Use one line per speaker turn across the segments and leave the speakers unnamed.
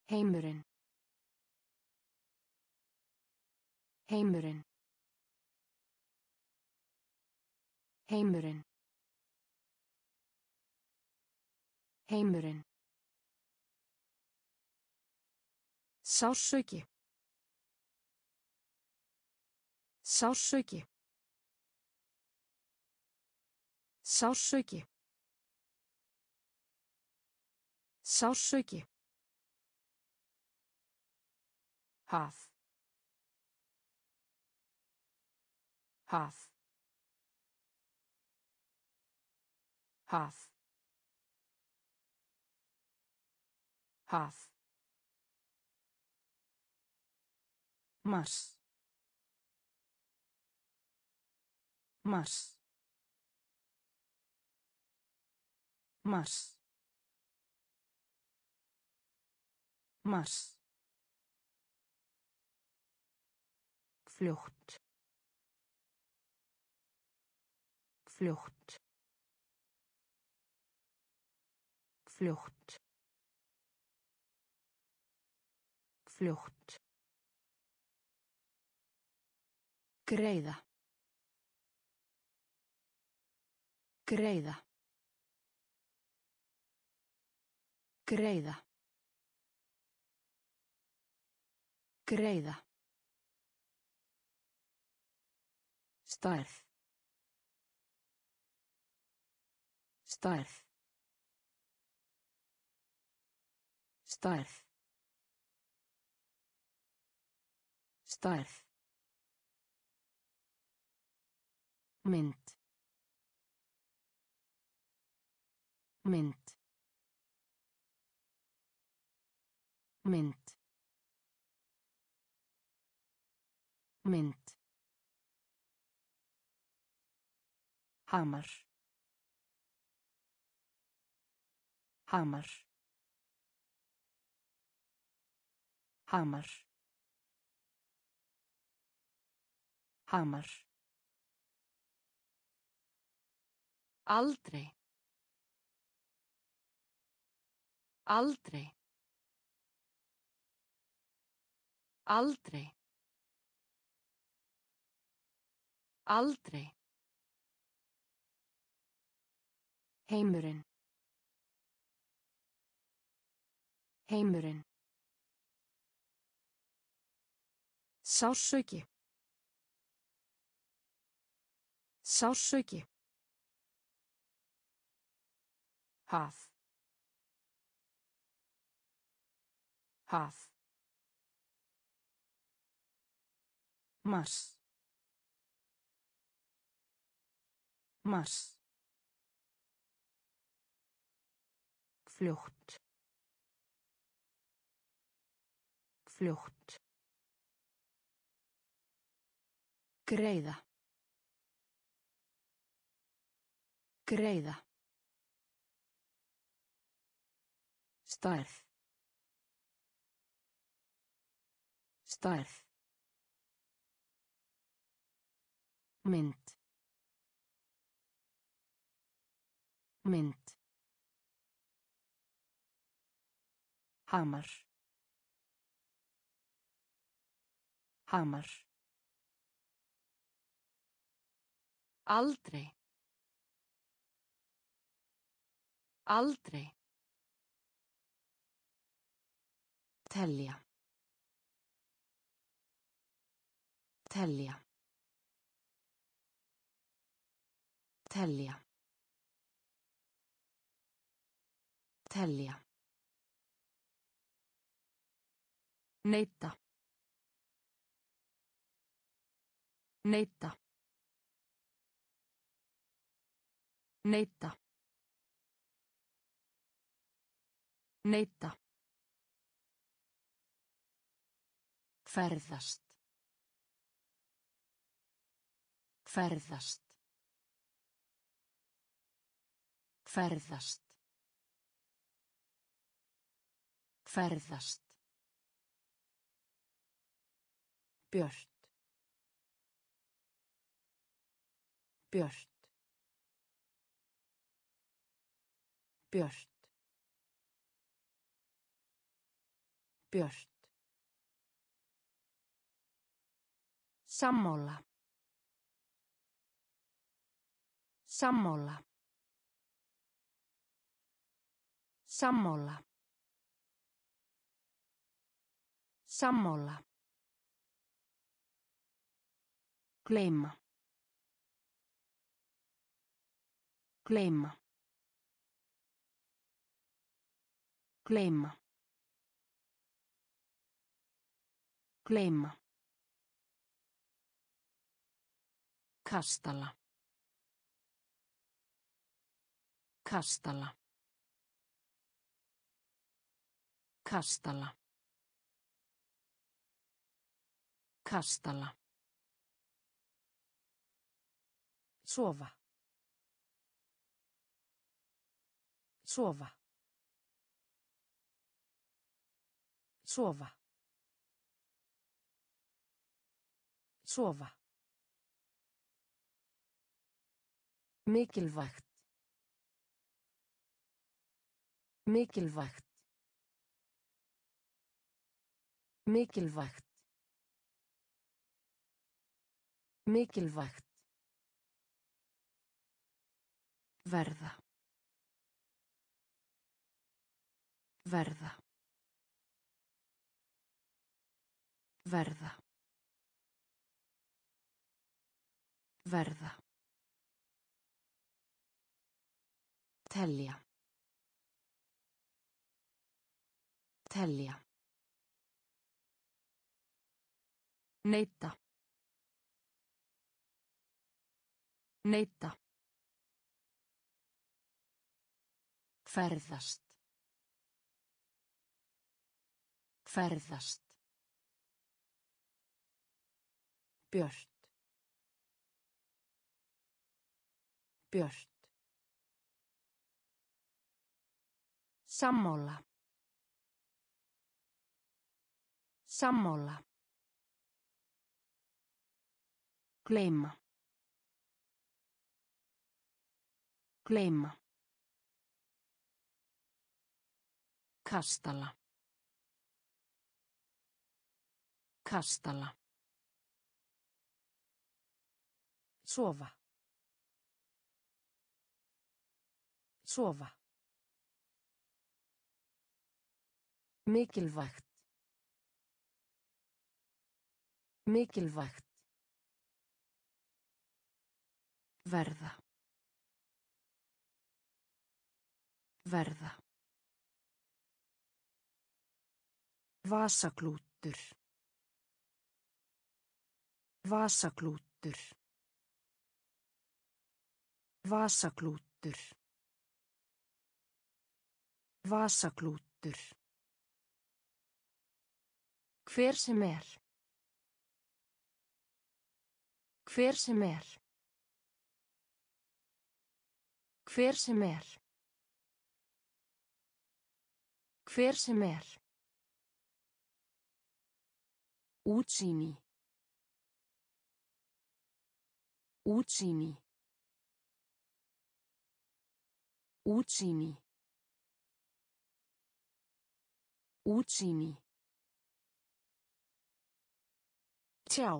Heimurinn. Heimurinn. Heimurinn. Heimurinn. Sársauki. Sársauki. Sársauki. Sársauki. Haf. Haf. Haf. Haf. Mars. Mars. Mars. Mars. Fljótt. Fljótt. Fljótt. Fljótt. Greiða. Greiða. Greiða. Greiða. Stærð. Stærð. Stærð. Stærð. Mynd. Mynd. Mynd. Mynd. Hamar. Hamar. Hamar. Hamar. Aldrei. Aldrei. Aldrei. Aldrei. Heimurinn. Heimurinn. Sársauki. Sársauki. Haf. Haf. Mars. Mars. Fljótt. Fljótt. Greiða. Greiða. Stærð. Stærð. Mynd. Mynd. Hamar. Hamar. Aldrei. Aldrei. Telja. Telja. Telja. Telja. Neita. Neita. Neita. Neita. Ferðast. Ferðast. Ferðast. Ferðast. Björt. Björt. Björt. Björt.
Sammála. Sammála. Sammála. Sammála. Gleyma. Gleyma. Gleyma. Gleyma. Kastala. Kastala. Kastala. Kastala. Sofa. Sofa. Sofa. Sofa. Mikilvægt. Mikilvægt. Mikilvægt. Mikilvægt. Verða. Verða. Verða. Verða. Telja. Telja. Neita. Neita. Ferðast. Ferðast. Björt. Björt. Sammála. Sammála. Gleyma. Gleyma. Kastala. Kastala. Sofa. Sofa. Mikilvægt. Mikilvægt. Verða. Verða. Vasaklútur. Vasaklútur. Vasaklútur. Vasaklútur. Hver sem er. Hver sem er. Hver sem er. Hver sem er. Útsýni. Útsýni. Útsýni. Útsýni. Tjá.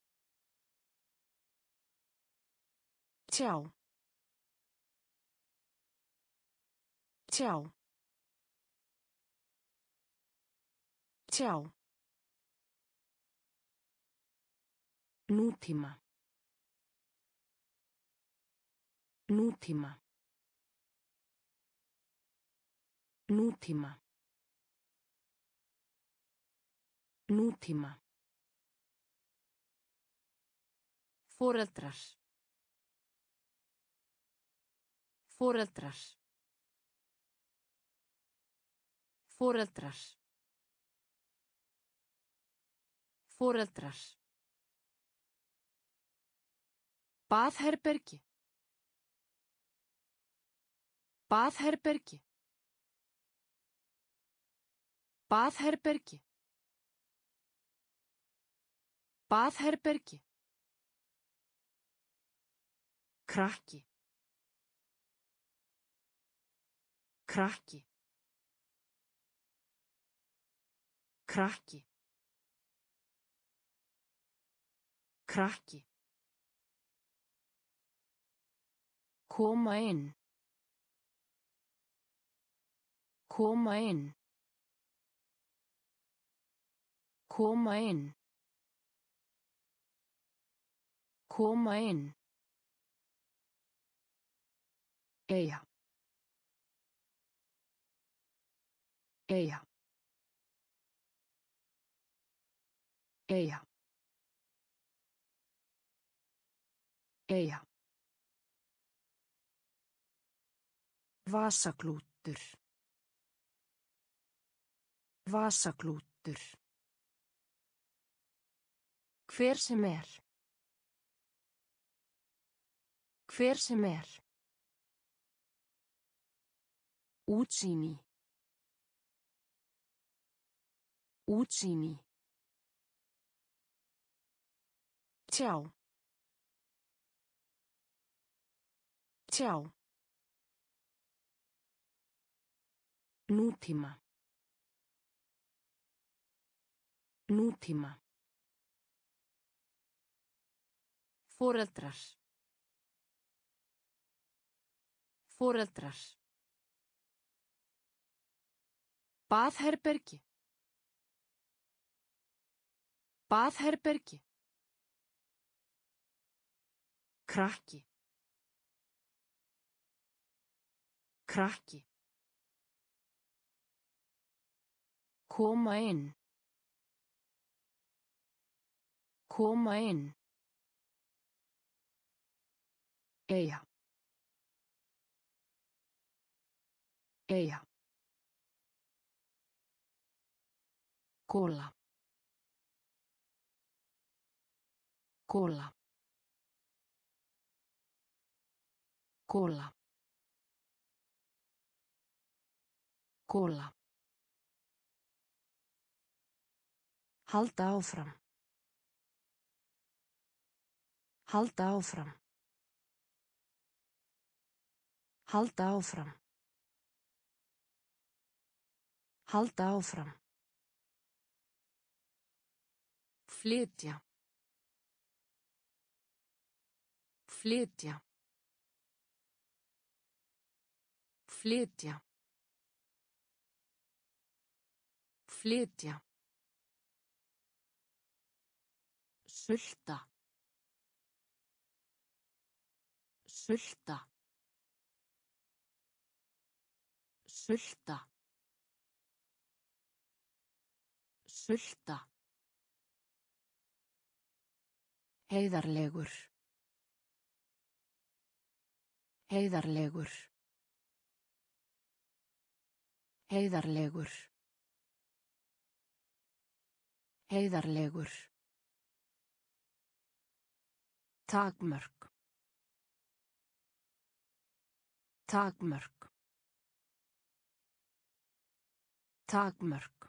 Tjá. Tjá. Tjá. Nútíma. Nútíma. Nútíma. Nútíma. Foreldrar. Foreldrar. Foreldrar. Foreldrar. Baðherbergi. Baðherbergi. Baðherbergi. Baðherbergi. Krakki. Krakki. Krakki. Krakki. Koma inn. Koma inn. Koma inn. Koma inn. Eyja. Eyja. Eyja. Eyja. Vasaklútur. Vasaklútur. Hver sem er. Hver sem er. Útsýni. Útsýni. Tjá. Tjá. Nútíma. Nútíma. Foreldrar. Foreldrar. Baðherbergi. Baðherbergi. Krakki. Krakki. Koma inn. Koma inn. Eyja. Eyja. Kóla. Kóla. Kóla. Kóla. Halda áfram. Halda áfram. Halda áfram. Halda áfram. Flytja. Flytja. Flytja. Flytja. Sulta. Sulta. Sulta. Sulta. Heiðarlegur. Heiðarlegur. Heiðarlegur. Heiðarlegur. Takmörk. Takmörk. Takmörk.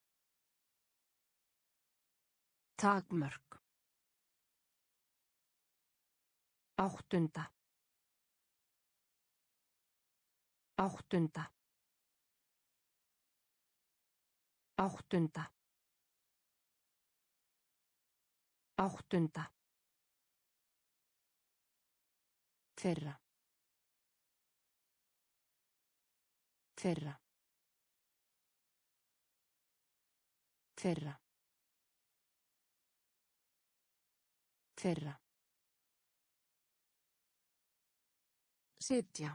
Takmörk. Áttunda. Áttunda. Áttunda. Áttunda. Þeirra. Þeirra. Þeirra. Þeirra. Sitja.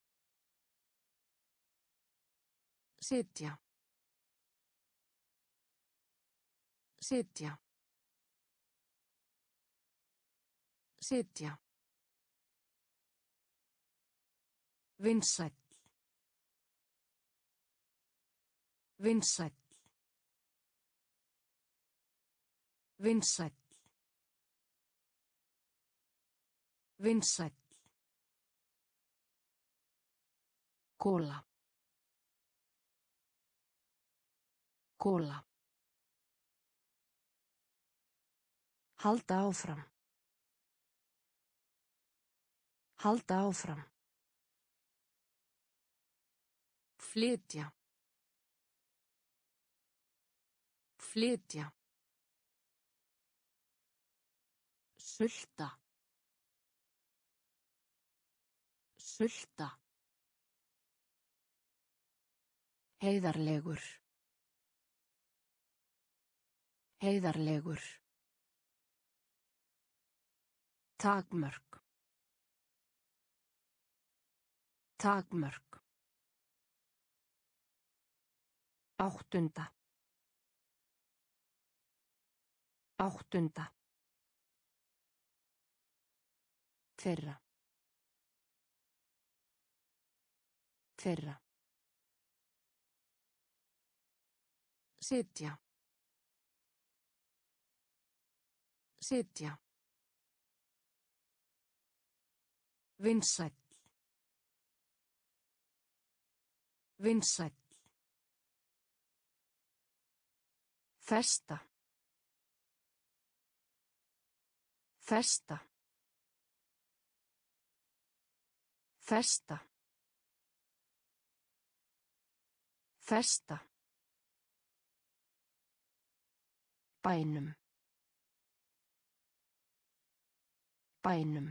Sitja. Sitja. Sitja. Vinsæll. Vinsæll. Vinsæll. Vinsæll. Kóla. Kóla. Halda áfram. Halda áfram. Flytja. Flytja. Sulta. Sulta. Heiðarlegur. Heiðarlegur. Takmörk. Takmörk. Áttunda. Áttunda. Þeirra. Þeirra. Sitja. Sitja. Vinsæll. Vinsæll. Festa. Festa. Festa. Festa. Bænum. Bænum.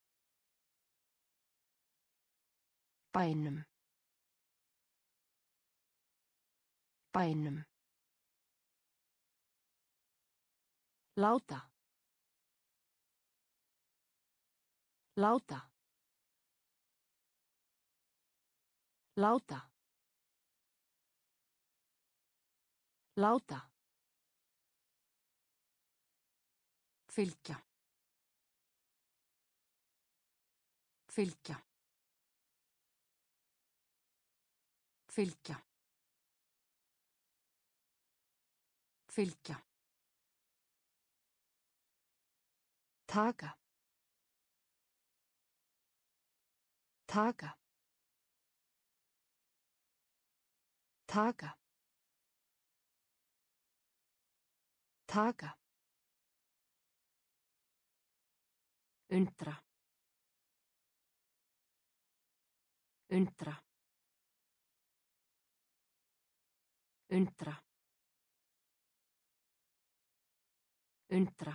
Bænum. Bænum. Láta. Láta. Láta. Láta. Fylgja. Fylgja. Fylgja. Fylgja. Taka. Taka. Taka. Taka. Undra. Undra. Undra. Undra.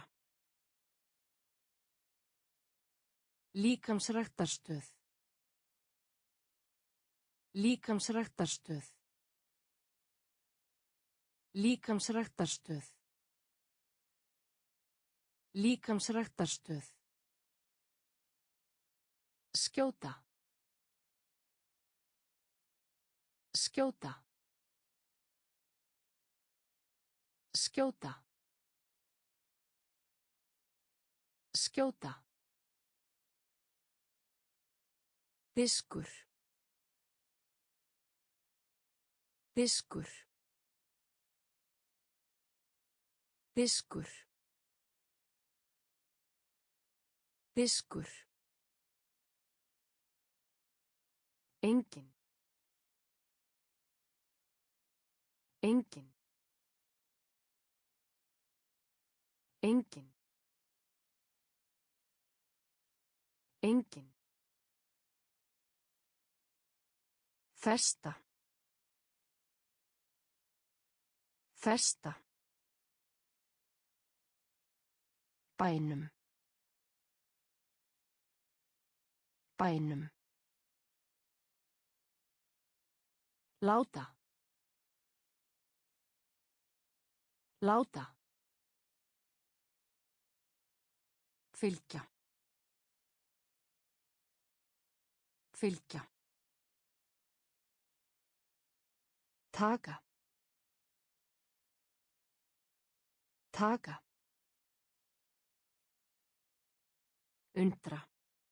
Líkamsræktarstöð. Líkamsræktarstöð. Líkamsræktarstöð. Líkamsræktarstöð. Skjóta. Skjóta. Skjóta. Skjóta. Diskur. Diskur. Diskur. Diskur. Engin. Engin. Engin. Engin. Festa. Festa. Bænum. Bænum. Láta. Láta. Fylgja. Fylgja. Taka. Taka. Undra.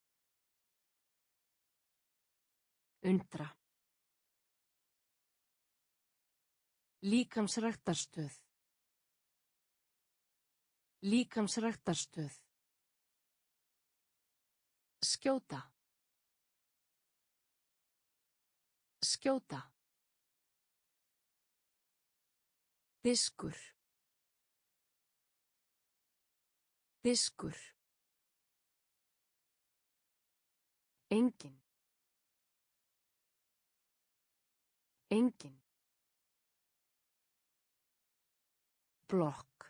Undra. Líkamsræktarstöð. Líkamsræktarstöð. Skjóta. Skjóta. Diskur. Diskur. Engin. Engin.
blokk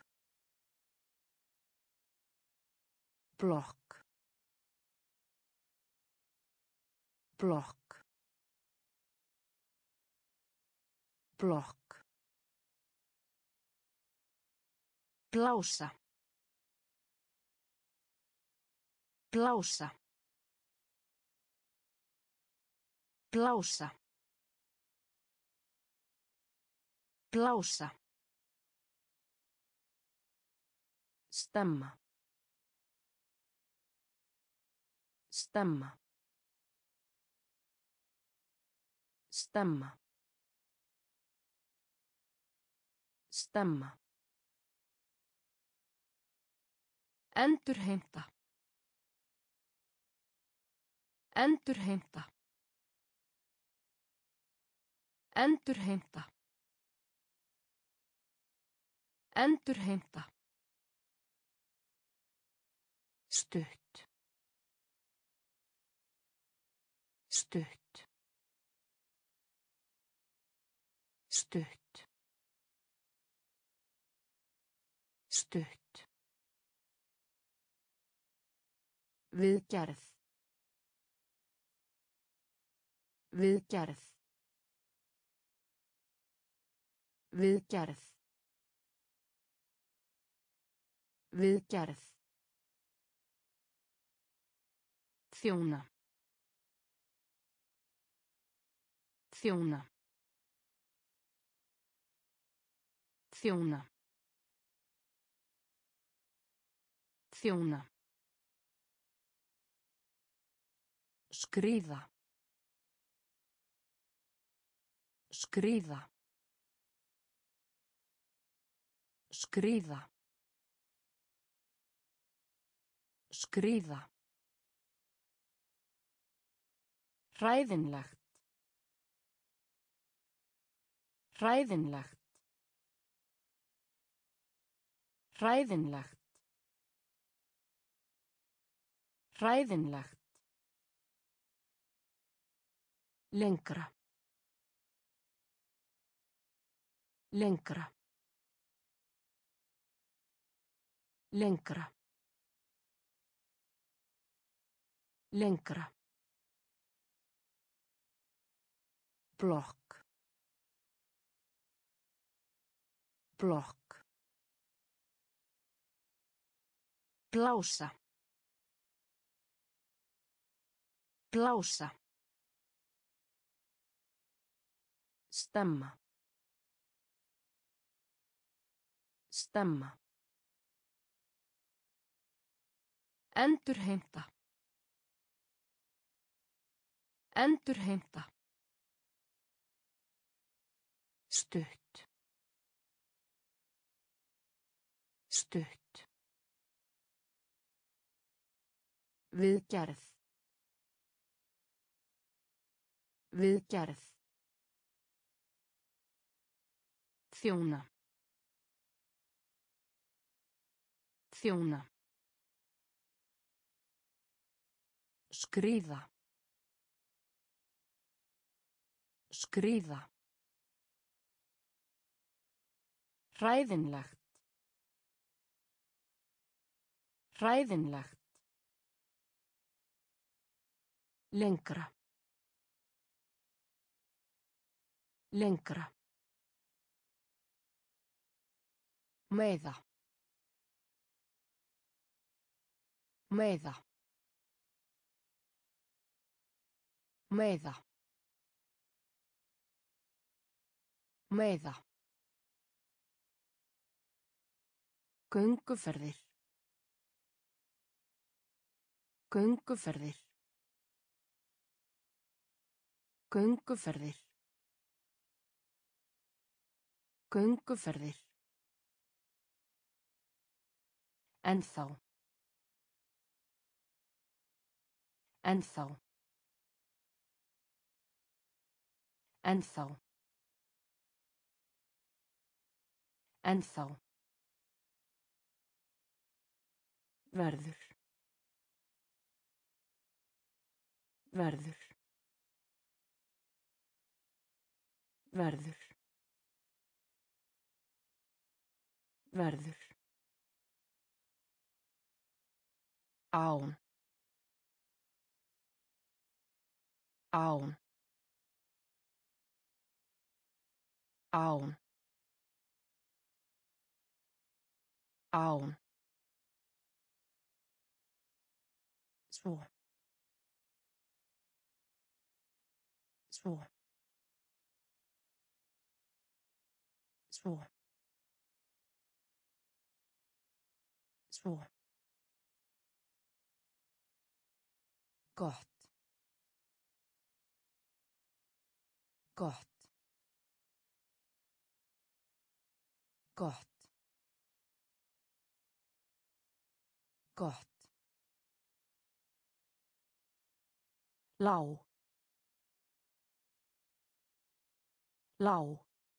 blokk blokk blokk blása blása blása blása stemma stemma stemma stemma endurheimta endurheimta endurheimta endurheimta stutt stutt stutt stutt viðgerð viðgerð viðgerð viðgerð þjóna þjóna þjóna þjóna skríða skríða skríða skríða hræðinlegt hræðinlegt hræðinlegt hræðinlegt lengra lengra lengra lengra blokk blokk blása blása stemma stemma endurheimta endurheimta stutt stutt viðgerð viðgerð þjóna þjóna skríða skríða hræðinlegt hræðinlegt lengra lengra meiða meiða meiða meiða gönguferðir gönguferðir gönguferðir gönguferðir ennþá ennþá ennþá ennþá verður verður verður Verður.
Án. Án. Án. Án. Svo. Svo. Svo. Svo. Gott. Gott. Gott. Gott. Lág. Lág.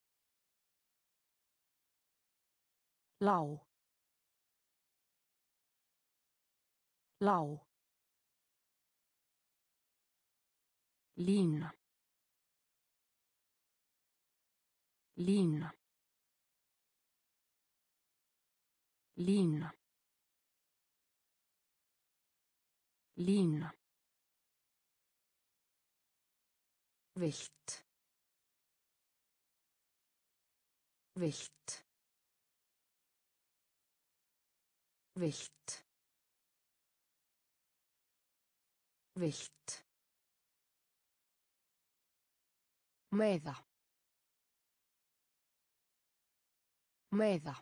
Lág. Lág. Lína. Lína. Lína. Lína. Vilt. Vilt. Vilt. Vilt. Meða. Meða.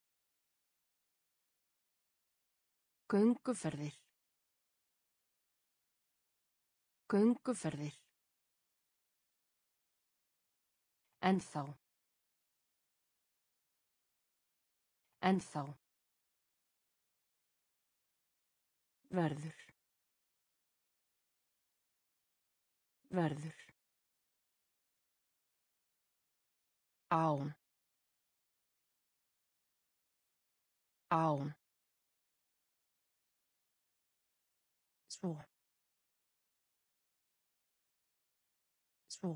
Gönguferðir. Gönguferðir. Ennþá. Ennþá. Verður. Verður. Án. Án. Svo. Svo.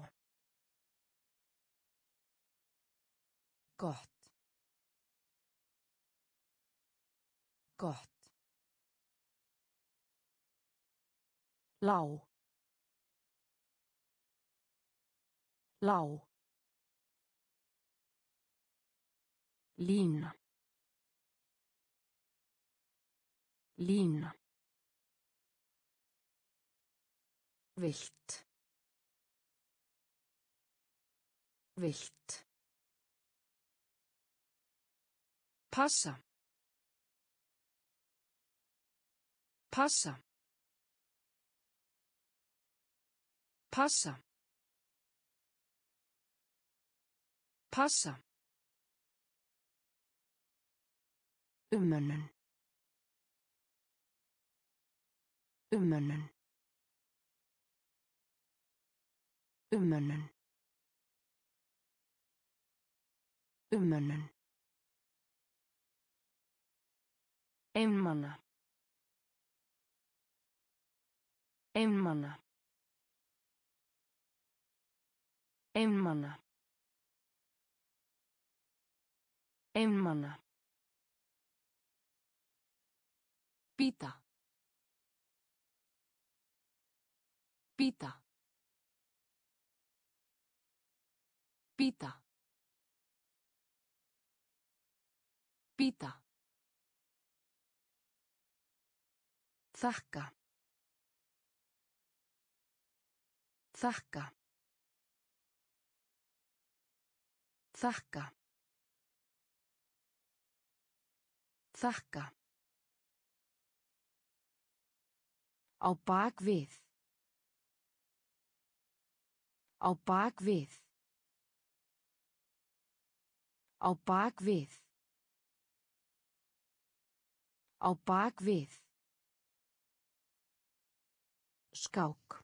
Gott. Gott. Lág. Lág. Lína. Lína. Vilt. Vilt. Passa. Passa. Passa. Passa. Umönnun. Umönnun. Umönnun. Umönnun. Einmana. Einmana. Einmana. Einmana. Pita. Pita. Pita. Pita. Þakka. Þakka. Þakka. Þakka. Á bak við. Á bak við. Á bak við. Á bak við. Skák.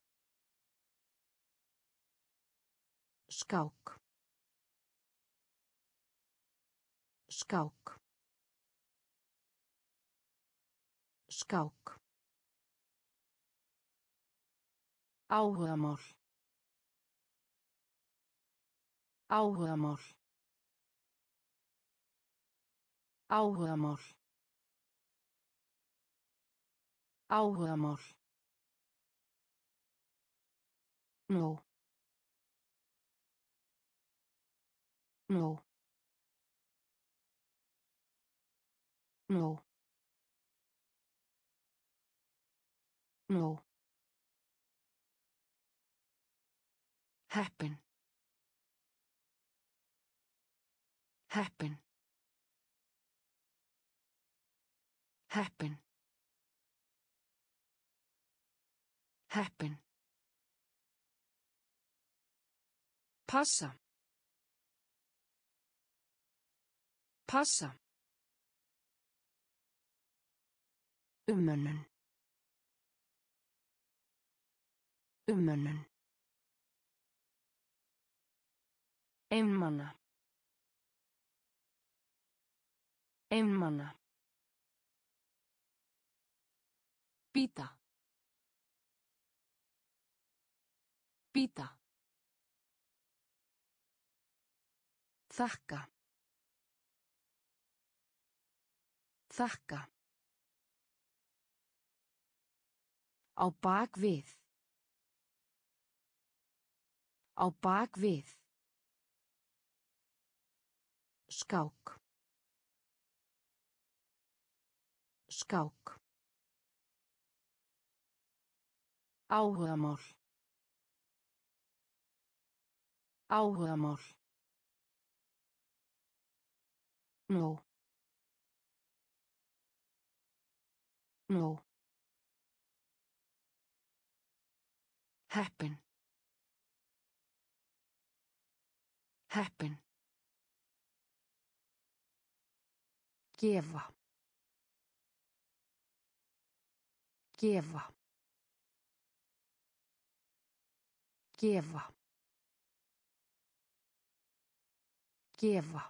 Skák. Skák. Skák. Áhugamál. Áhugamál. Áhugamál. Áhugamál. Nó. Nó. Nó. Nó. Heppin. Heppin. Heppin. Heppin. Passa. Passa. Umönnun. Umönnun. Einmana. Einmana. Bíta. Bíta. Þakka. Þakka. Á bak við. Á bak við. Skák. Skák. Áhugamál. Áhugamál. Nó. Nó. Heppin. Heppin. Gefa. Gefa. Gefa. Gefa.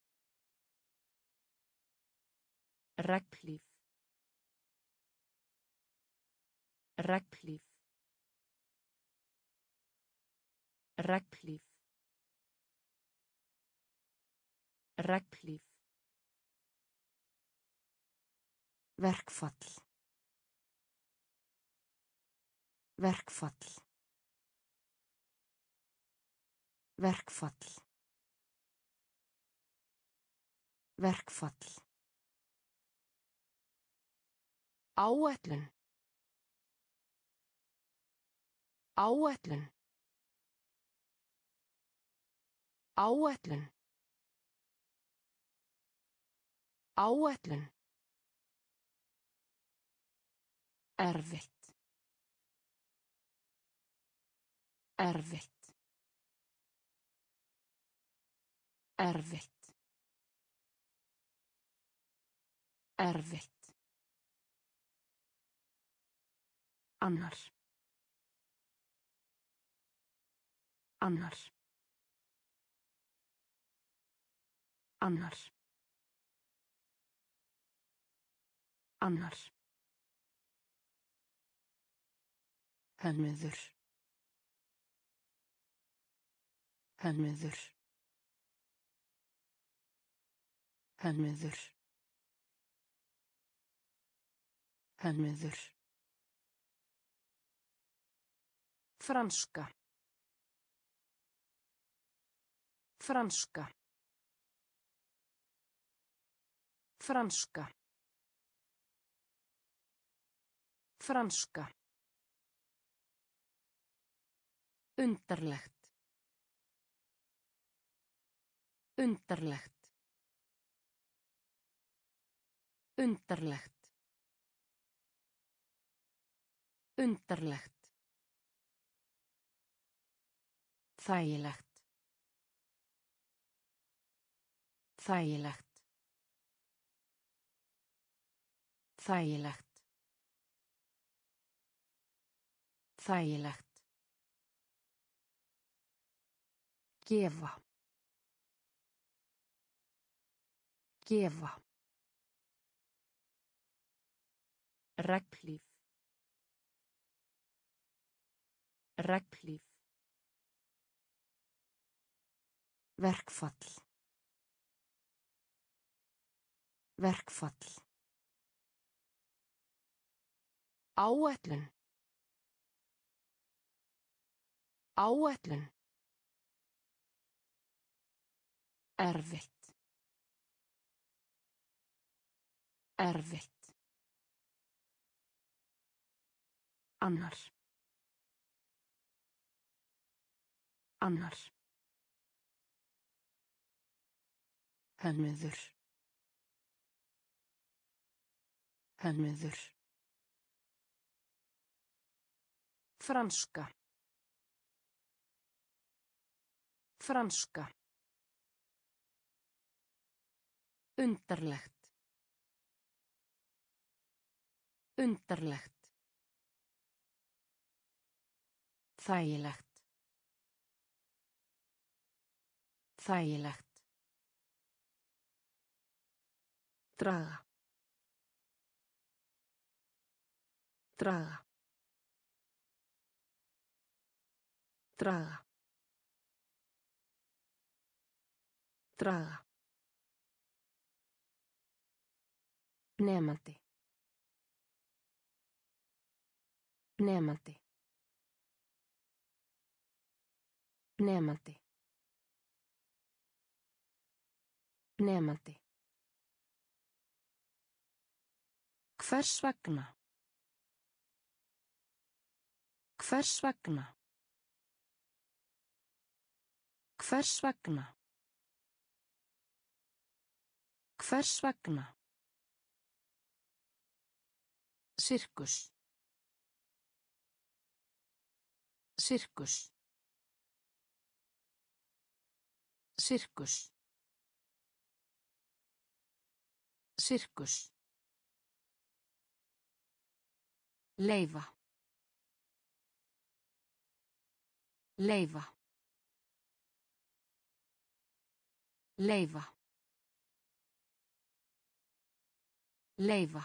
Regnhlíf. Regnhlíf. Regnhlíf. Regnhlíf. Verkfall. Verkfall. Verkfall. Verkfall. Áætlun. Áætlun. Áætlun. Áætlun. Erfitt. Erfitt. Erfitt. Erfitt. Annar. Annar. Annar. Annar. Hönnuður. Hönnuður. Hönnuður. Hönnuður. Franska. Franska. Franska. Franska. Undarlegt. Undarlegt. Undarlegt. Undarlegt. Þægilegt. Þægilegt. Þægilegt. Þægilegt. Gefa. Gefa. Regnhlíf. Regnhlíf. Verkfall. Verkfall. Áætlun. Áætlun. Erfitt. Erfitt. Annar. Annar. Hönnuður. Hönnuður. Franska. Franska. Undarlegt. Undarlegt. Þægilegt. Þægilegt. Draga. Draga. Draga. Draga. Nemandi. Nemandi. Nemandi. Nemandi. Hvers vegna? Hvers vegna? Hvers vegna? Hvers vegna? Sirkus. Sirkus. Sirkus. Sirkus. Leyfa. Leyfa. Leyfa. Leyfa.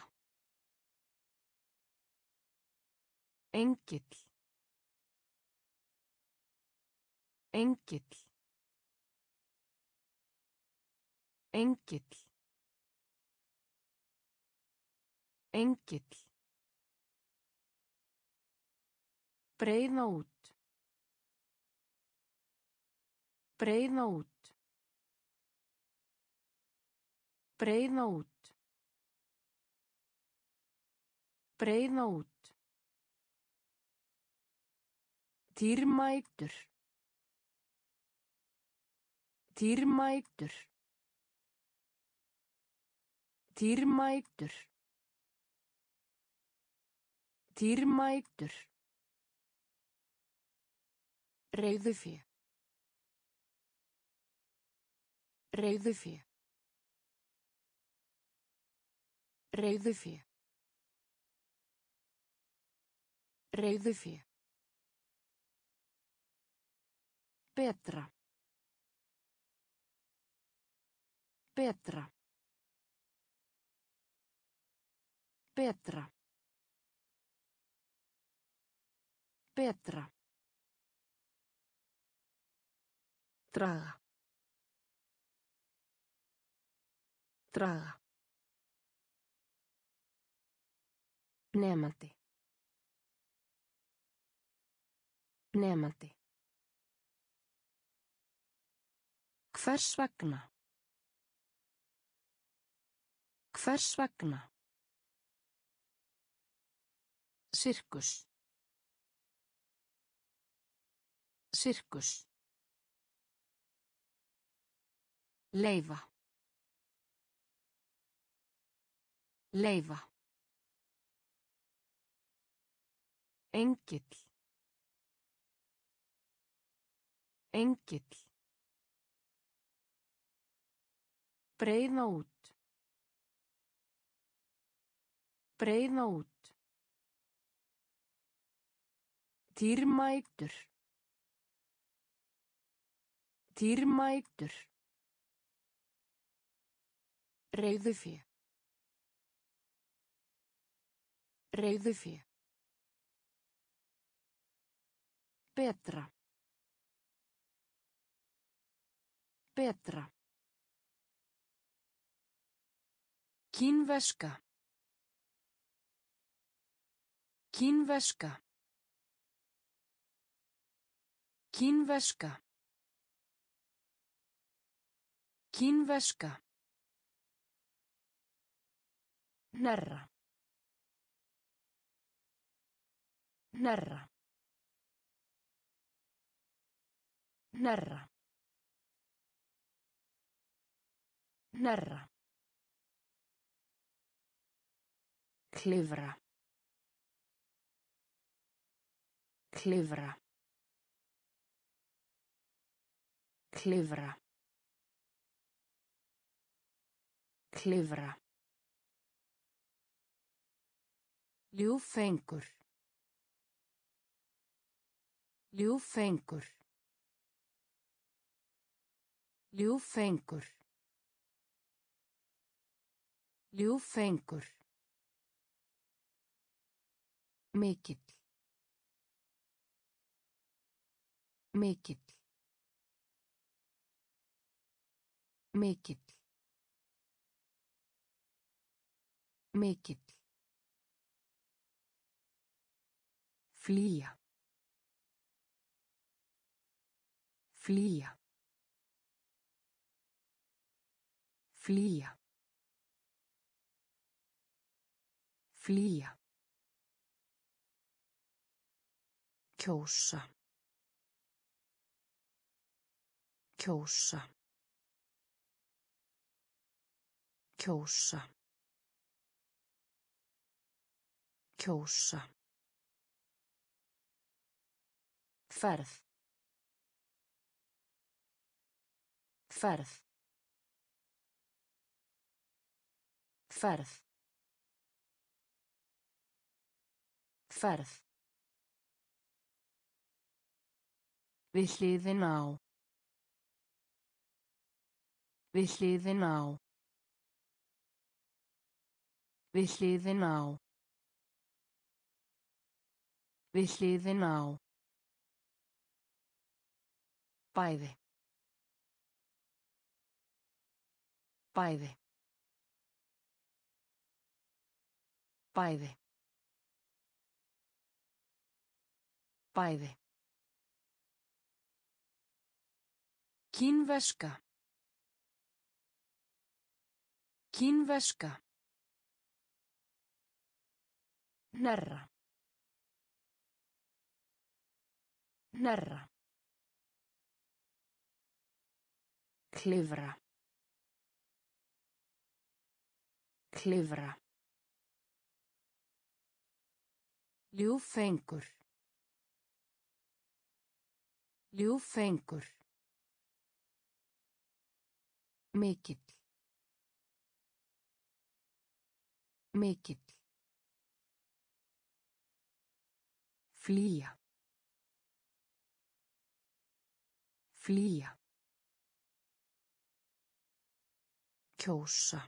Engill. Engill. Engill. Engill. Breiða út. Breiða út. Breiða út. Breiða út. Dýrmætur. Dýrmætur. Dýrmætur. Dýrmætur. Reiðufé. Reiðufé. Reiðufé. Reiðufé. Betra. Betra. Betra. Betra. Draga. Draga. Nemandi. Nemandi. Hvers vegna? Hvers vegna? Sirkus. Sirkus. Leyfa. Leyfa. Engill. Engill. Breiða út. Breiða út. Dýrmætur. Dýrmætur. Reiðufé. Reiðufé. Betra. Betra. Kínverska. Kínverska. Kínverska. Kínverska. Hnerra. Hnerra. Hnerra. Hnerra. Klifra. Klifra. Klifra. Klifra. Ljúffengur. Ljúffengur. Ljúffengur. Ljúffengur. Mikill. Mikill. Mikill. Mikill. Flýja. Flýja. Flýja. Flýja. Kjósa. Kjósa. Kjósa. Kjósa. Ferð. Ferð. Ferð. Ferð. Við hliðina á. Við hliðina á. Við hliðina á. Við hliðina á. Bæði. Bæði. Bæði. Bæði. Kínverska. Kínverska. Hnerra. Hnerra. Klifra. Klifra. Ljúffengur. Ljúffengur. Mikill. Mikill. Flýja. Flýja. Kjósa.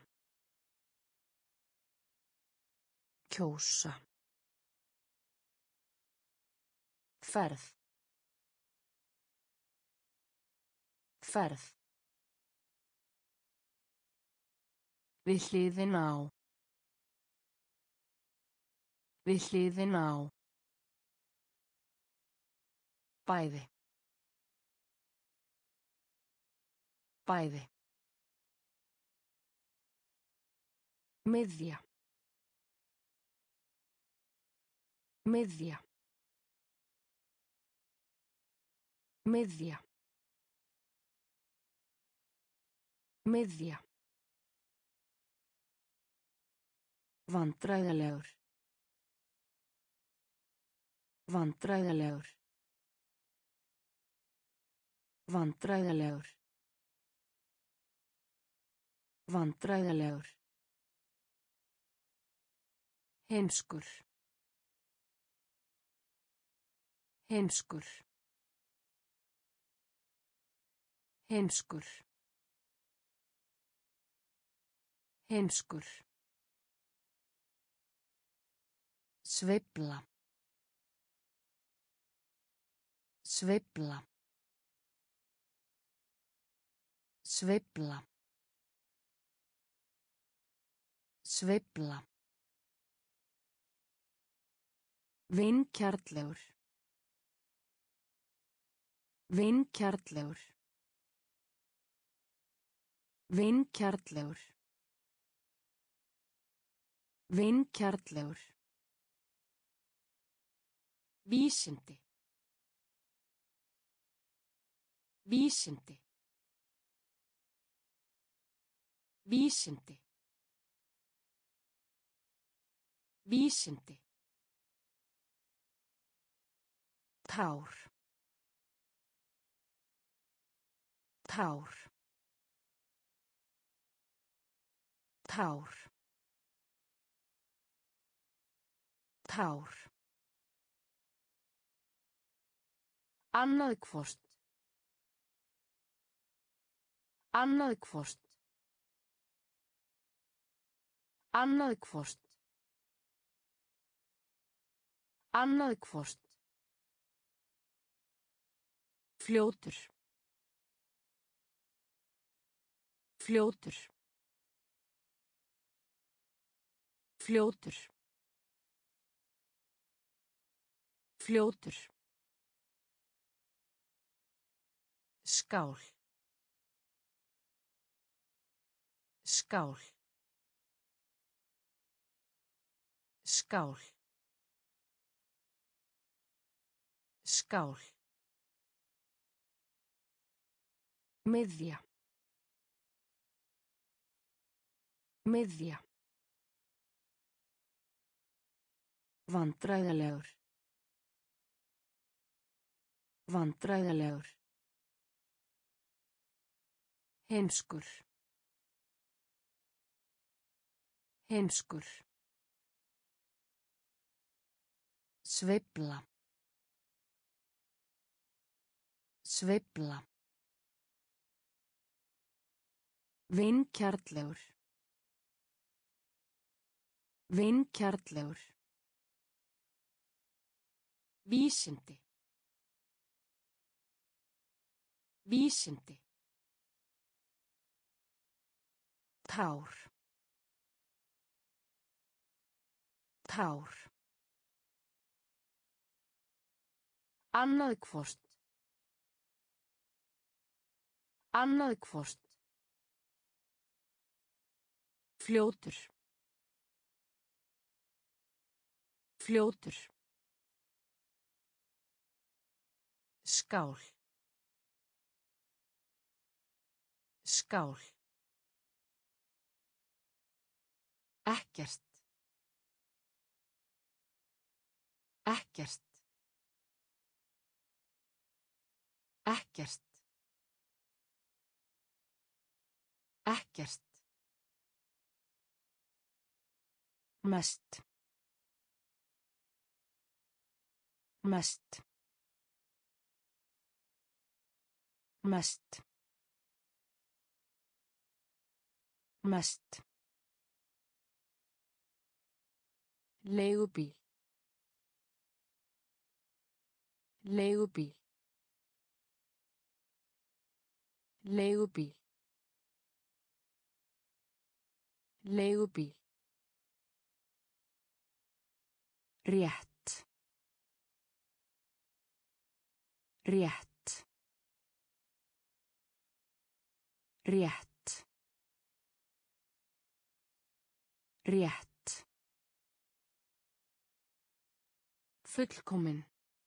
Kjósa. Ferð. Ferð. Við hliðina á. Við hliðina á. Bæði. Bæði. Miðja. Miðja. Miðja. Miðja. Vandræðalegur. Vandræðalegur. Vandræðalegur. Vandræðalegur. Heimskur. Heimskur. Heimskur. Heimskur. Sveifla. Sveifla. Sveifla. Sveifla. Vingjarnlegur. Vingjarnlegur. Vingjarnlegur. Vingjarnlegur. Vísindi. Vísindi. Vísindi. Vísindi. Tár. Tár. Tár. Tár. Annað hvort. Annað hvort. Annað hvort. Annað hvort. Fljótur. Fljótur. Fljótur. Fljótur. Skál. Skál. Skál. Skál. Miðja. Miðja. Vandræðalegur. Vandræðalegur. Heimskur. Heimskur. Sveifla. Sveifla. Vingjarnlegur. Vingjarnlegur. Vísindi. Vísindi. Tár. Tár. Annað hvort. Annað hvort. Fljótur. Fljótur. Skál. Skál. Ekkert. Ekkert. Ekkert. Ekkert. Mest. Mest. Mest. Mest. Leigubíl. Leigubíl. Leigubíl. Leigubíl. Rétt. Rétt. Rétt. Rétt. Fullkomin.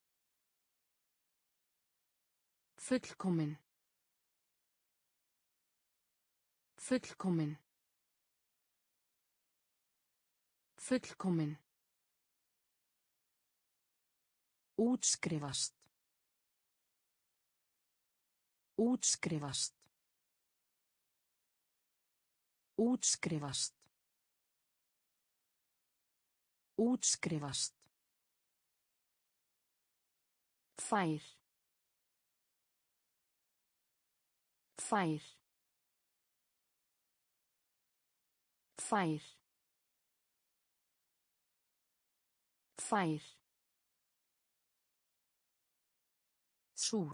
Fullkomin. Fullkomin. Fullkomin. Útskrifast. Útskrifast. Útskrifast. Útskrifast. Fær. Fær. Fær. Fær. Súr.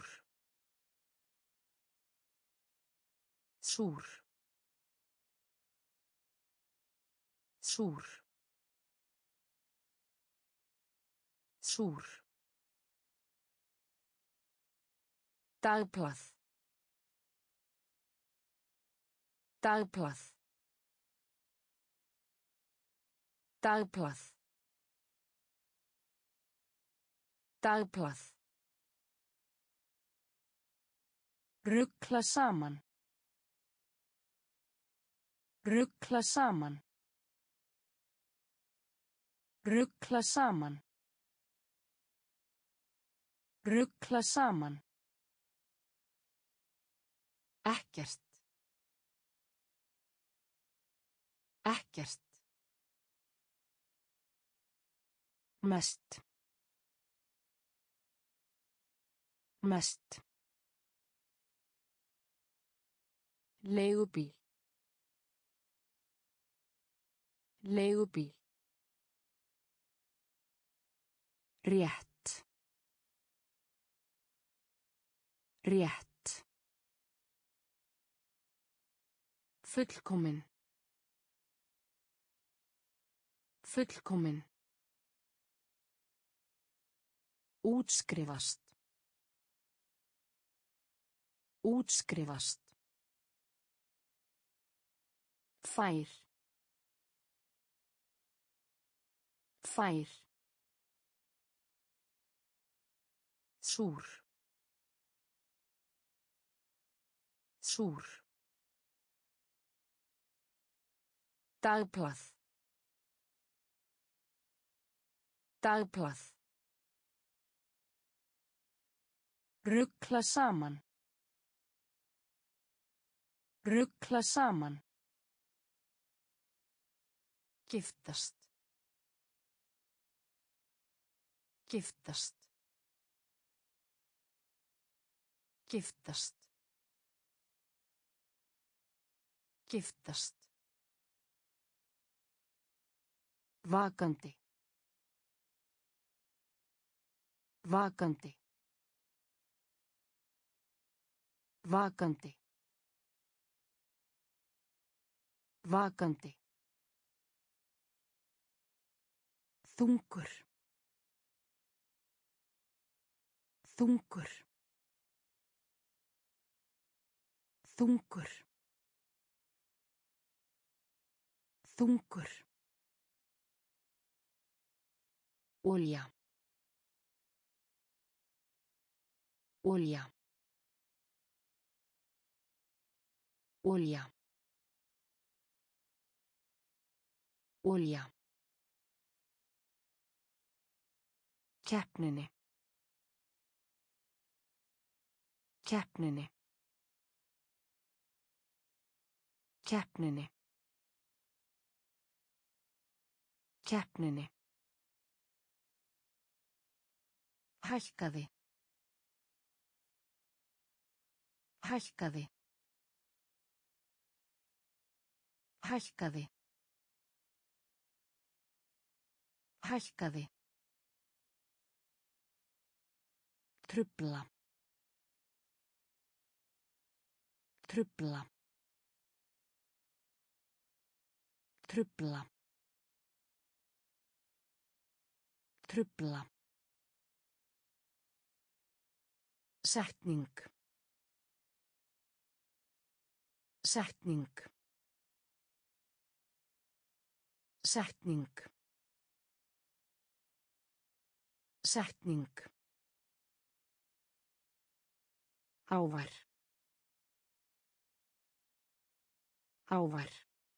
Súr. Súr. Súr. Dagblað. Dagblað. Dagblað. Dagblað. Rugla saman. Rugla saman. Rugla saman. Rugla saman.
Ekkert. Ekkert. Mest. Mest. Leigubíl. Leigubíl. Rétt. Rétt. Fullkomin. Fullkomin. Útskrifast. Útskrifast. Fær. Fær. Súr. Súr. Dagblað. Dagblað. Rugla saman. Rugla saman. Giftast. Giftast. Giftast. Giftast. Vakandi. Vakandi. Vakandi. Vakandi. Þungur. Þungur. Þungur. Þungur. Olja. Olja. Olja. Olja. Keppninni. Keppninni. Keppninni. Keppninni. Hækkaði. Hækkaði. Hækkaði. Hækkaði. Trufla. Trufla. Trufla. Trufla. Setning. Setning. Setning. Setning. Hávær. Hávær.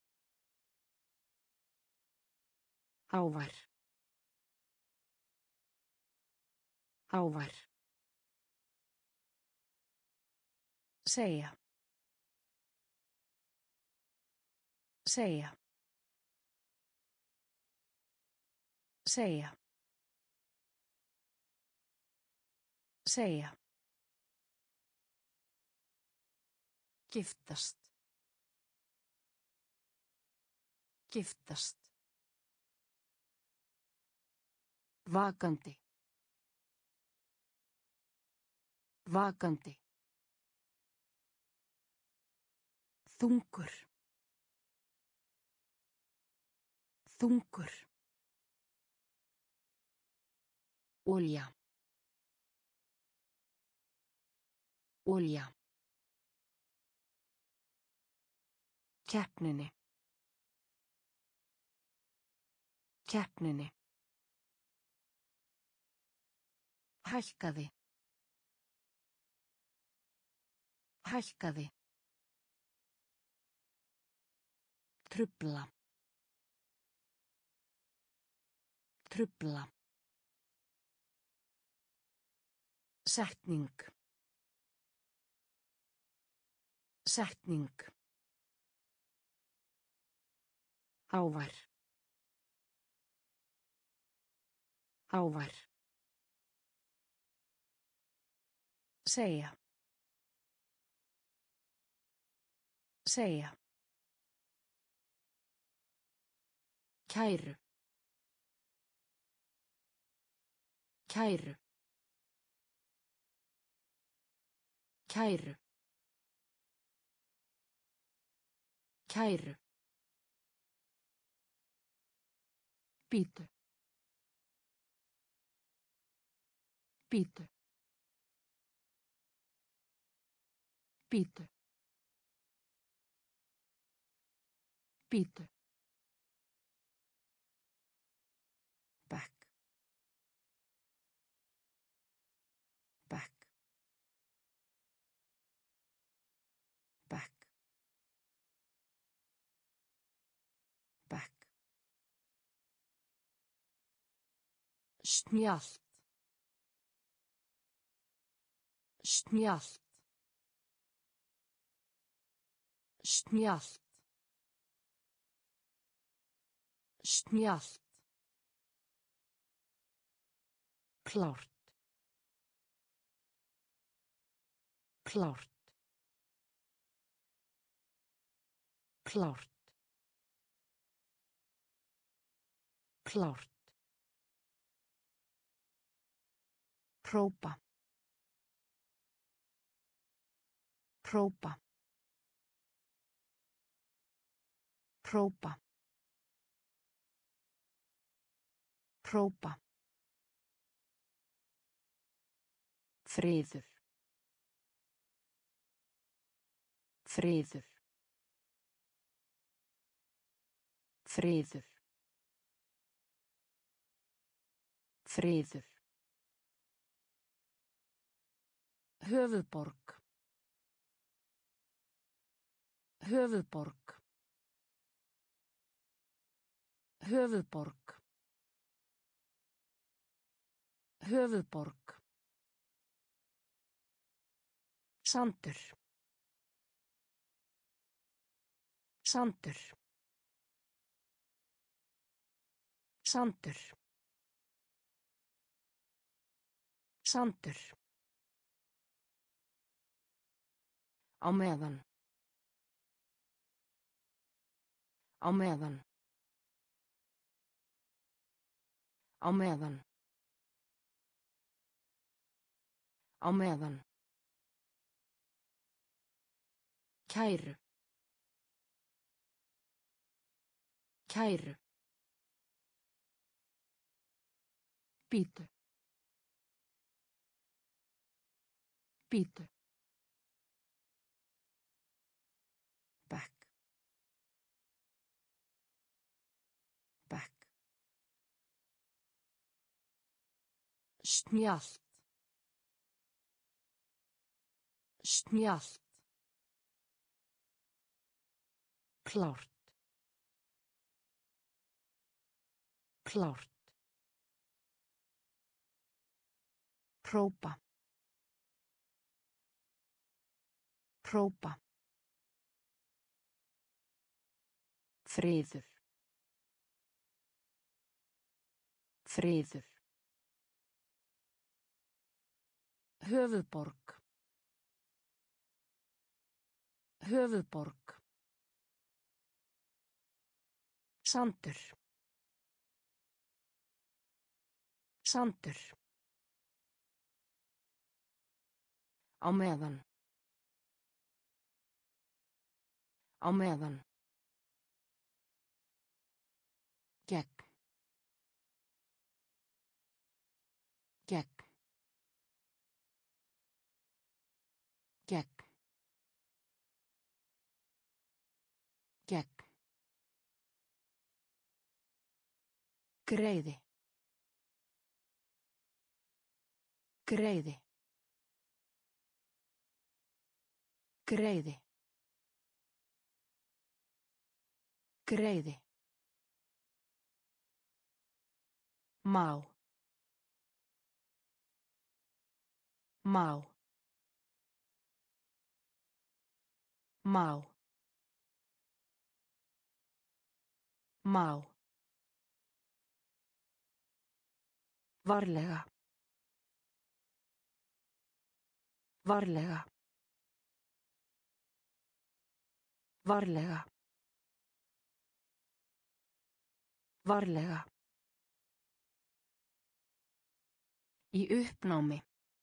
Hávær. Hávær. Segja. Segja. Segja. Segja. Giftast. Giftast. Vakandi. Vakandi. Þungur. Þungur. Olja. Olja. Keppninni. Keppninni. Hækkaði. Hækkaði. Trufla. Trufla. Setning. Setning. Hávær. Hávær. Segja. Segja. Kæru. Kæru. Kæru. Kæru. Bítu. Bítu. Bítu. Bítu. Back. Back. Back. Back. Snjallt. Snjallt. Snjallt. Snjallt. Klárt. Klárt. Klárt. Klárt. Próba. Próba. Próba. Próba. Friður. Friður. Friður. Friður. Höfuðborg. Höfuðborg. Höfuðborg. Höfuðborg. Sandur. Sandur. Sandur. Sandur. Á meðan. Á meðan. Á meðan. Á meðan. Kæru. Kæru. Bítu. Bítu. Back. Back. Snjallt. Snjallt. Klárt. Klárt. Próba. Próba. Friður. Friður. Höfuðborg. Höfuðborg. Sandur. Sandur. Á meðan. Á meðan. Gegn. Greiði. Greiði. Greiði. Greiði. Má. Má. Má. Má. Varlega. Varlega. Varlega. Varlega. Í uppnámi.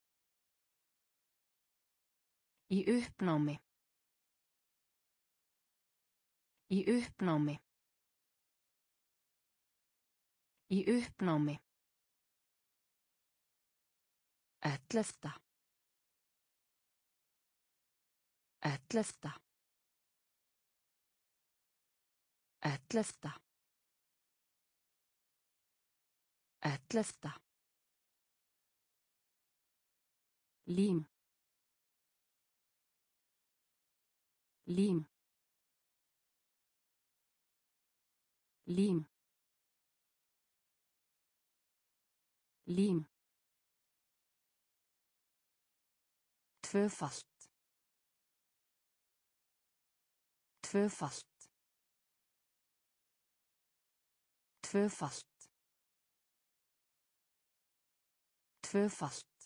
Í uppnámi. Í uppnámi. Í uppnámi. 11. 11. 11. 11. Lím. Lím. Lím. Lím. Tvöfalt. Tvöfalt. Tvöfalt. Tvöfalt.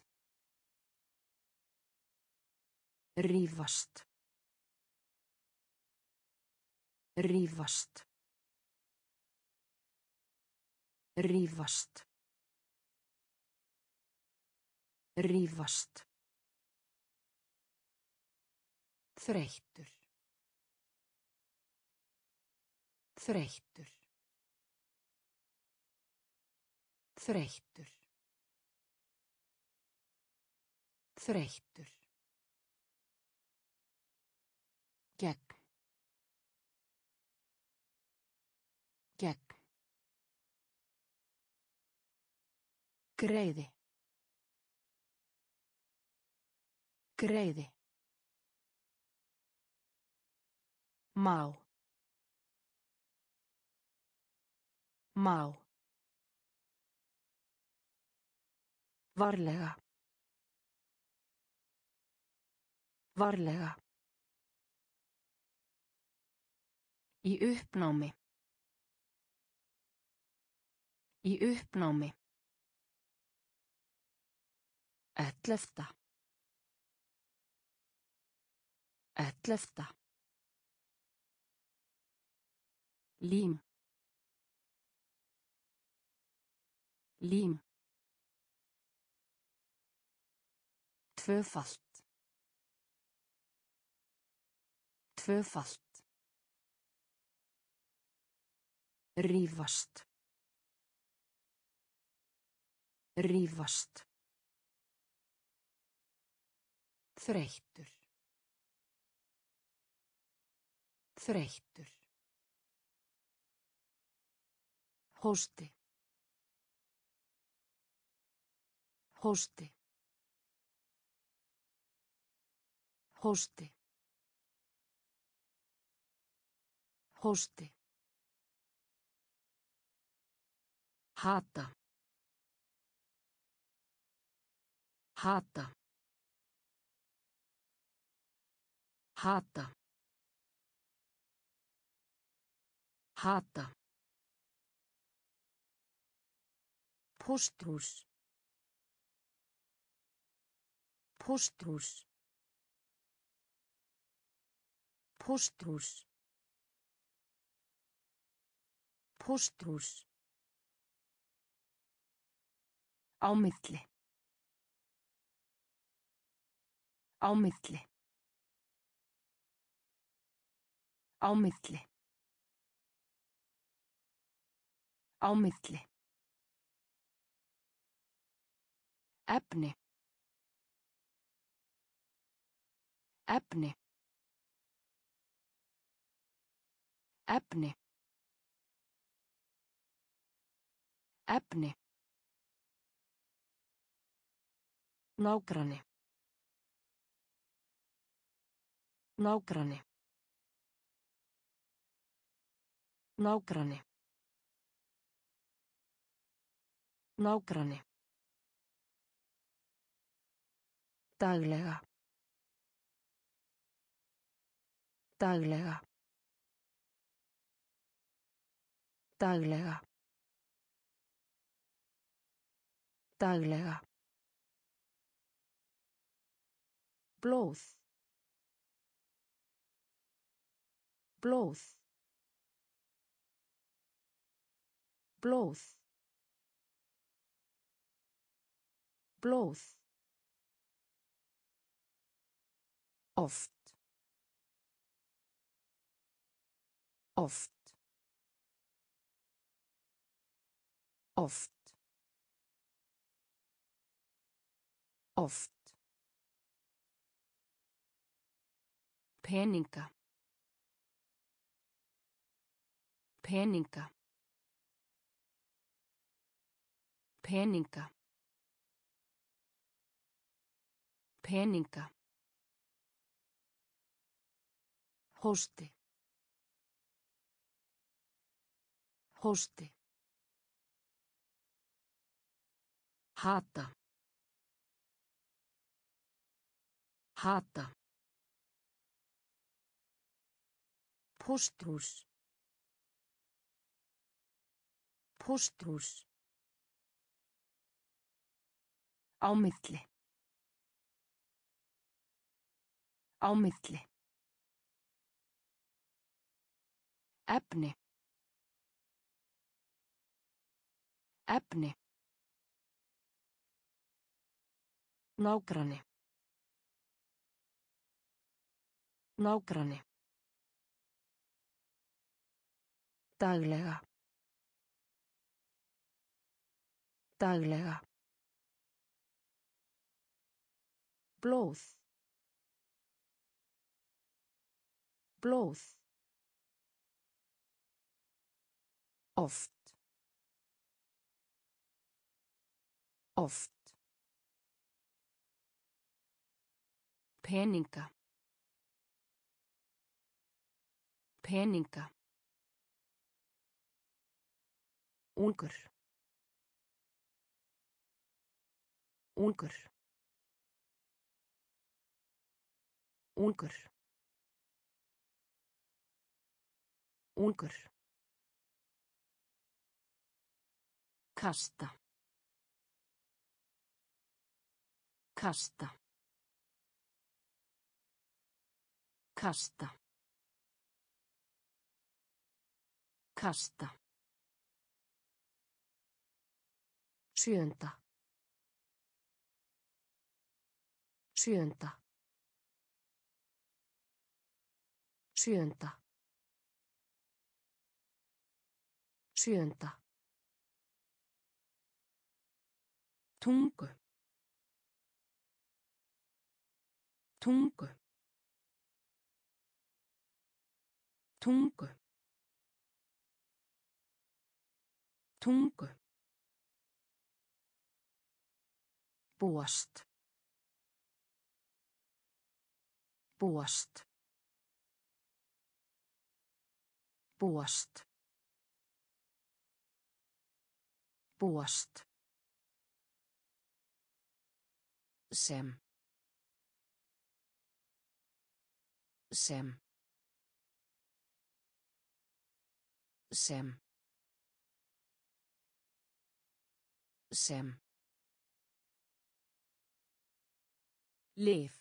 Rífast. Rífast. Rífast. Rífast. Þreyttur. Þreyttur. Þreyttur. Þreyttur. Gegn. Gegn. Greiði. Greiði. Má. Má. Varlega. Varlega. Í uppnámi. Í uppnámi. 11. 11. Lím. Lím. Tvöfalt. Tvöfalt. Rífast. Rífast. Þreyttur. Þreyttur. Hósti. Hósti. Hósti. Hósti. Hata. Hata. Hata. Hata. Pósthús. Pósthús. Pósthús. Pósthús. Á milli. Á milli. Á milli. Á milli. Efni. Efni. Efni. Efni. Nágranni. Nágranni. Nágranni. Nágranni. Daglega. Daglega. Daglega. Daglega. Blóð. Blóð. Blóð. Blóð. Oft. Oft. Oft. Oft. Peninga. Peninga. Peninga. Peninga. Hósti. Hósti. Hata. Hata. Pósthús. Pósthús. Á milli. Á milli. Efni. Efni. Nágranni. Nágranni. Daglega. Daglega. Blóð. Blóð. Oft. Oft. Peninga. Peninga. Ungur. Ungur. Ungur. Ungur. Kasta. Kasta. Kasta. Kasta. Sjöunda. Sjöunda. Sjöunda. Sjöunda. Tungu. Tungu. Tungu. Tungu. Búast. Búast. Búast. Búast. Sem. Sem. Sem. Sem. Lyf.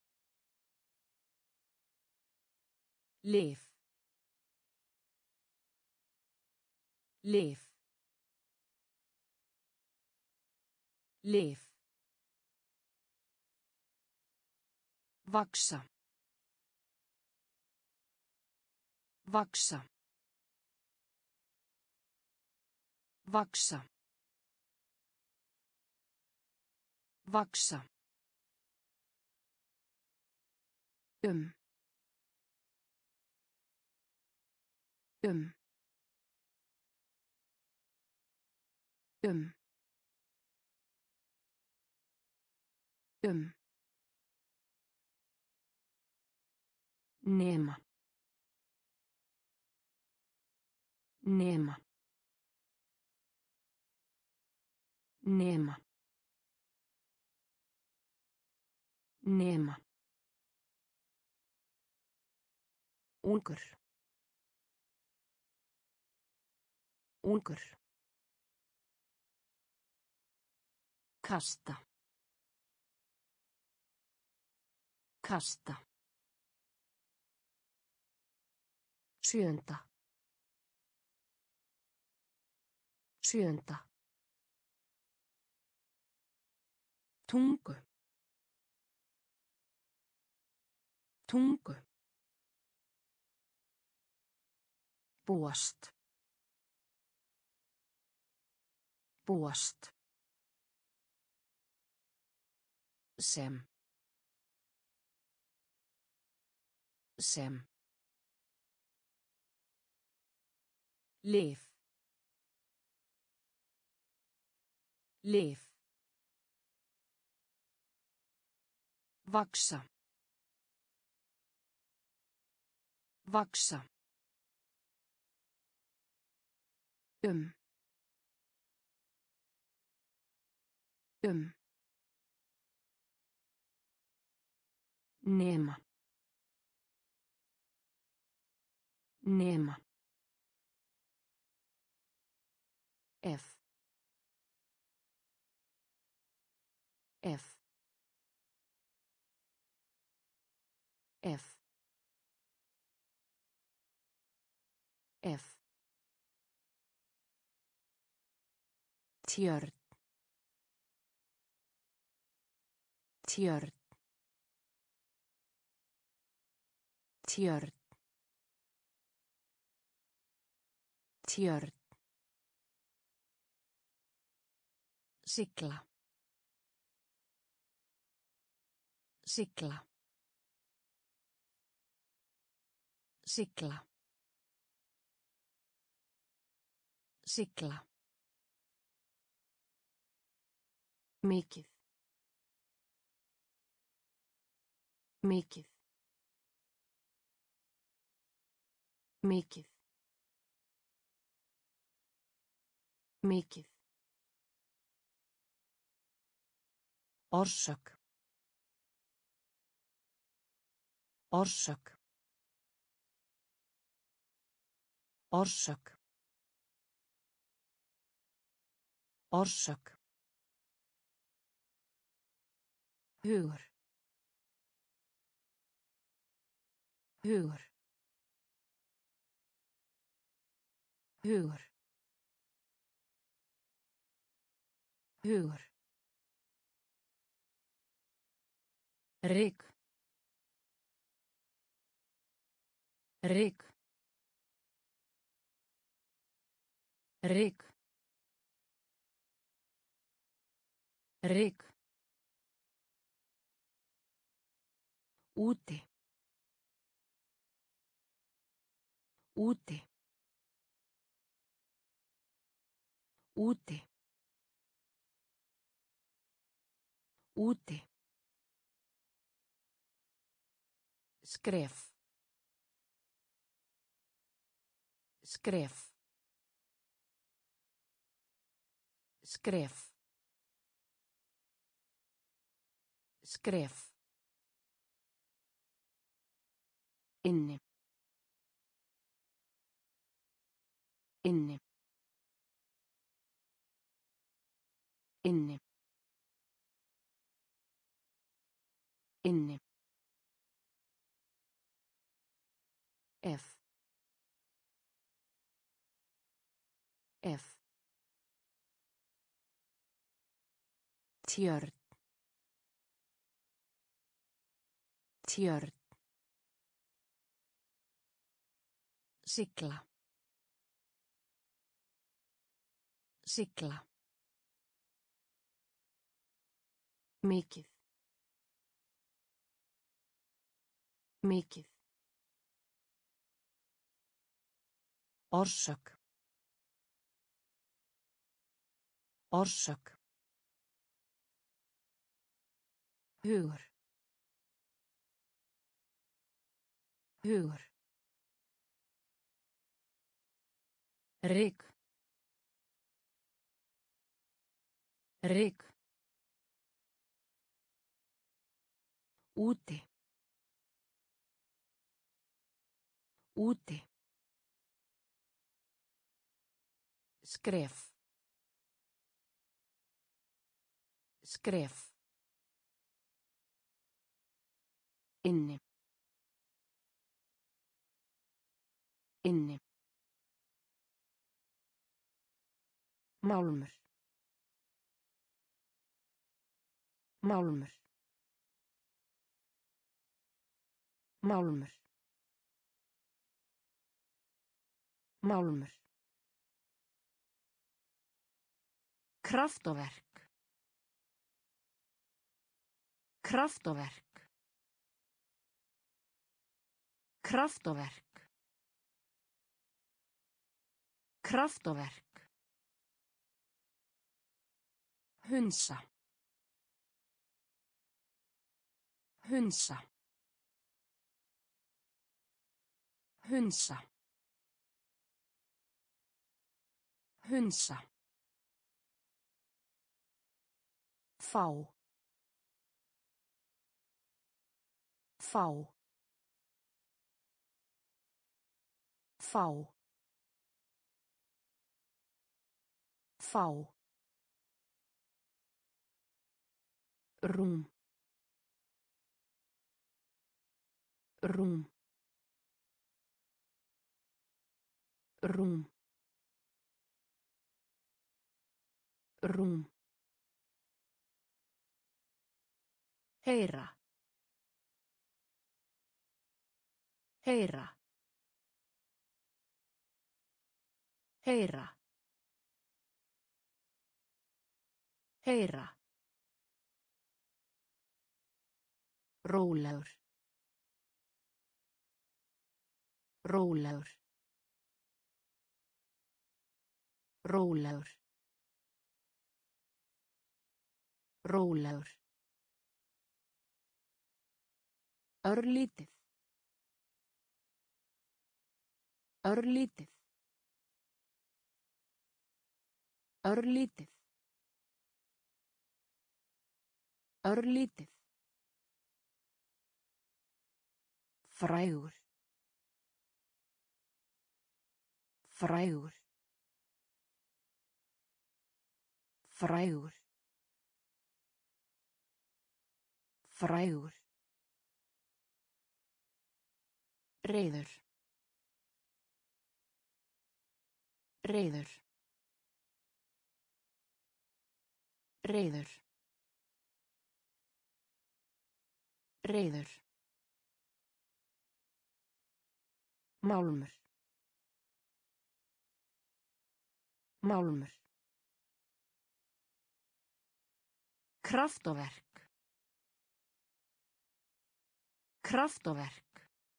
Lyf. Lyf. Lyf. Vaxa. Vaxa. Vaxa. Vaxa. Um. um um um nema nema nema nema ungur ungur kasta kasta sjöunda sjöunda tungu tungu búast búast sem lyf lyf vaksa vaksa um nema nema ef ef ef ef tjörn tjörn tjörn tjörn sigla sigla sigla sigla mikið mikið mikið mikið orsök orsök orsök orsök hugur hugur hugur hugur ryk ryk ryk ryk úti úti úti úti skref skref skref skref inni inni inni inni ef ef tjörn tjörn sigla sigla mikið mikið Orsök. Orsök. Hugur. Hugur. Ryk. Ryk. Úti. Úti. Skref. Skref. Inni. Inni. Málmur. Málmur. Málmur. Málmur. Kraftaverk. Kraftaverk. Kraftaverk. Kraftaverk. Hunsa. Hunsa. Hunsa. Hunsa. Fá. Fá. Fá. Fá. Rúm. Rúm. Rúm. Rúm. Heyra. Heyra. Heyra. Heyra. Rólegur. Rólegur. Rólegur. Rólegur. Örlítið. Örlítið. Örlítið. Örlítið. Frægur. Frægur. Frægur. Frægur. Reiður. Reiður. Reiður. Reiður. Málmur. Málmur. Kraftaverk. Kraftaverk.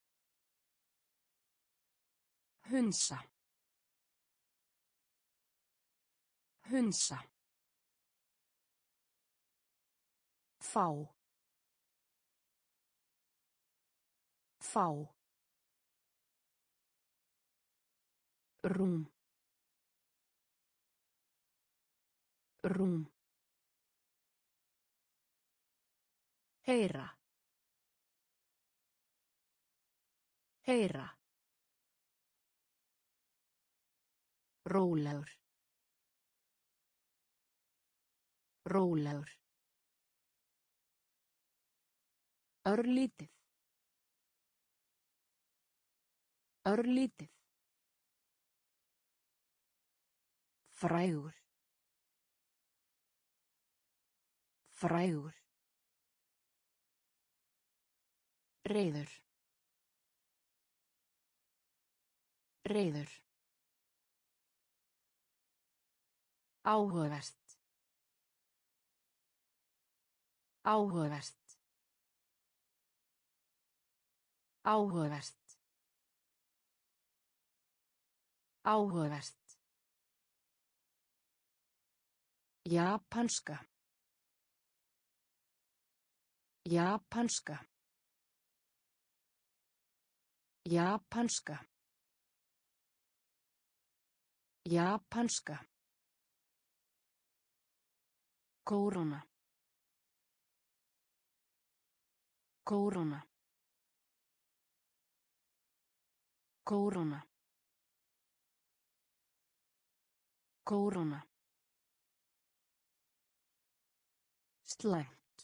Hunsa. Hunsa. Fá. Fá. Rúm. Rúm. Heyra. Heyra. Rólegur. Rólegur. Örlítið. Örlítið. Frægur. Frægur. Reiður. Reiður. Áhugavert. Áhugavert. Áhugavert. Áhugavert.
Japanska. Japanska. Japanska. Japanska. Kóróna. Kóróna. Kóróna. Kóróna. Slæmt.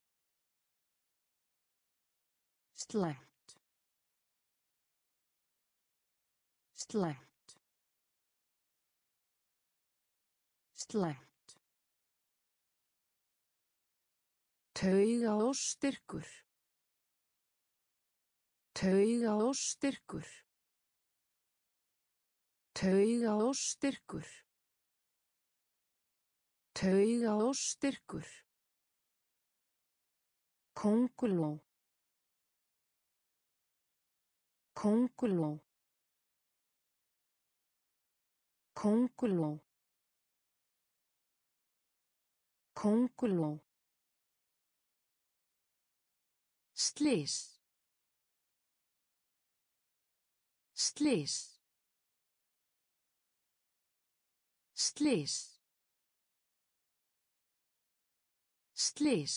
Slæmt. Slæmt. Slæmt. Taugaóstyrkur. Taugaóstyrkur. Taugaóstyrkur. Taugaóstyrkur. Kónguló. Kónguló. Kónguló. Kónguló. Slys. Slys. Slys. Slys.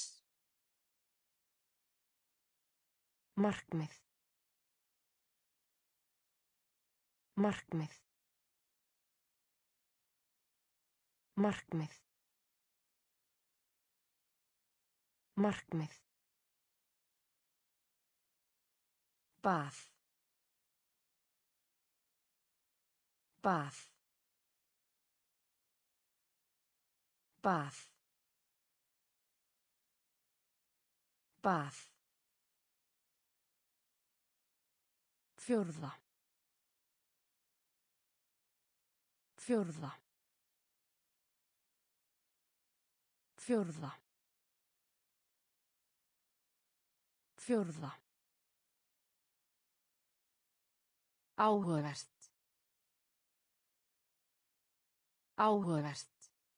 Markmið. Markmið. Markmið. Markmið. Bað. Bað. Bað. Bað. Fjórða. Fjórða. Fjórða. Fjórða.
Áhugavert. Áhugavert.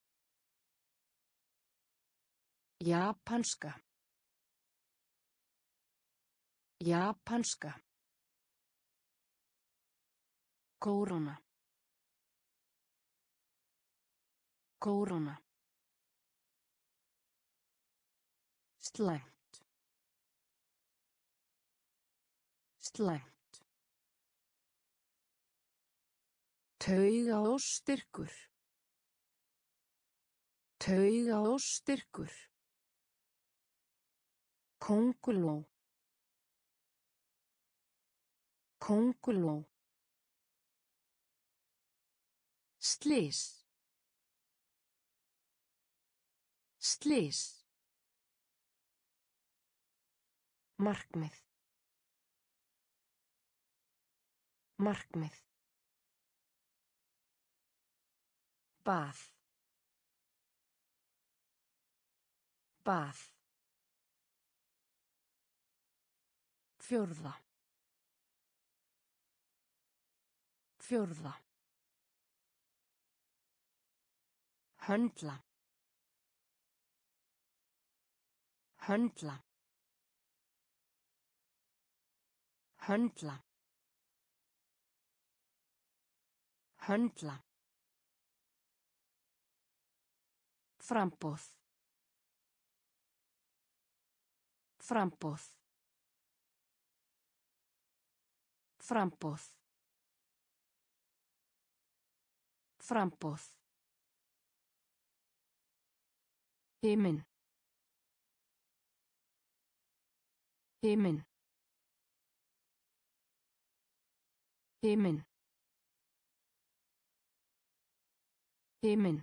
Japanska. Japanska. Kóróna. Kóróna. Slæmt. Slæmt. Taugaóstyrkur. Taugaóstyrkur. Kónguló. Kónguló. Slys. Slys. Markmið. Markmið. Bað. Bað. Fjórða. Fjórða. Höndla. Höndla. Höndla. Höndla. Framboð. Framboð. Framboð. Framboð. Himinn. Himinn. Himinn. Himinn.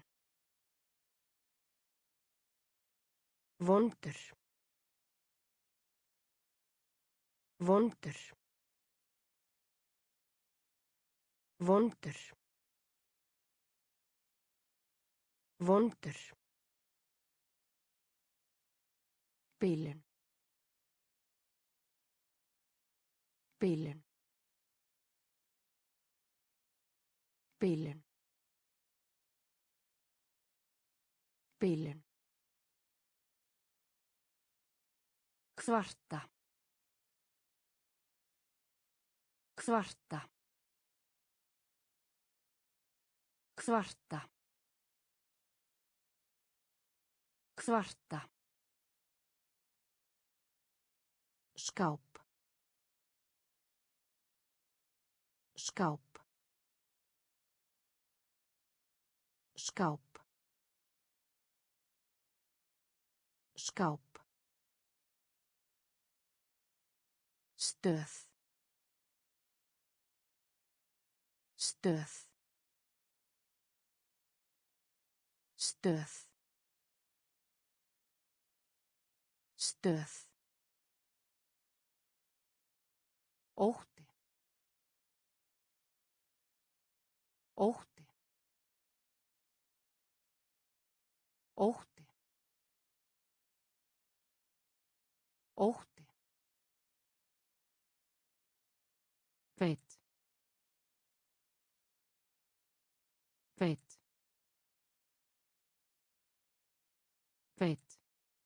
Vondur. Vondur. Vondur. Vondur. Bilun. Bilun. Bilun. Bilun. Kvarta. Kvarta. Kvarta. Kvarta. Skáp. Skáp. Skáp. Skáp. Stöð. Stöð. Stöð. Stöð. Ótti. Ótti. Ótti. Ótti. Veit. Veit. Veit.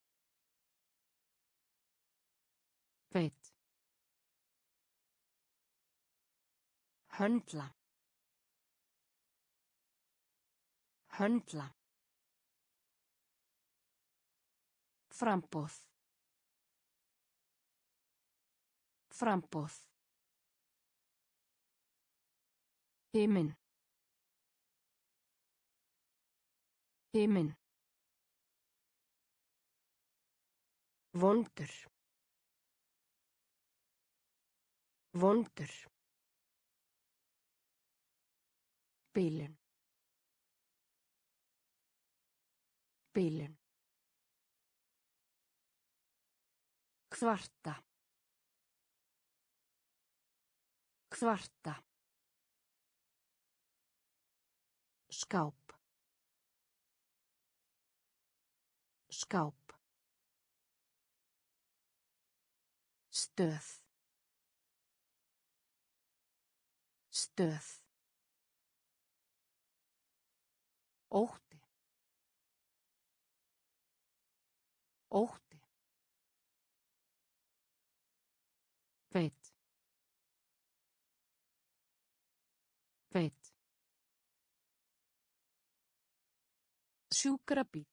Veit. Höndla. Höndla. Framboð. Framboð. Himinn. Himinn. Vondur. Vondur. Bilun. Bilun. Kvarta. Kvarta. Skáp. Skáp. Stöð. Stöð. Ótti. Ótti. Veit. Veit. Sjúkrabíll.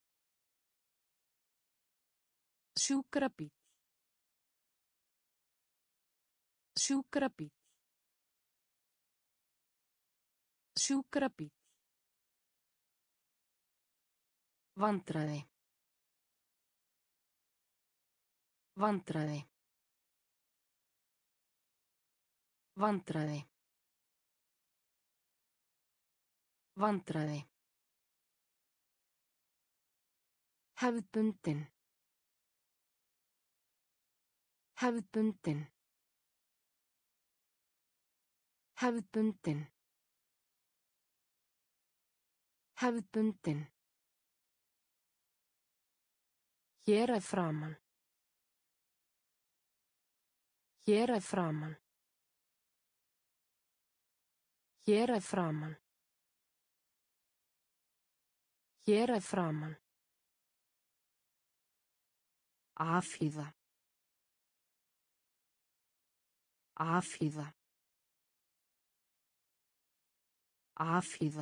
Sjúkrabíll. Sjúkrabíll. Sjúkrabíll. Vandræði. Vandræði. Vandræði. Vandræði. Hefðbundin. Hefðbundin. Hefðbundin. Hefðbundin. Hér að framan. Hér að framan. Hér að framan. Hér að framan. Afhýða. Afhýða. Afhýða.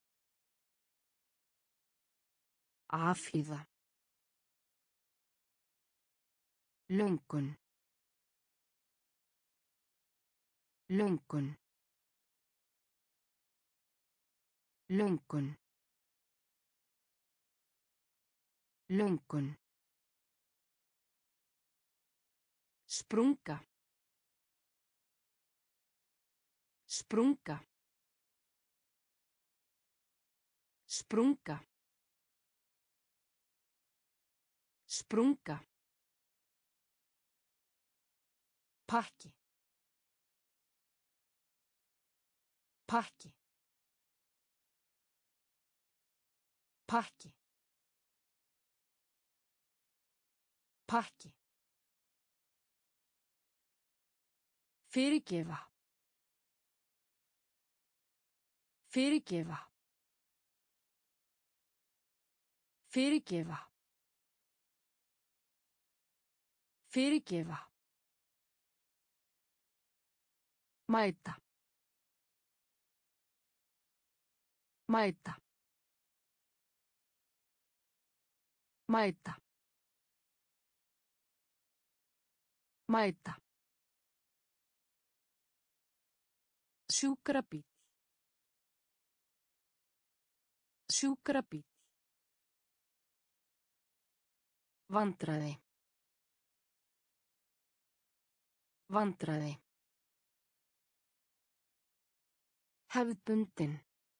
Afhýða. Löngun. Löngun. Löngun. Löngun. Sprunga. Sprunga. Sprunga. Sprunga. Pakki. Pakki. Pakki. Pakki. Fyrirgefa. Fyrirgefa. Fyrirgefa. Fyrirgefa. Mæta. Mæta. Mæta. Mæta. Sjúkrabíll. Sjúkrabíll. Vandræði. Vandræði. Hefðbundin.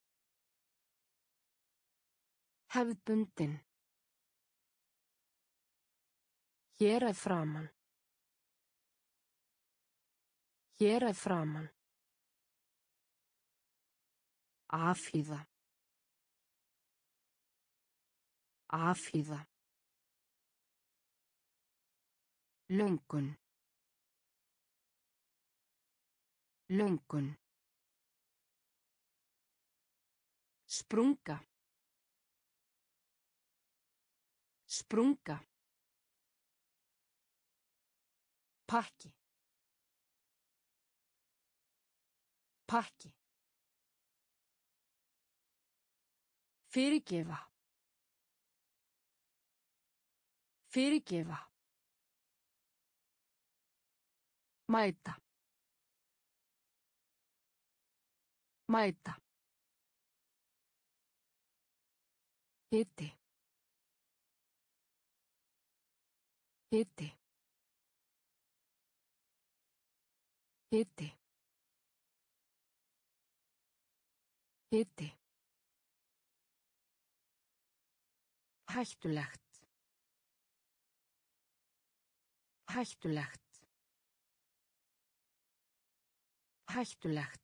Hefðbundin. Hér að framan. Hér að framan. Afhýða. Afhýða. Löngun. Löngun. Sprunga. Sprunga. Pakki. Pakki. Fyrirgefa. Fyrirgefa. Mæta. Mæta. Hiti. Hiti. Hiti. Hiti. Hættulegt. Hættulegt. Hættulegt.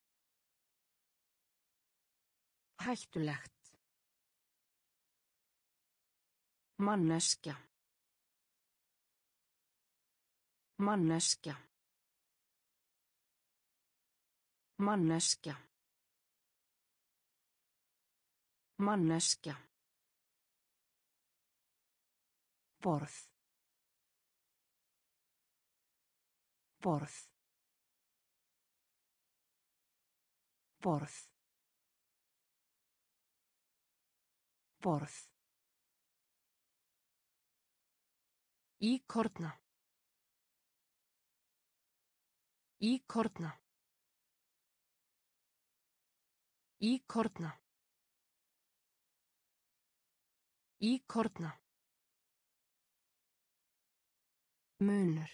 Hættulegt. Manneskja. Manneskja. Manneskja. Manneskja. Borð. Borð. Borð. Borð. Íkorna. Íkorna. Íkorna. Íkorna. Munur.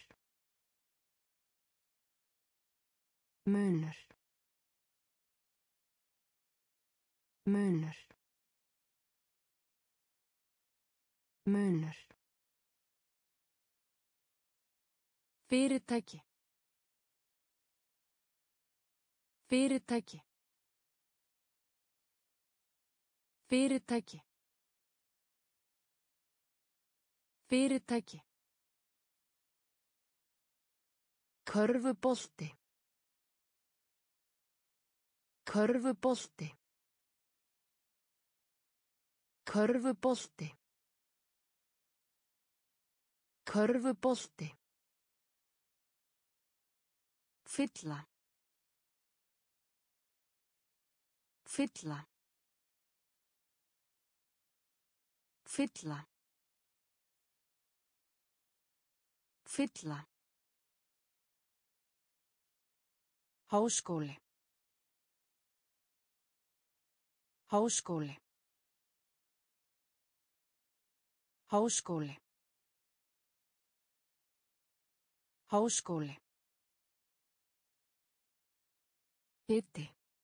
Munur. Munur. Munur. Fyrirtæki. Fyrirtæki. Fyrirtæki. Fyrirtæki. Körfubolti. Körfubolti. Körfubolti. Körfubolti. Fylla. Fylla. Fylla. Fylla. Háskóli. Háskóli. Háskóli. Háskóli. Hiti.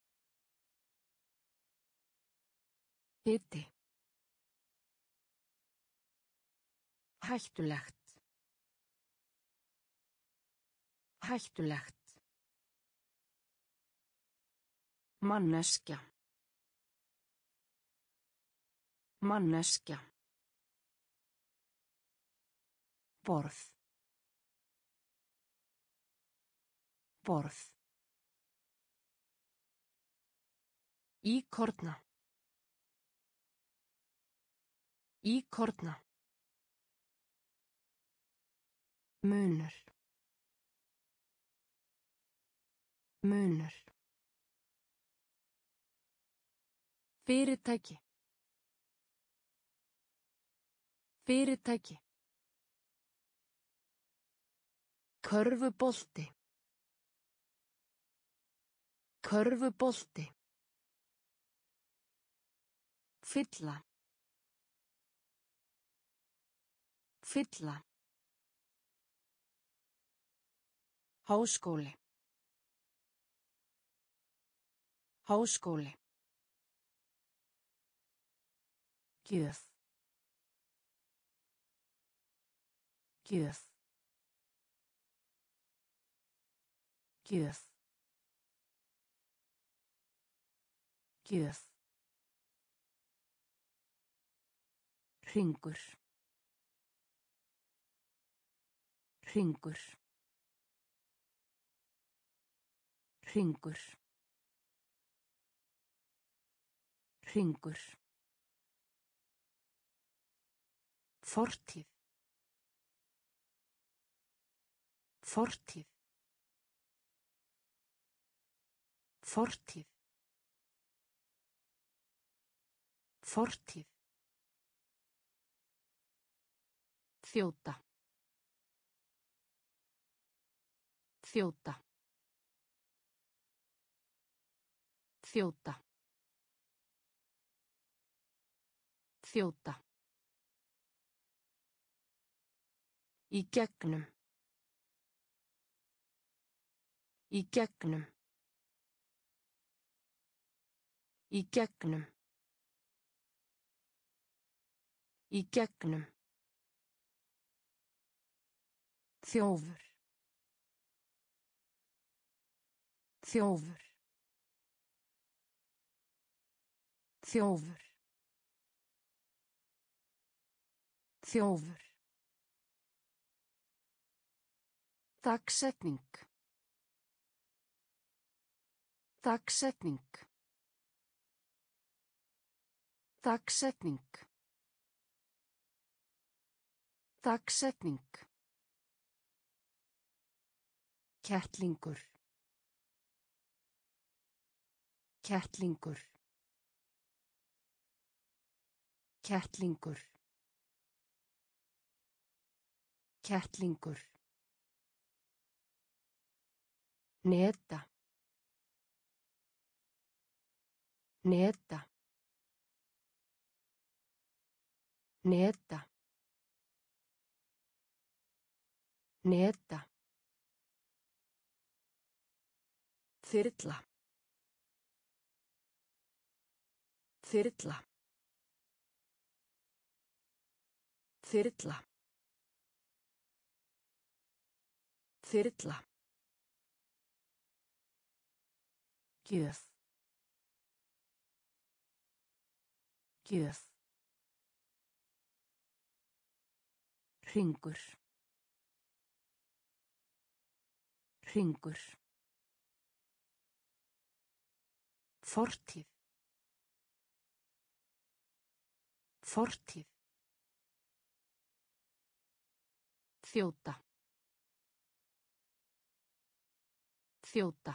Hiti. Hættulegt. Hættulegt. Manneskja. Manneskja. Borð. Borð. Íkorna. Íkorna. Munur. Munur. Fyrirtæki. Fyrirtæki. Körfubolti. Körfubolti. Fylla. Fylla. Háskóli. Háskóli. Gjöf. Gjöf. Gjöf. Gjöf. Hringur. Hringur. Hringur. Hringur. Fortíð. Fortíð. Fortíð. Fortíð. Þjóta. Þjóta. Þjóta. Þjóta. Í gegnum. Í gegnum. Í gegnum. Í gegnum. Þjófur. Þjófur. Þjófur. Þjófur. Dagsetning. Dagsetning. Dagsetning. Dagsetning. Kettlingur. Kettlingur. Kettlingur. Kettlingur. Neta. Neta. Neta. Neta. Þyrla. Þyrla. Þyrla. Þyrla. Gjöf. Gjöf. Hringur. Hringur. Fortíð. Fortíð. Þjóta. Þjóta.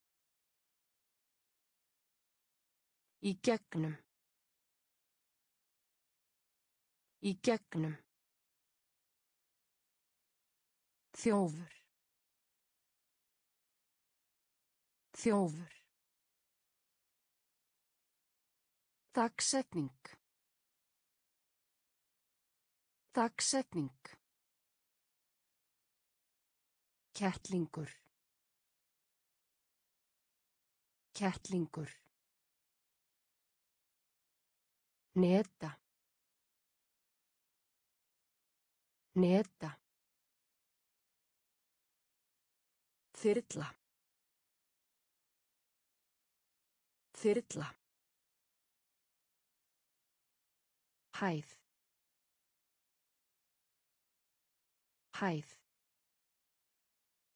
Í gegnum. Í gegnum. Þjófur. Þjófur. Dagsetning. Dagsetning. Kettlingur. Kettlingur. Neta. Neta. Þyrla. Þyrla. Hæð. Hæð.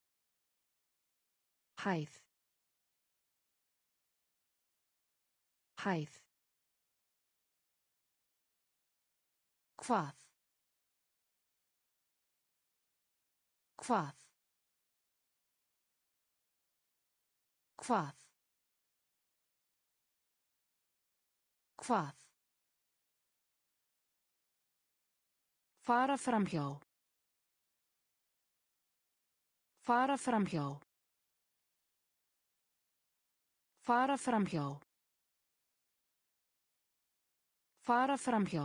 Hæð. Hæð.
Hvað. Hvað. Hvað. Hvað. Fara framhjá. Fara framhjá. Fara framhjá. Fara framhjá.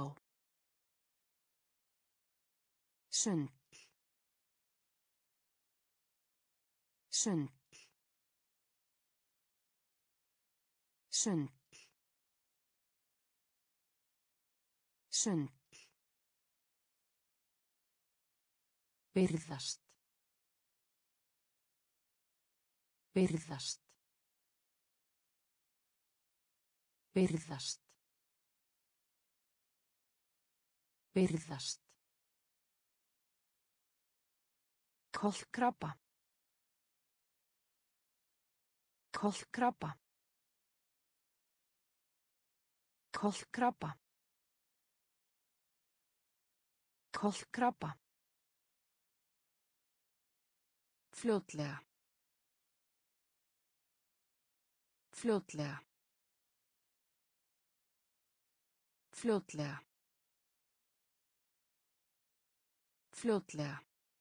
Sund. Sund. Sund. Sund. Virðast. Virðast. Virðast. Virðast. Kolkrabba. Kolkrabba. Kolkrabba. Kolkrabba. Fljótlega. Fljótlega. Fljótlega. Fljótlega.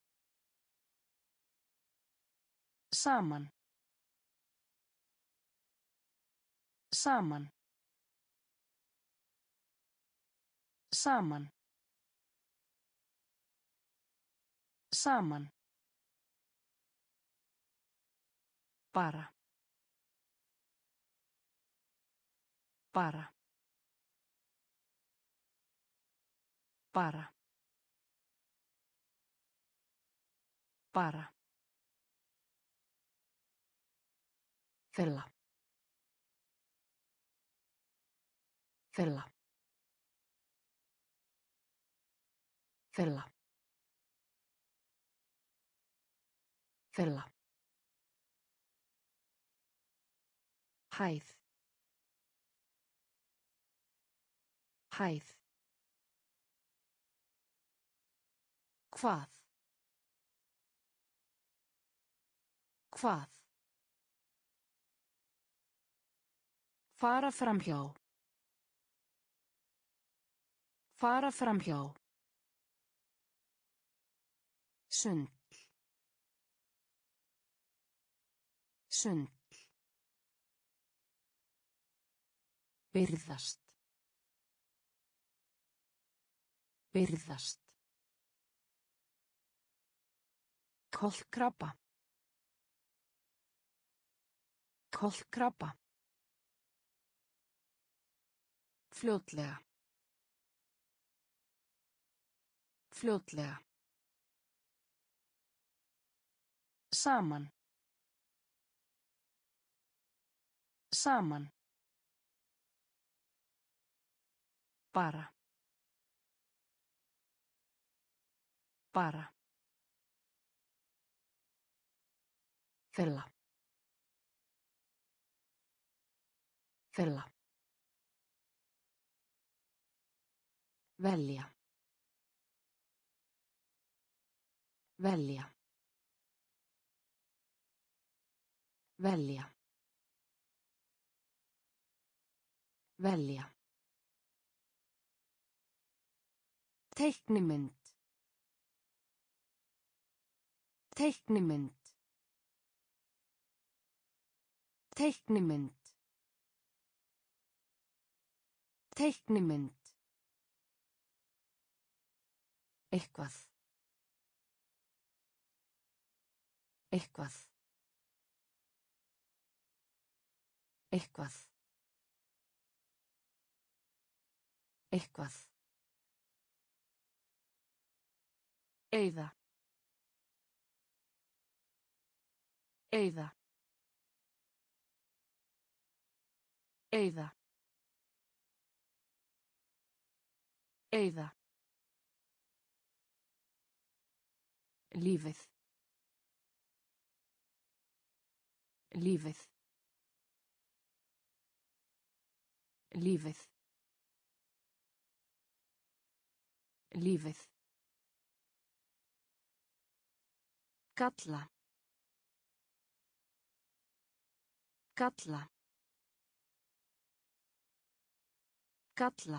Saman. Saman. Saman. Saman. Bara. Bara. Bara. Bara. Fella. Fella. Fella. Fella. Hæð. Hæð. Hvað. Hvað. Fara framhjá. Fara framhjá. Sund. Sund. Virðast. Virðast. Kolkrabba. Kolkrabba. Fljótlega. Fljótlega. Saman. Saman. Bara. Bara. Fella. Fella. Velja. Velja. Velja. Velja. Teiknimynd. Teiknimynd. Teiknimynd. Teiknimynd. Eitthvað. Eitthvað. Eitthvað. Eitthvað. Eyða. Eyða. Eyða. Eyða. Lífið. Lífið. Lífið. Lífið. Galla. Galla. Galla.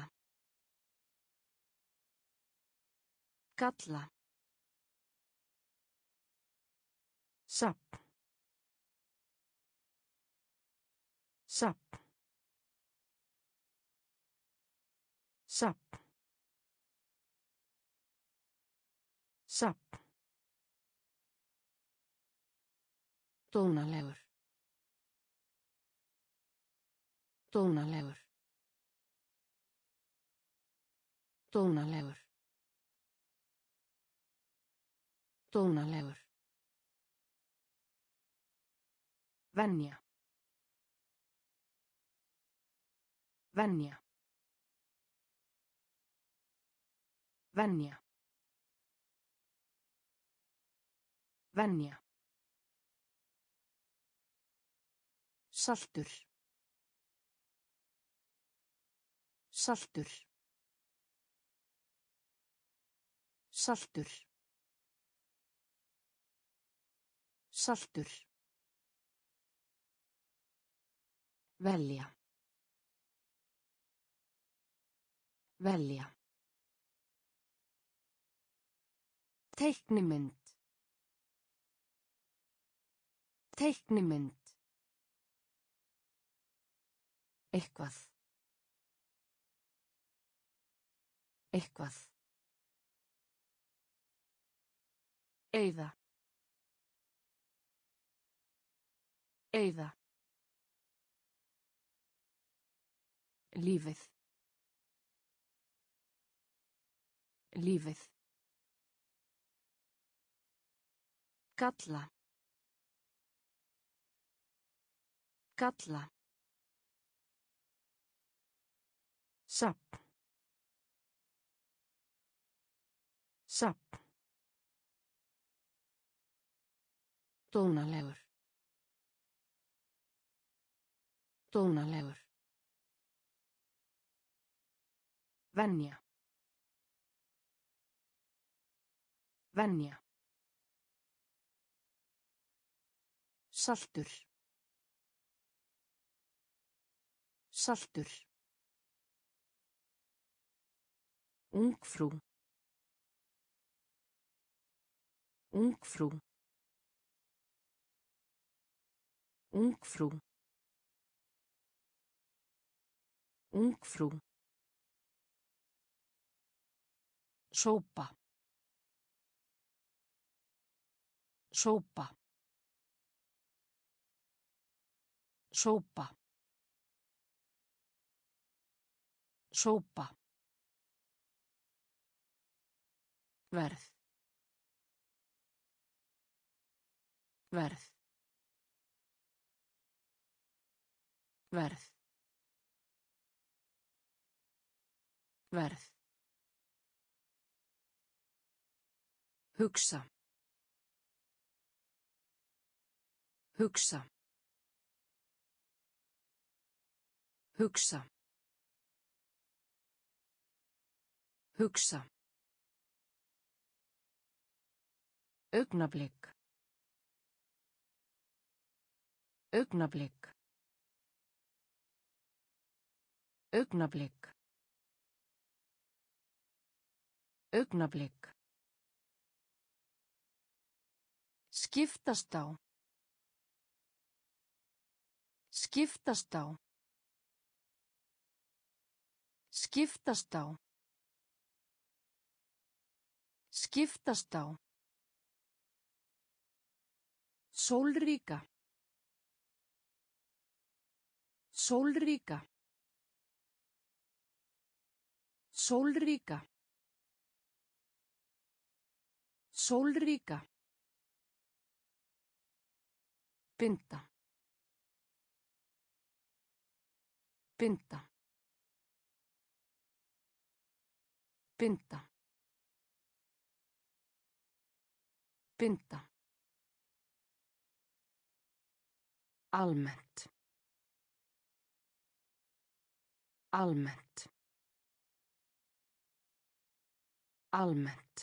Galla. Safn. Safn. Safn. Safn. Dónalegur. Dónalegur. Dónalegur. Dónalegur. Venja. Venja. Venja. Venja. Saltur. Saltur. Saltur. Saltur. Velja. Velja. Teiknimynd. Teiknimynd. Eitthvað. Eitthvað. Eyða. Eyða. Lífið. Lífið. Galla. Galla. Safn. Safn. Dónalegur. Dónalegur. Venja. Venja. Saltur. Saltur. Ungfrú. Ungfrú. Ungfrú. Ungfrú. Sópa. Sópa. Sópa. Sópa. Verð. Verð. Verð. Verð. Hugsa. Hugsa. Hugsa. Hugsa. Augnablik. Augnablik. Augnablik. Augnablik. Skiptast á. Skiptast á. Skiptast á. Skiptast á. Sólríka. Sólríka. Sólríka. Sólríka. Binda. Binda. Binda. Binda. Almennt. Almennt. Almennt.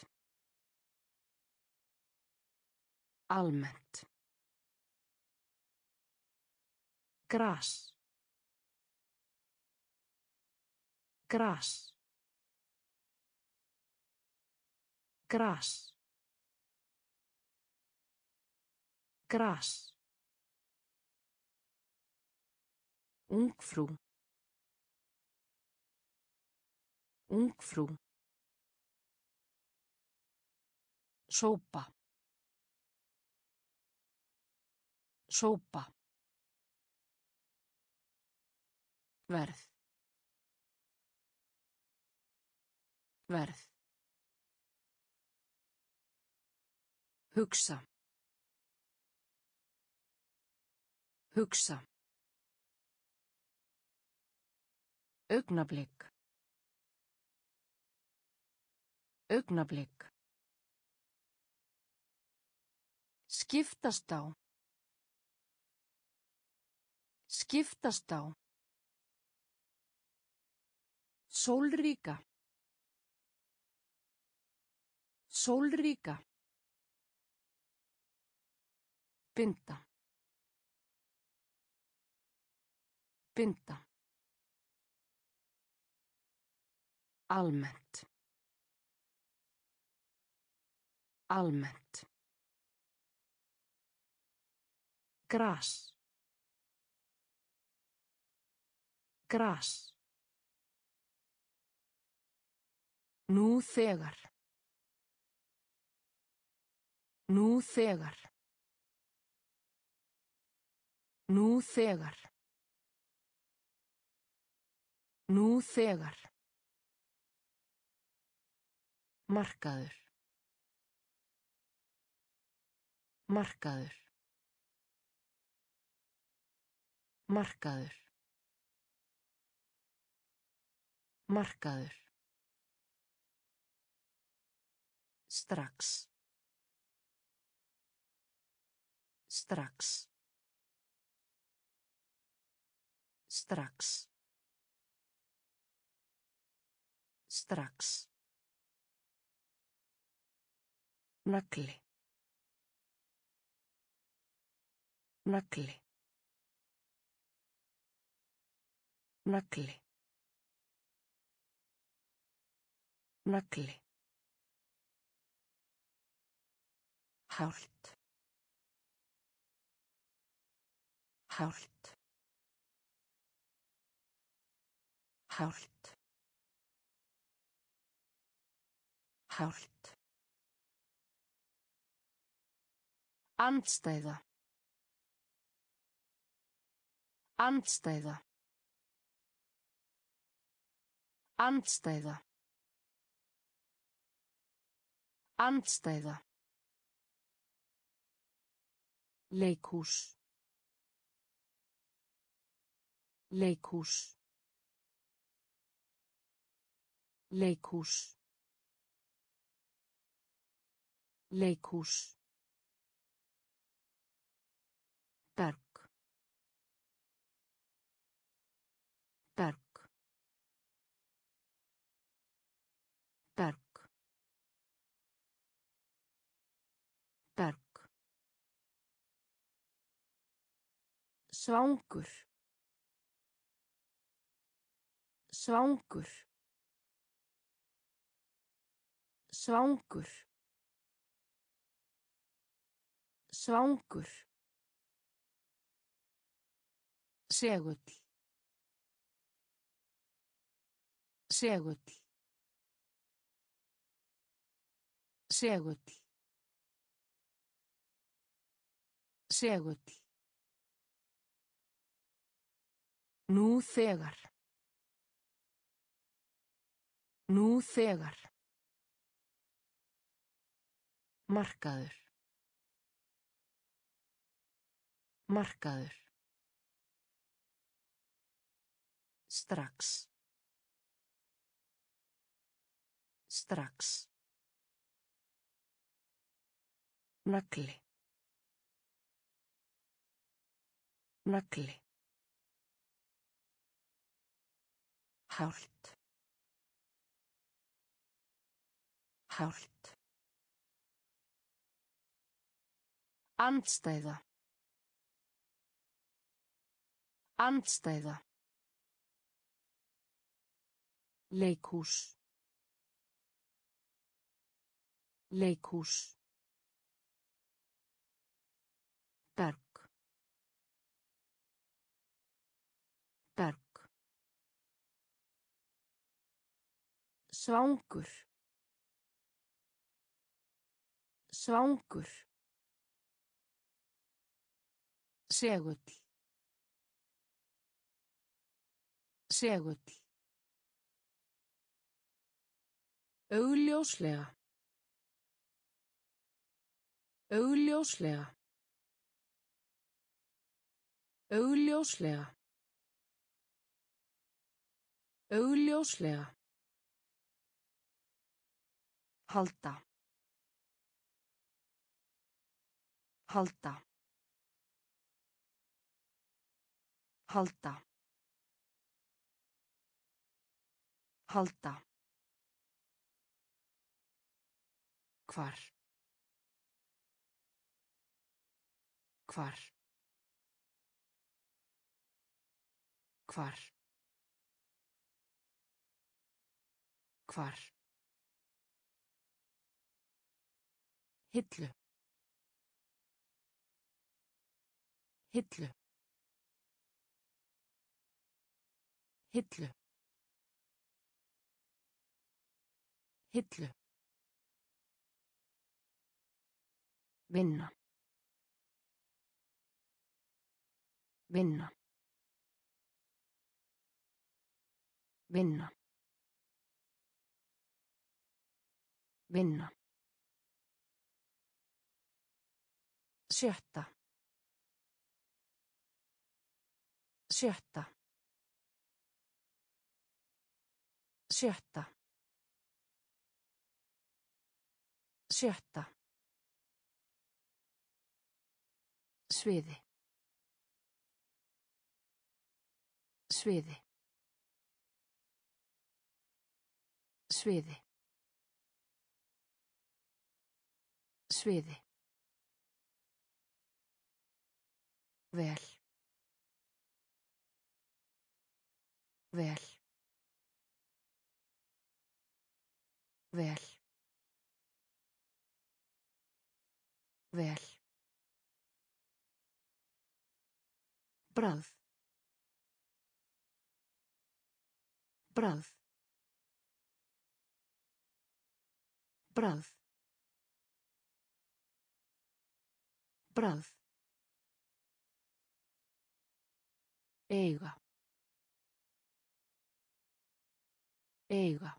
Almennt. Gras. Gras. Gras. Gras. Ungfrú. Ungfrú. Sópa. Sópa. Verð. Verð. Hugsa. Hugsa. Augnablik. Augnablik. Skiptast á. Skiptast á. Sólríka. Sólríka. Binda. Binda. Almennt. Almennt. Gras. Gras. Nú þegar. Nú þegar. Nú þegar. Nú þegar. Markaður. Markaður. Markaður. Markaður. Strax. Strax. Strax. Strax. Nagli. Nagli. Nagli. Nagli. Hált. Hált. Hált. Hált. Andstæða. Andstæða. Andstæða. Andstæða. Leikhús. Leikhús. Leikhús. Leikhús. Berg. Berg. Berg. Berg. Svangur. Svangur. Svangur. Svangur. Segull. Segull. Segull. Segull. Nú þegar. Nú þegar. Markaður. Markaður. Strax. Strax. Nagli. Nagli. Hált. Hált. Andstæða. Andstæða. Leikhús. Leikhús. Berg. Berg. Svangur. Svangur. Segull. Segull. Augljóslega. Augljóslega. Augljóslega. Augljóslega. Halda. Halda. Halda. Halda. Hvar. Hvar. Hvar. Hvar. Hillu. Hillu. Hillu. Hillu. Vinna. Vinna. Vinna. Vinna. Sjötta. Sjötta. Sjötta. Sjötta. Sviði. Sviði. Sviði. Sviði. Vel. Vel. Vel. Vel. Bragð. Bragð. Bragð. Bragð. Eiga. Eiga.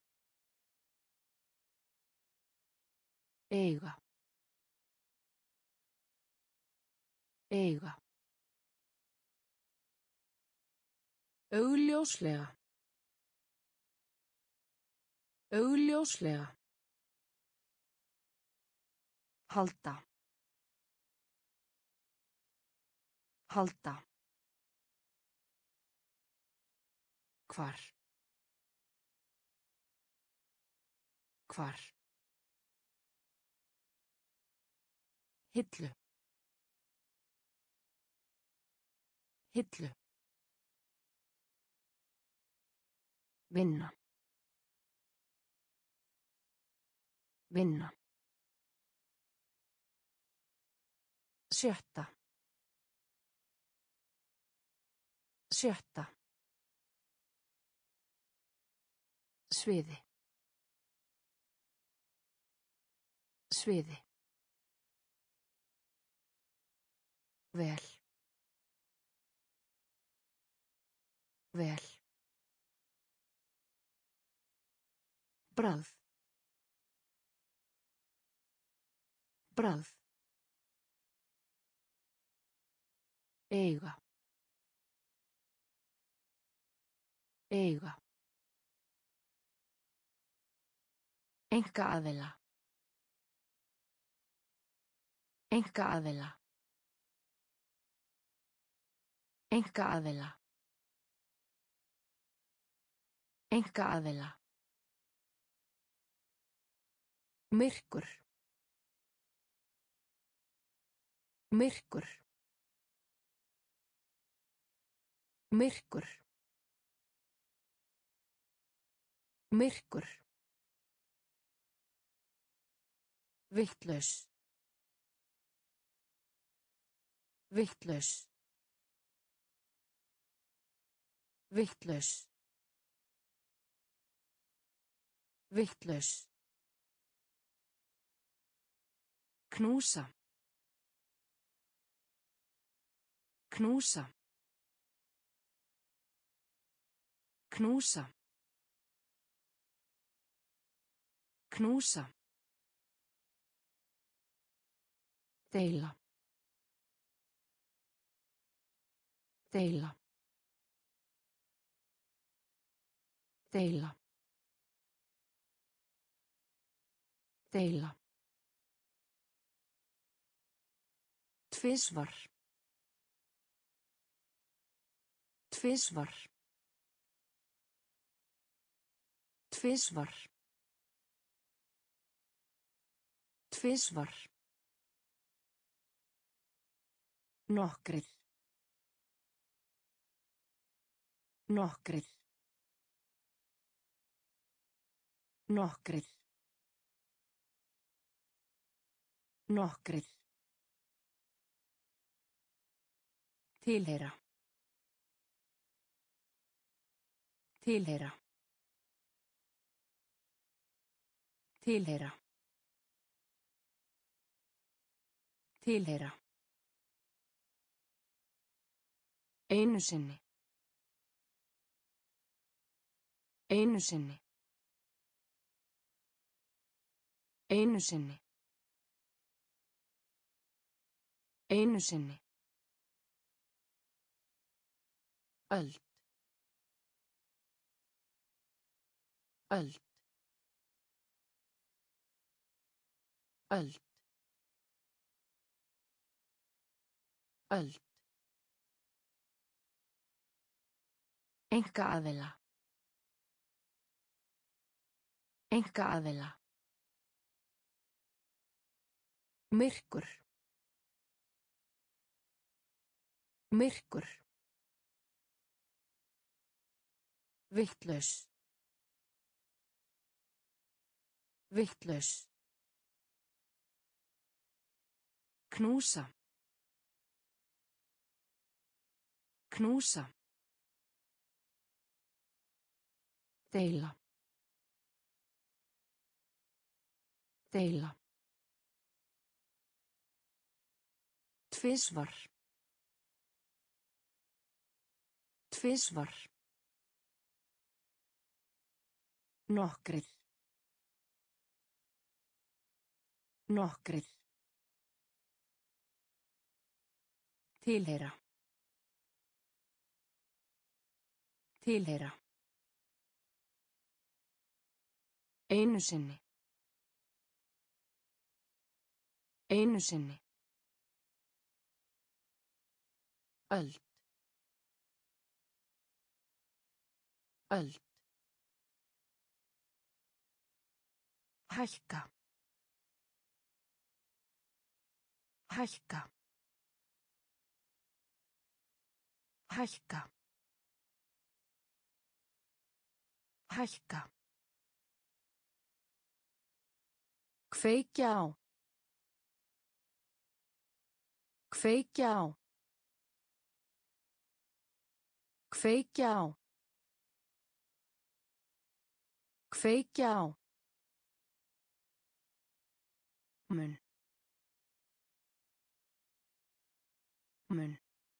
Eiga. Eiga. Augljóslega. Augljóslega. Halda. Halda. Hvar. Hvar. Hillu. Hillu. Vinna. Vinna. Sjötta. Sjötta. Sviði. Sviði. Vel. Vel. Bragð. Bragð. Eiga. Eiga. Einkaaðila. Einkaaðila. Einkaaðila. Einkaaðila.
Myrkur. Myrkur. Myrkur. Myrkur. Vitlaus. Vitlaus. Vitlaus. Vitlaus. Knúsa. Knúsa. Knúsa. Knúsa.
Deila. Deila. Deila. Deila.
Tvisvar. Tvisvar. Tvisvar. Tvisvar. Nokkrir. Nokkrir. Nokkrir. Nokkrir. Tilheyra. Tilheyra. Tilheyra. Tilheyra. Einu sinni. Einu sinni. Einu sinni. Einu sinni. Öld. Öld. Öld. Öld.
Einkaaðila. Einkaaðila.
Myrkur. Myrkur. Vitlaus. Vitlaus. Knúsa. Knúsa.
Deila. Deila.
Tvisvar. Tvisvar. Nokkrir. Nokkrir. Tilheyra. Tilheyra. Einu sinni. Einu sinni. Öld. Öld. Hækka. Hækka. Hækka. Hækka. Kveikja á. Kveikja á. Kveikja á. Kveikja á. Mun. Mun.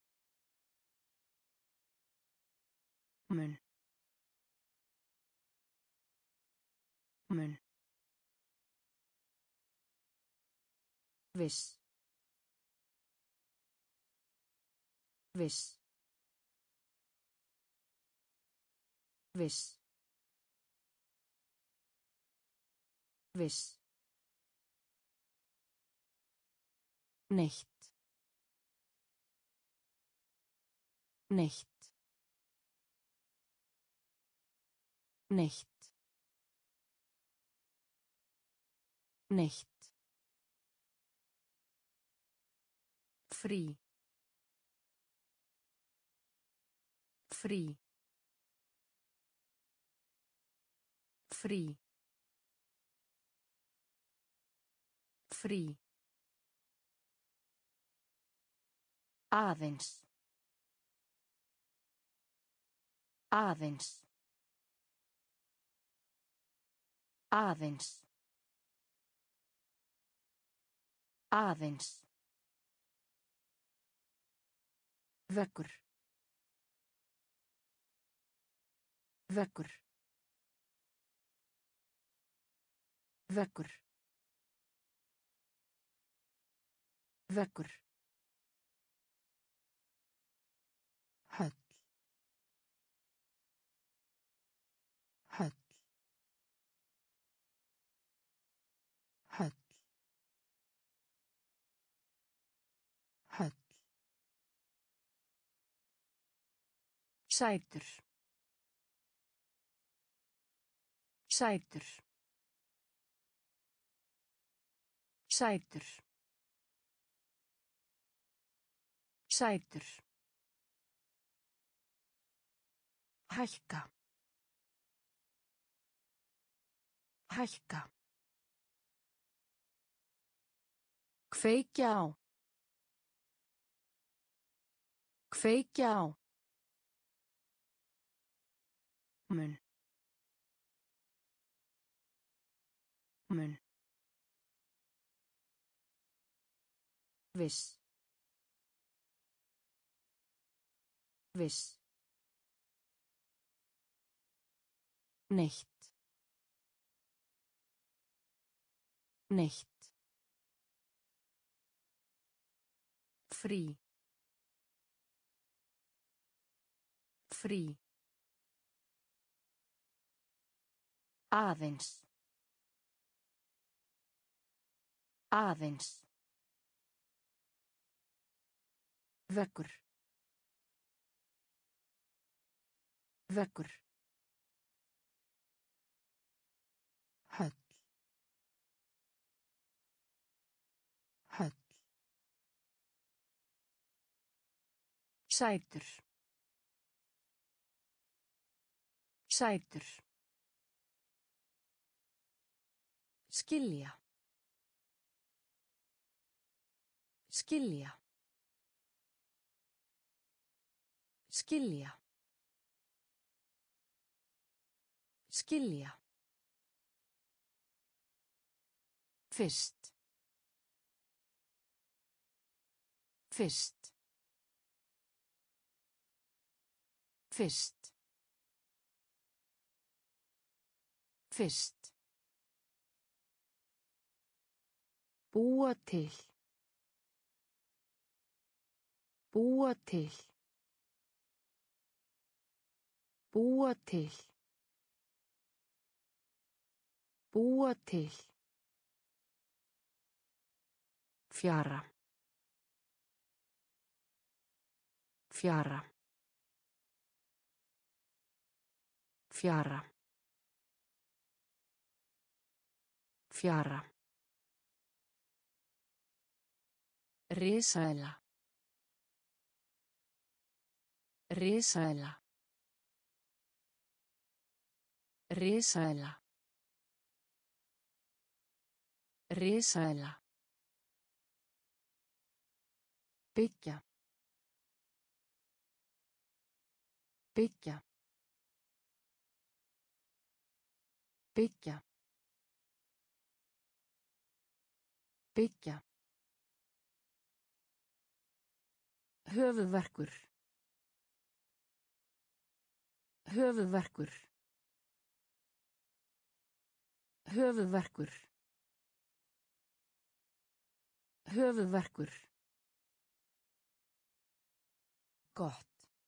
Mun. Mun. Viss. Viss. Viss. Viss. Nicht. Nicht. Nicht. Nicht. Frí. Frí. Frí. Frí. Aðeins. Aðeins. Aðeins. Aðeins. Vekkur. Vekkur. Vekkur. Vekkur. Höll. Höll. Höll. Höll. Sætur. Sætur. Sætur. Sætur. Hækka. Hækka. Kveikja á. Kveikja á. Mun. Mun. Viss. Viss. Nicht. Nicht. Frí. Frí. Aðeins. Aðeins. Vekkur. Vekkur. Höll. Höll. Sætur. Sætur. Skilja. Skilja. Skilja. Skilja. Fyrst. Fyrst. Fyrst. Fyrst. Búa til. Búa til. Búa til. Búa til. Fjara. Fjara. Fjara. Fjara. Risaeðla. Risaeðla. Risaeðla. Risaeðla. Byggja. Byggja. Byggja. Byggja. Höfuðverkur. Höfuðverkur. Höfuðverkur. Höfuðverkur. Gott.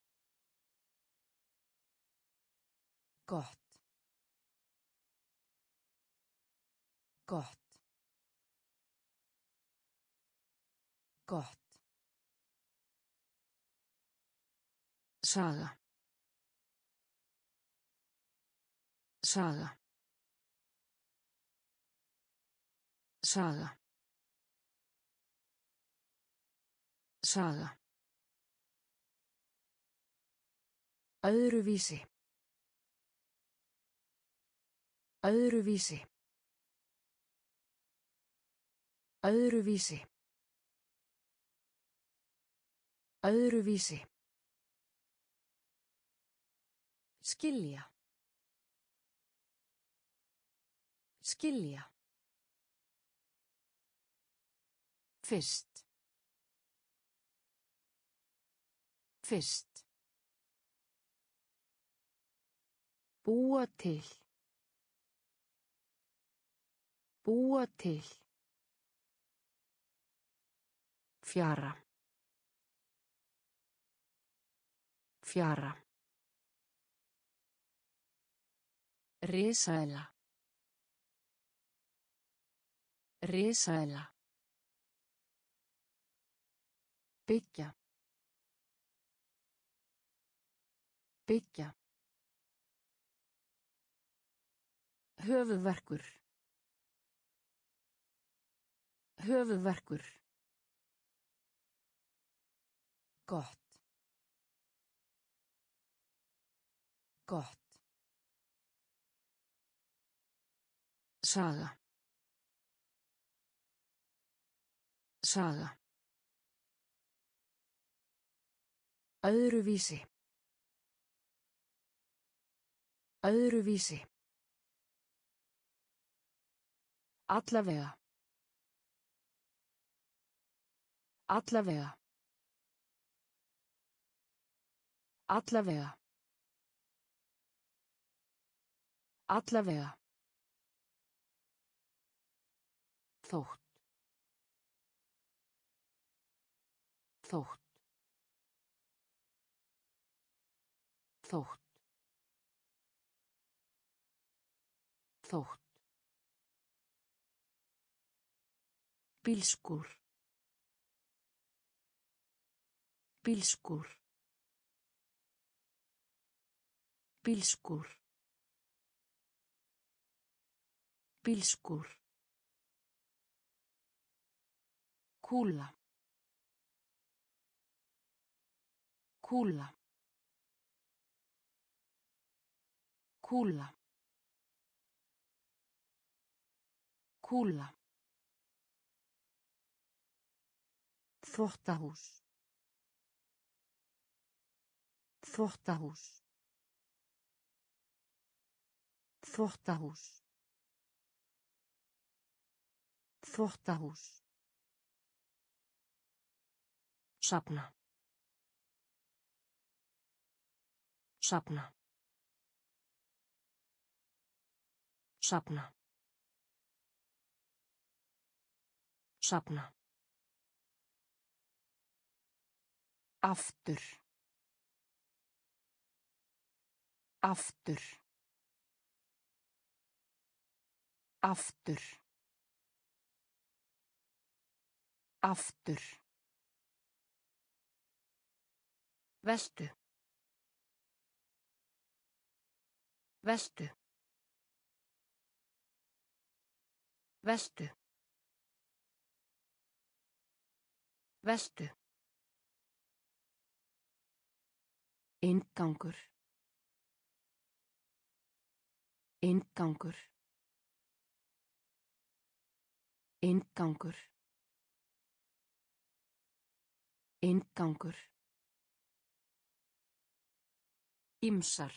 Gott. Gott. Gott. Saga.
Saga. Saga. Saga. Öðruvísi. Öðruvísi. Öðruvísi. Öðruvísi. Skilja. Skilja. Fyrst. Fyrst. Búa til. Búa til. Fjara. Fjara. Risaeðla. Risaeðla. Byggja. Byggja. Höfuðverkur. Höfuðverkur.
Gott. Gott.
Saga. Saga. Öðruvísi. Öðruvísi. Allavega. Allavega. Allavega. Allavega. Þótt. Þótt. Þótt. Þótt. Bílskúr. Bílskúr. Bílskúr. Bílskúr. Kúla. Kúla. Kúla. Kúla. Þvottahús. Þvottahús. Þvottahús. Þvottahús. Safna. Safna. Safna. Safna. Aftur. Aftur. Aftur. Aftur. Veltu. Veltu. Veltu. Veltu. Inngangur. Inngangur. Inngangur. Inngangur. Ýmsar.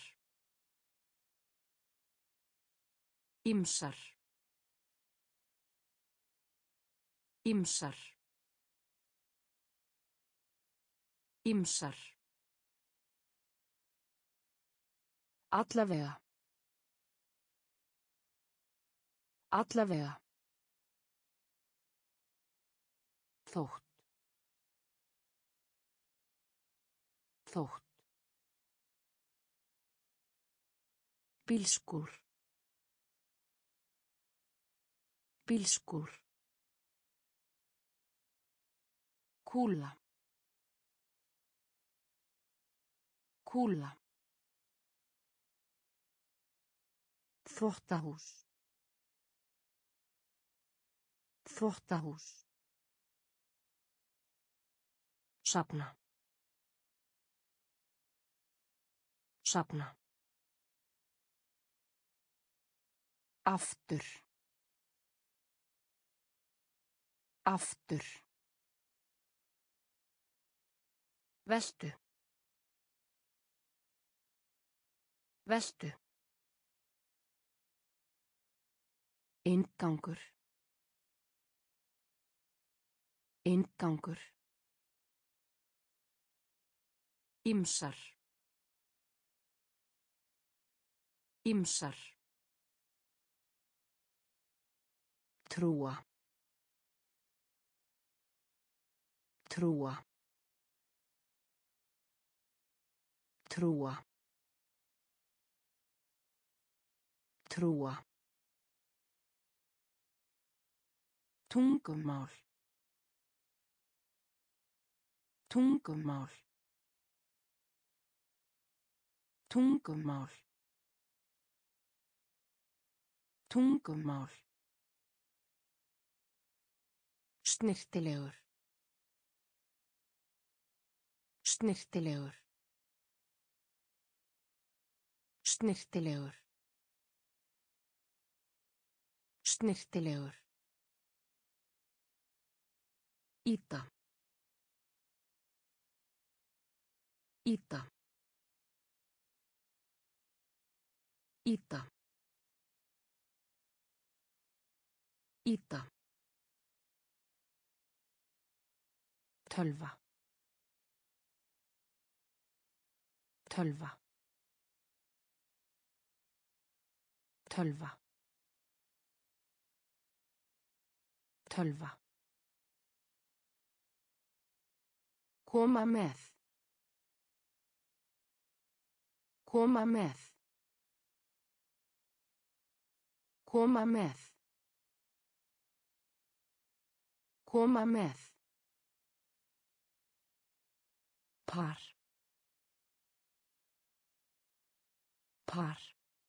Ýmsar. Ýmsar. Ýmsar. Allavega. Allavega. Þótt. Þótt. Bílskúr. Bílskúr. Kúla. Kúla. Þvottahús. Þvottahús. Safna. Safna. Aftur. Aftur. Veltu. Veltu. Inngangur. Inngangur. Ýmsar. Ýmsar. Trúa. Trúa. Trúa. Trúa. Tungumál. Tungumál. Tungumál. Tungumál. Snyrtilegur. Snyrtilegur. Snyrtilegur. Snyrtilegur. Ýta. Ýta. Ýta. Ýta. Tölva. Tölva. Tölva. Tölva. Koma með. Koma með. Koma með. Koma með. Par. Par.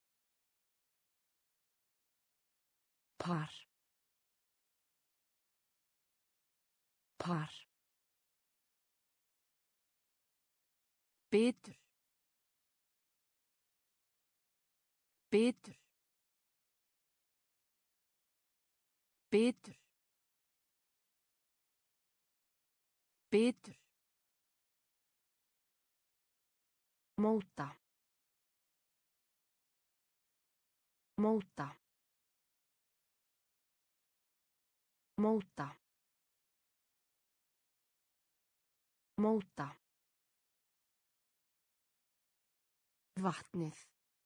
Par. Par. Betur. Betur. Betur. Betur. Móta. Móta. Móta. Móta. Vatnið.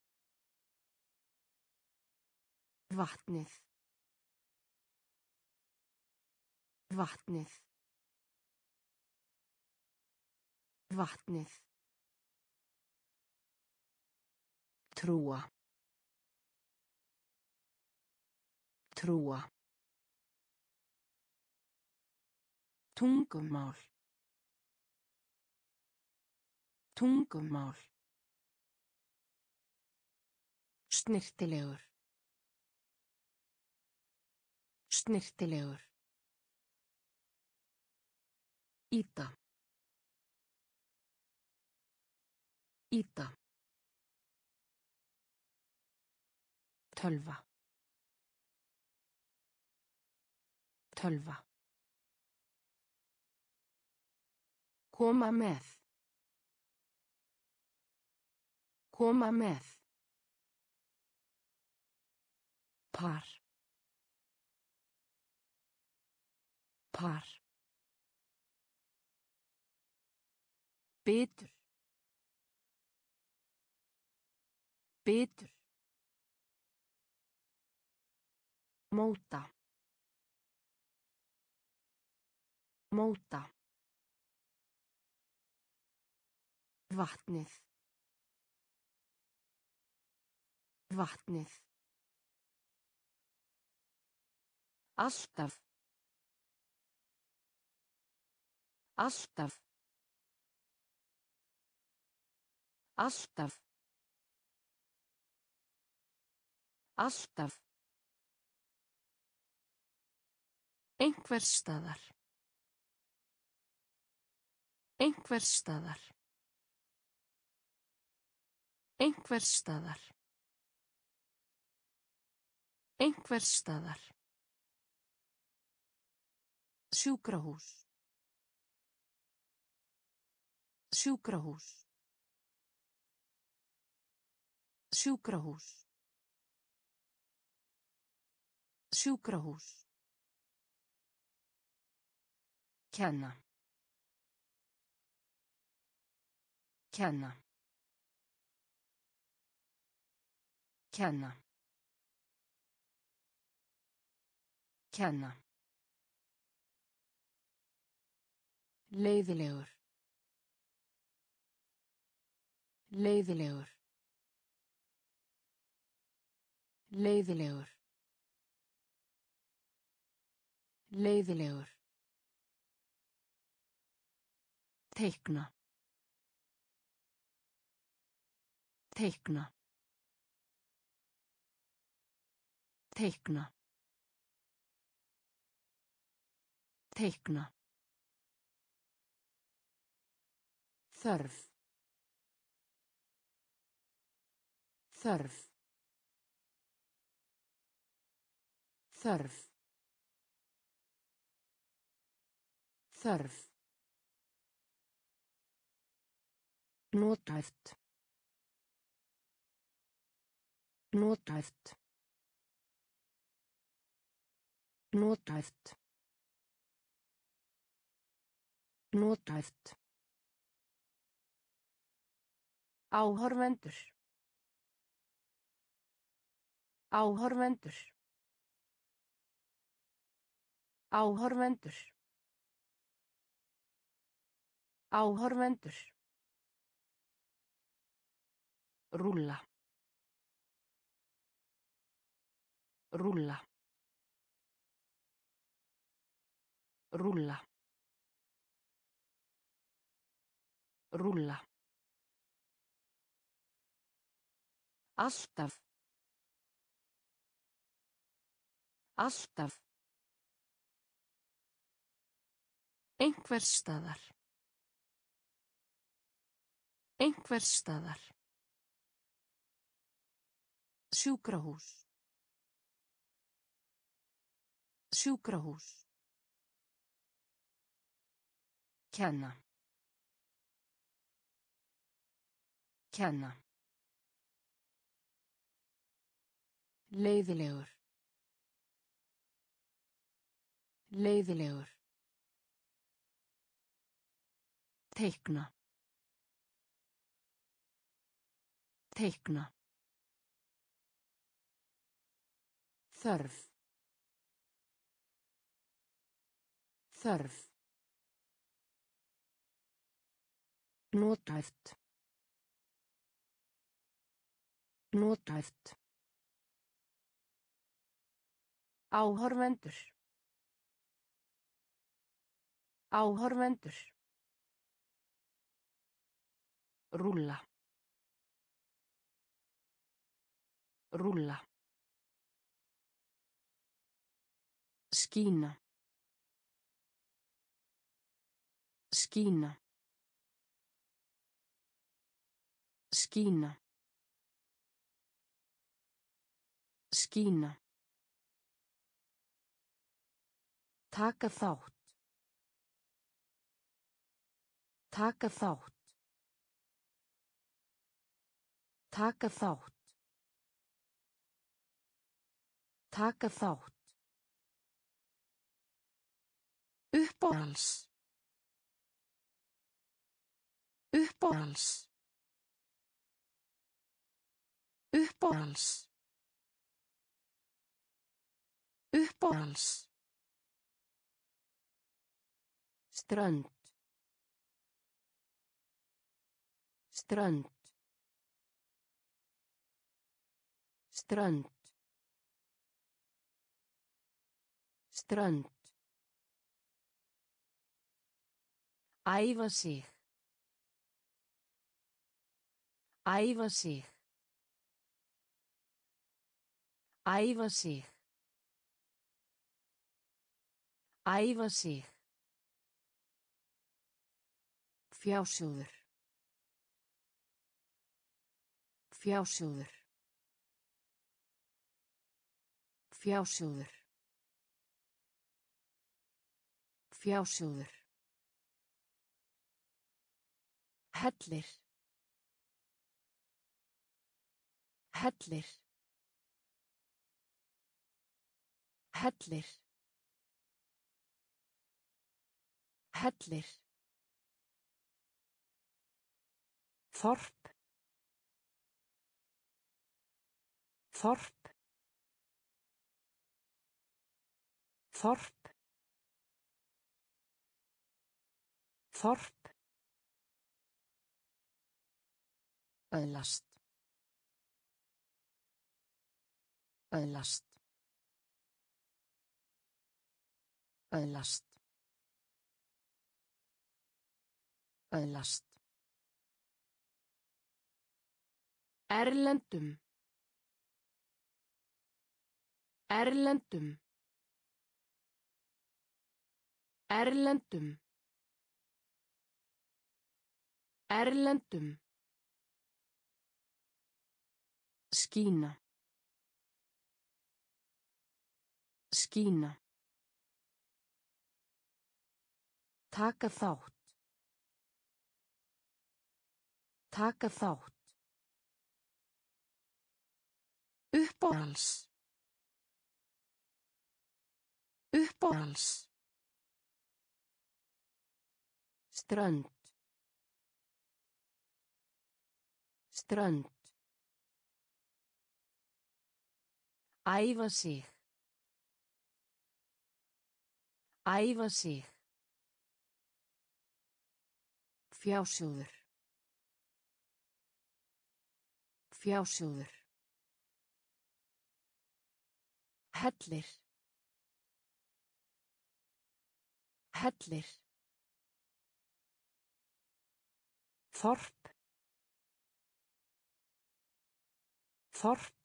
Vatnið. Vatnið. Vatnið. Trúa. Trúa. Tungumál. Tungumál. Snyrtilegur. Snyrtilegur. Ýta. Ýta. Tölva. Tölva. Koma með. Koma með. Par. Par. Betur. Betur. Móta. Móta. Vatnið. Vatnið. Alltaf. Alltaf. Alltaf. Alltaf. Einhvers staðar. Einhvers staðar. Einhvers staðar. Einhvers staðar. Sjúkrahús. Sjúkrahús. Sjúkrahús. Sjúkrahús. Kenna. Kenna. Kenna. Kenna. Leiðilegur. Leiðilegur. Leiðilegur. Leiðilegur. Teikna. Teikna. Teikna. Teikna. Þörf. Þörf. Þörf. Þörf. Nothæft. Nothæft. Nothæft. Nothæft. Áhorfendur. Áhorfendur. Áhorfendur. Áhorfendur. Rúlla. Rúlla. Rúlla. Rúlla. Alltaf. Alltaf. Einhvers staðar. Einhvers staðar. Sjúkrahús. Sjúkrahús. Kenna. Kenna. Leiðilegur. Leiðilegur. Teikna. Teikna. Þörf. Þörf. Nothæft. Nothæft. Áhorfendur. Áhorfendur. Rúlla. Rúlla. Skína. Skína. Skína. Skína. Taka þátt. Taka þátt. Taka þátt. Taka þátt. Uppáhalds. Uppáhalds. Uppáhalds. Uppáhalds. Strönd. Strönd. Strönd. Strönd. Æfa sig. Æfa sig. Æfa sig. Æfa sig. Fjásjóður. Fjásjóður. Fjásjóður. Fjásjóður. Hellir. Hellir. Hellir. Hellir. Þorp. Þorp. Þorp. Þorp. Öðlast. Öðlast. Öðlast. Öðlast. Erlendum. Erlendum. Erlendum. Erlendum. Skína. Skína. Taka þátt. Taka þátt. Uppáhalds. Uppáhalds. Strönd. Strönd. Æfa sig. Æfa sig. Fjásjóður. Fjásjóður. Hellir. Hellir. Þorp. Þorp.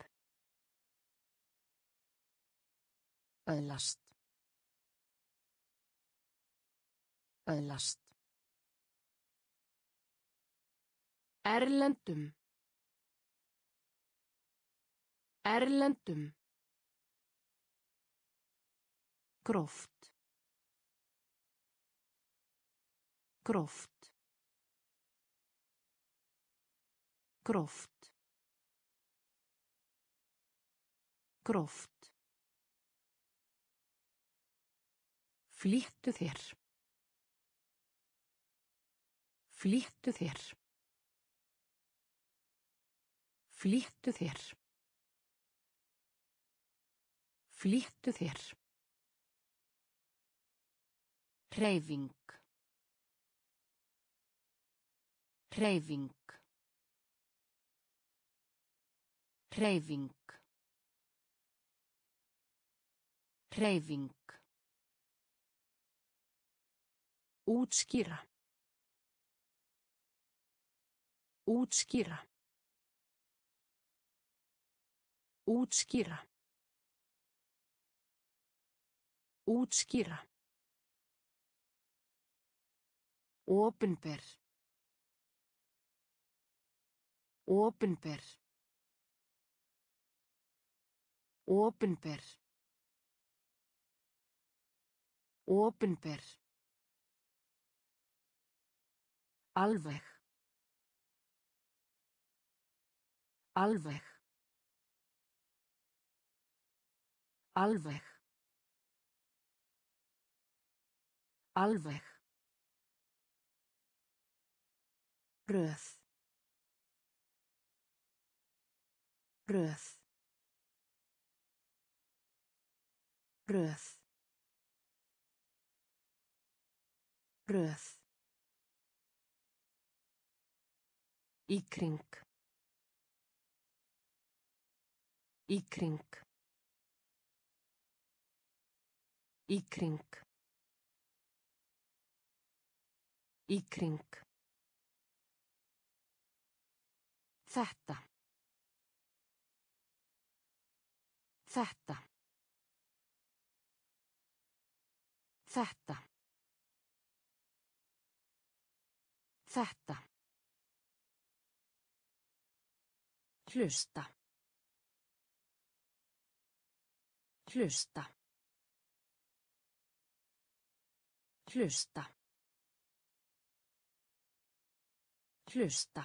Öðlast. Öðlast. Erlendum. Erlendum. Gróft. Gróft. Gróft. Gróft. Flýttu þér. Flýttu þér. Flýttu þér. Flýttu þér. Hreyfing. Hreyfing. Hreyfing. Hreyfing. Útskýra. Útskýra. Útskýra. Útskýra. Opinber. Opinber. Opinber. Opinber. Alveg. Alveg. Alveg. Alveg. Röð. Röð. Röð. Röð. Í kring. Í kring. Í kring. Í kring. Þetta.
Þetta. Þetta. Þetta. Hlusta. Hlusta. Hlusta. Hlusta.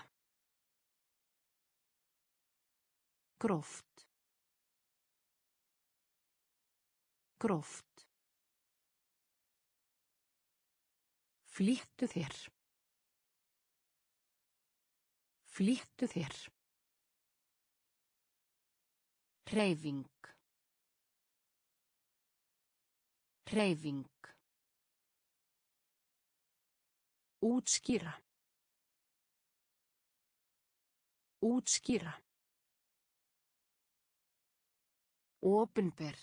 Gróft. Gróft. Flýttu þér. Flýttu þér. Hreyfing. Hreyfing. Útskýra. Útskýra. Opinber.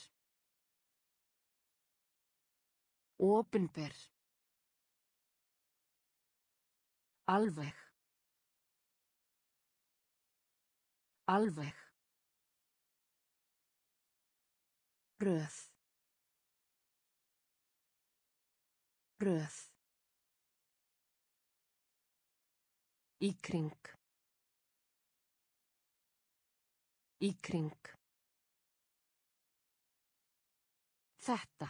Opinber. Alveg. Alveg. Röð. Röð.
Í kring. Í kring.
Þetta.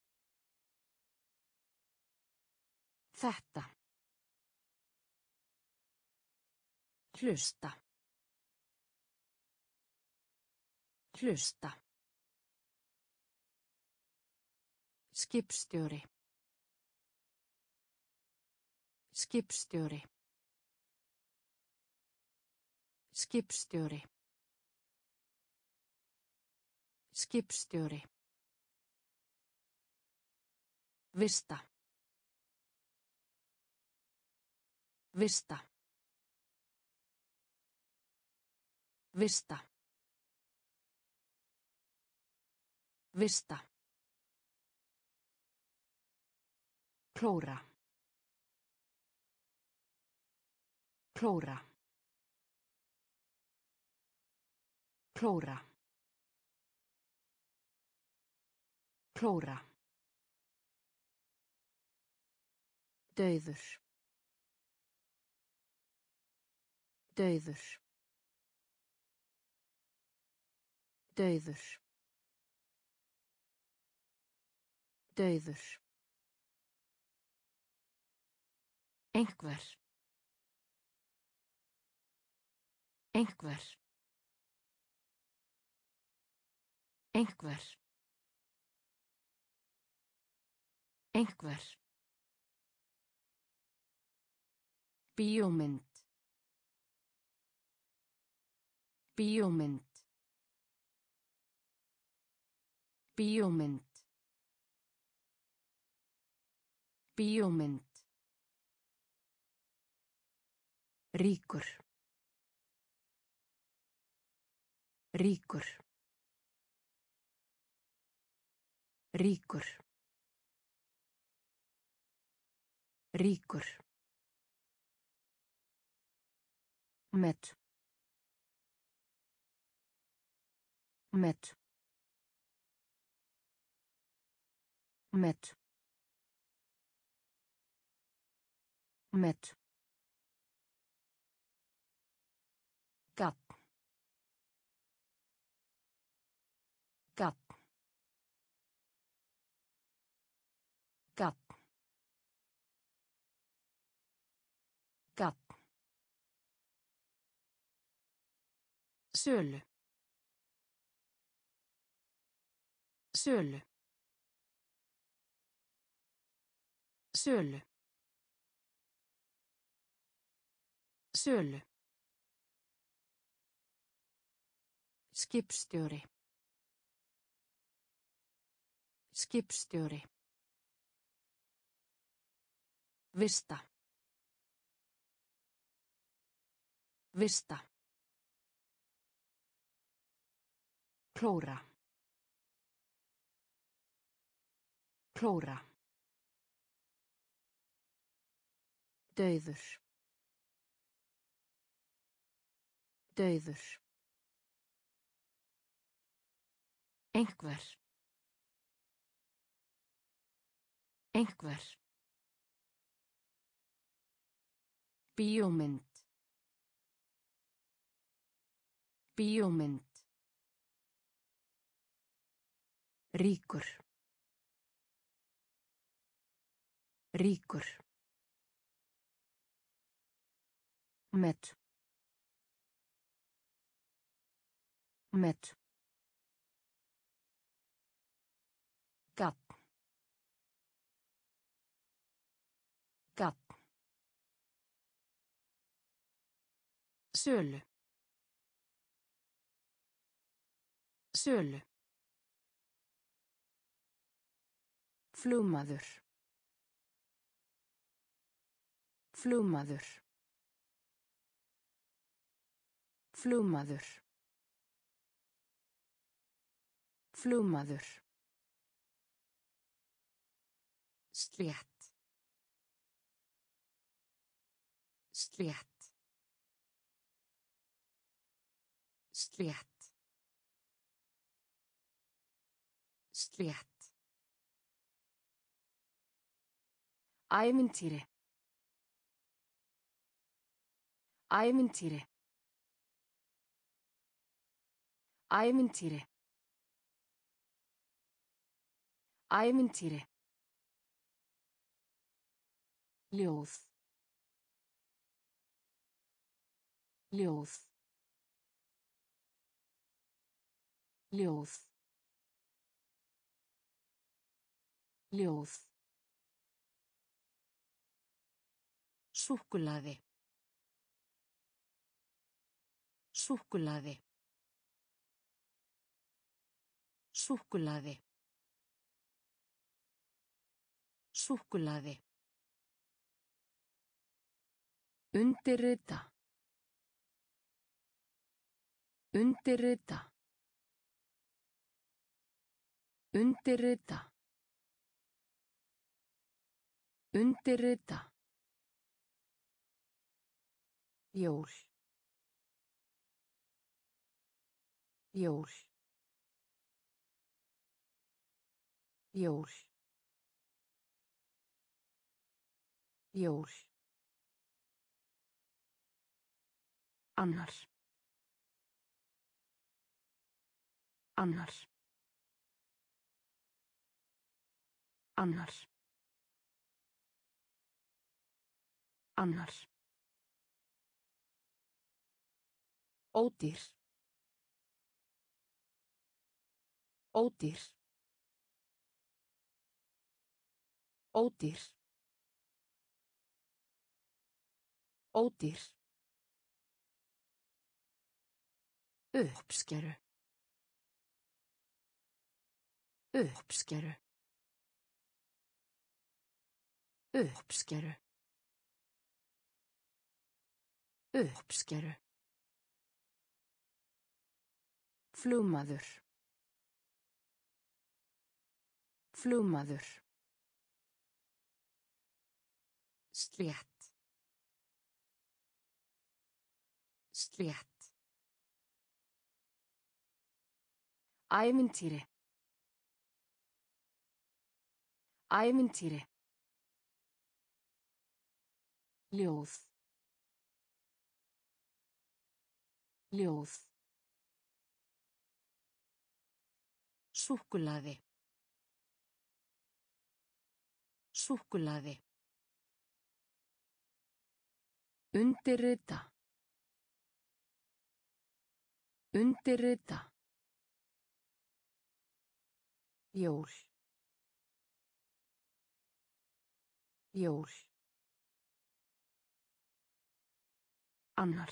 Þetta. Hlusta. Hlusta. Skipstjóri. Skipstjóri. Skipstjóri. Skipstjóri. Vista. Vista. Vista. Vista. Klóra. Klóra. Klóra. Klóra. Dauður. Dauður. Dauður. Dauður. Einhver. Einhver. Einhver. Einhver. Bíómynd. Bíómynd. Bíómynd. Bíómynd. Ríkur. Ríkur. Ríkur. Ríkur. Met. Met. Met. Met. Gat. Gat. Gat. Gat. Sölu. Sölu. Sölu. Sölu. Skipstjóri. Skipstjóri. Vista. Vista. Klóra. Klóra. Dauður. Dauður. Einhver. Einhver. Bíómynd. Bíómynd. Ríkur. Ríkur. Met. Met. Gat. Gat. Sölu. Sölu. Flugmaður. Flugmaður. Flugmaður. Flugmaður. Slétt. Slétt. Slétt. Slétt. Ævintýri. Ævintýri. Ævintýri. Ævintýri. Ljóð. Ljóð. Ljóð. Ljóð. Súkkulaði. Súkkulaði. Súkkulaði. Súkkulaði. Undirrita. Undirrita. Undirrita. Undirrita. Jól. Jól. Jól. Jól. Annar. Annar. Annar. Annar. Ódýr. Ódýr. Ódýr. Ódýr. Uppskeru. Uppskeru. Uppskeru. Uppskeru. Flugmaður. Flugmaður. Slétt. Slétt. Ævintýri. Ævintýri. Ljóð. Ljóð. Súkkulaði. Súkkulaði. Undirrita. Undirrita. Jól. Jól. Annar.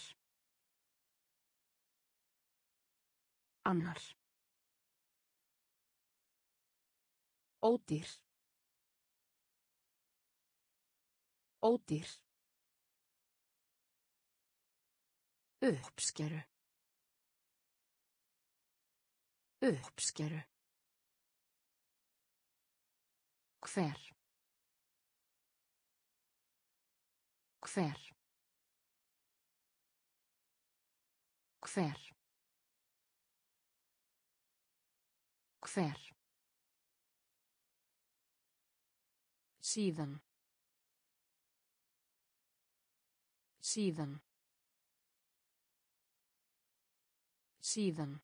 Annar. Ódýr. Ódýr. Uppskeru. Uppskeru. Hver. Hver. Hver. Hver. Síðan. Síðan. Síðan.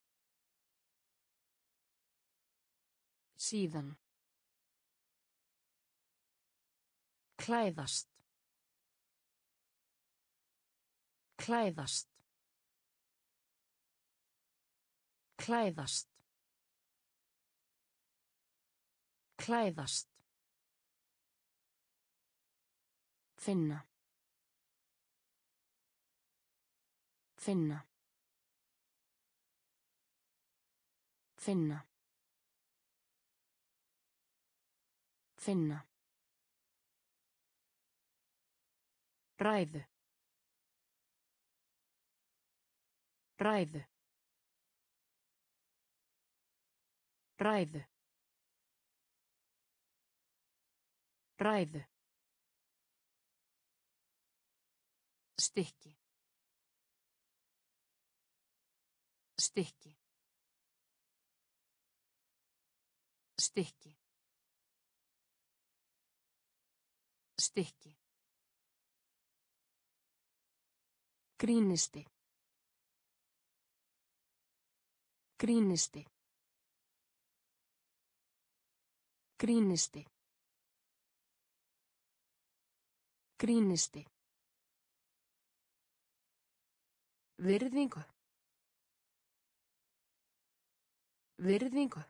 Síðan. Klæðast. Klæðast. Klæðast. Klæðast. Finna. Finna. Finna. Finna. Ræðu. Ræðu. Ræðu. Ræðu. Stykki. Stykki. Stykki. Stykki. Grínisti. Grínisti. Grínisti. Grínisti. Virðingu. Virðingu.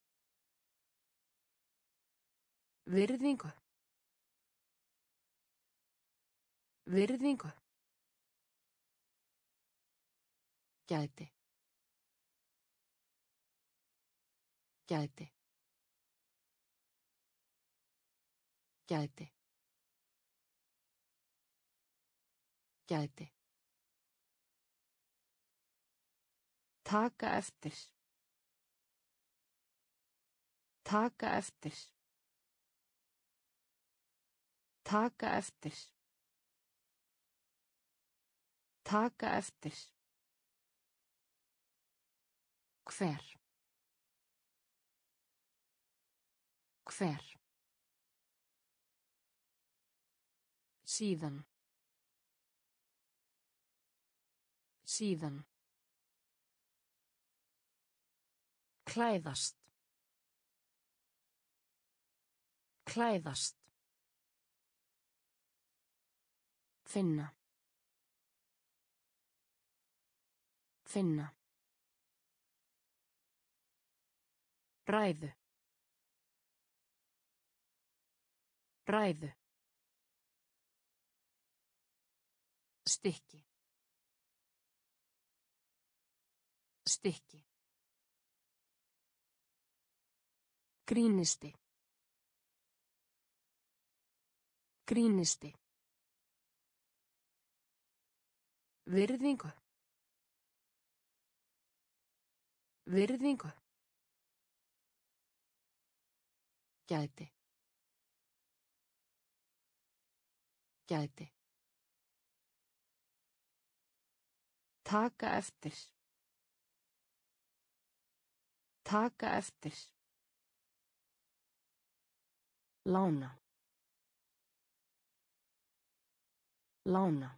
Virðingu. Virðingu. Gæti. Gæti. Gæti. Gæti. Taka eftir. Taka eftir. Taka eftir. Taka eftir. Hver. Hver. Síðan. Síðan. Klæðast. Klæðast. Finna. Finna. Ræðu. Ræðu. Stykki. Stykki. Grínisti. Grínisti. Virðingu. Virðingu. Gæti. Gæti. Taka eftir. Taka eftir. Lána. Lána.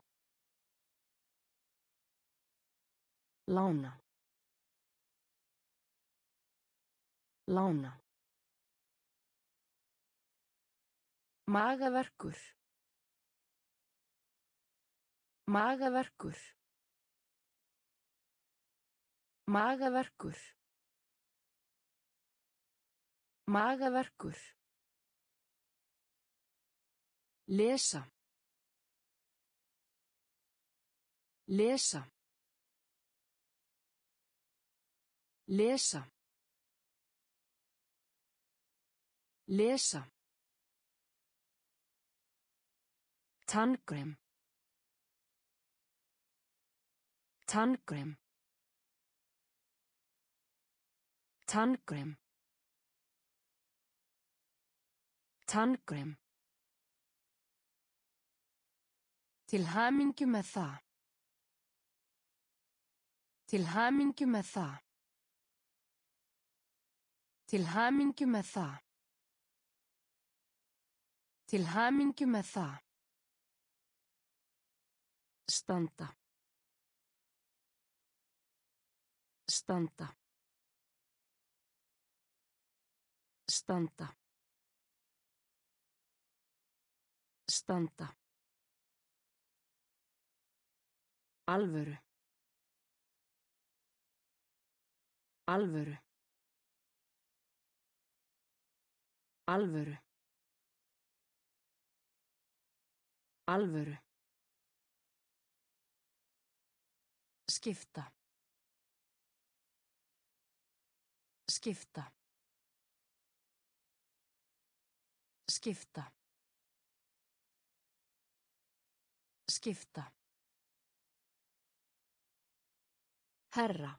Lána. Lána. Magaverkur. Magaverkur. Magaverkur. Magaverkur. Lesa. Lesa. Lesa. Lesa. Tannkrem. Tannkrem. Tannkrem. Tannkrem. Til hamingju með það. Til hamingju með það. Til hamingju með það. Til hamingju með það. Standa. Standa. Standa. Standa. Alvöru. Alvöru. Alvöru. Alvöru. Skipta. Skipta. Skipta. Skipta. Herra.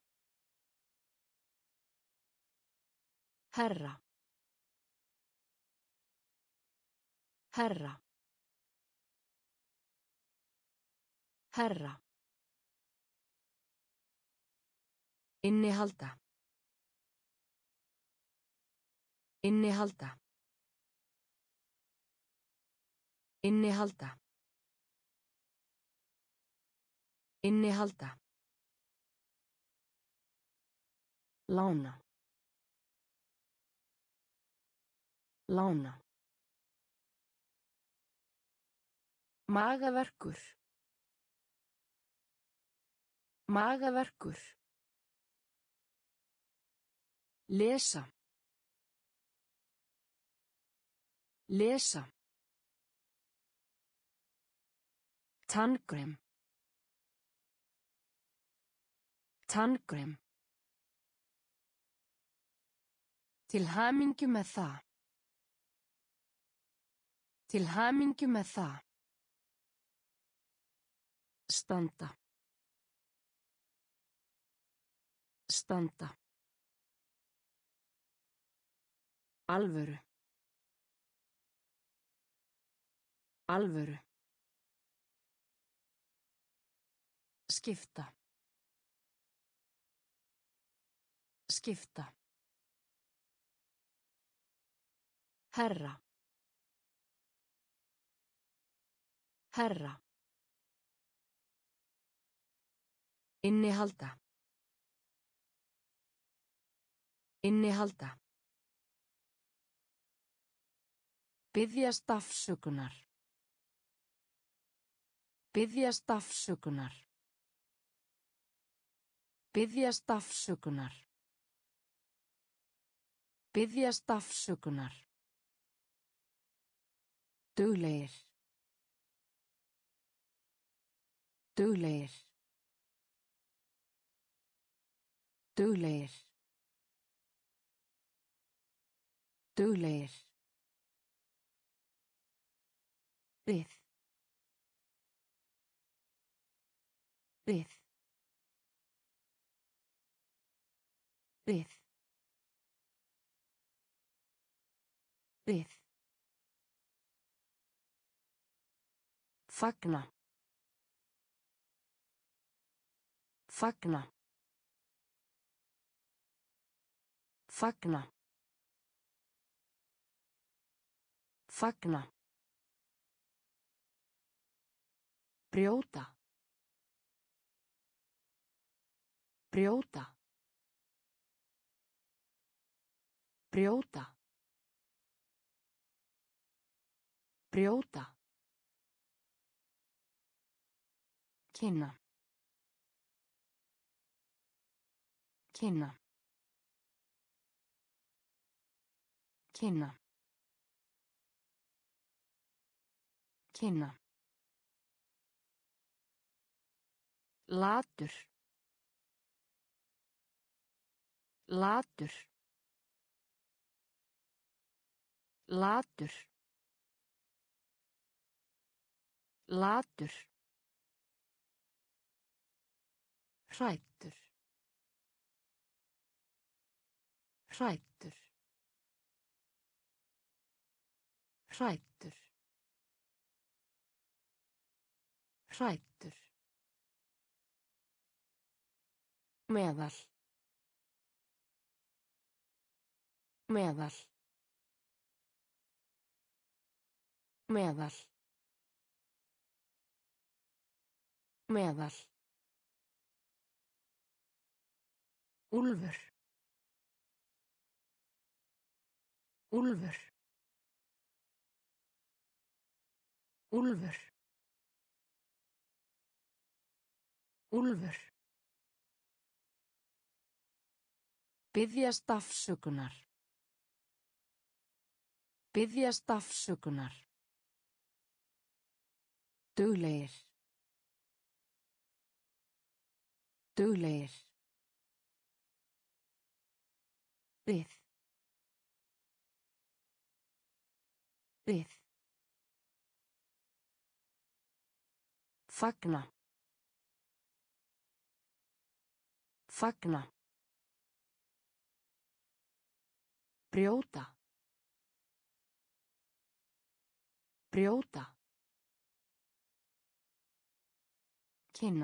Herra. Herra. Herra. Innihalda. Innihalda. Innihalda. Innihalda. Lána. Lána. Magaverkur. Magaverkur. Lesa. Lesa. Tannkrem. Tannkrem. Til hamingju með það. Til hamingju með það. Standa. Standa. Alvöru. Alvöru. Skipta. Skipta. Herra. Herra. Innihalda. Innihalda. Biðjast afsökunar. Biðjast afsökunar. Biðjast afsökunar. Biðjast afsökunar. Duglegir. Duglegir. Duglegir. Duglegir. Við. Við. Við. Við. Fagna. Fagna. Fagna. Fagna. Brjóta. Brjóta. Brjóta. Brjóta. Kynna. Kynna. Kynna. Kynna. Latur. Latur. Latur. Latur. Hræddur. Hræddur. Hræddur. Hræddur. Meðal. Meðal. Meðal. Meðal. Úlfur. Úlfur. Úlfur. Úlfur. Biðjast afsökunar. Biðjast afsökunar. Duglegir. Duglegir. Við. Við. Fagna. Fagna. Brjóta. Brjóta. Kynna.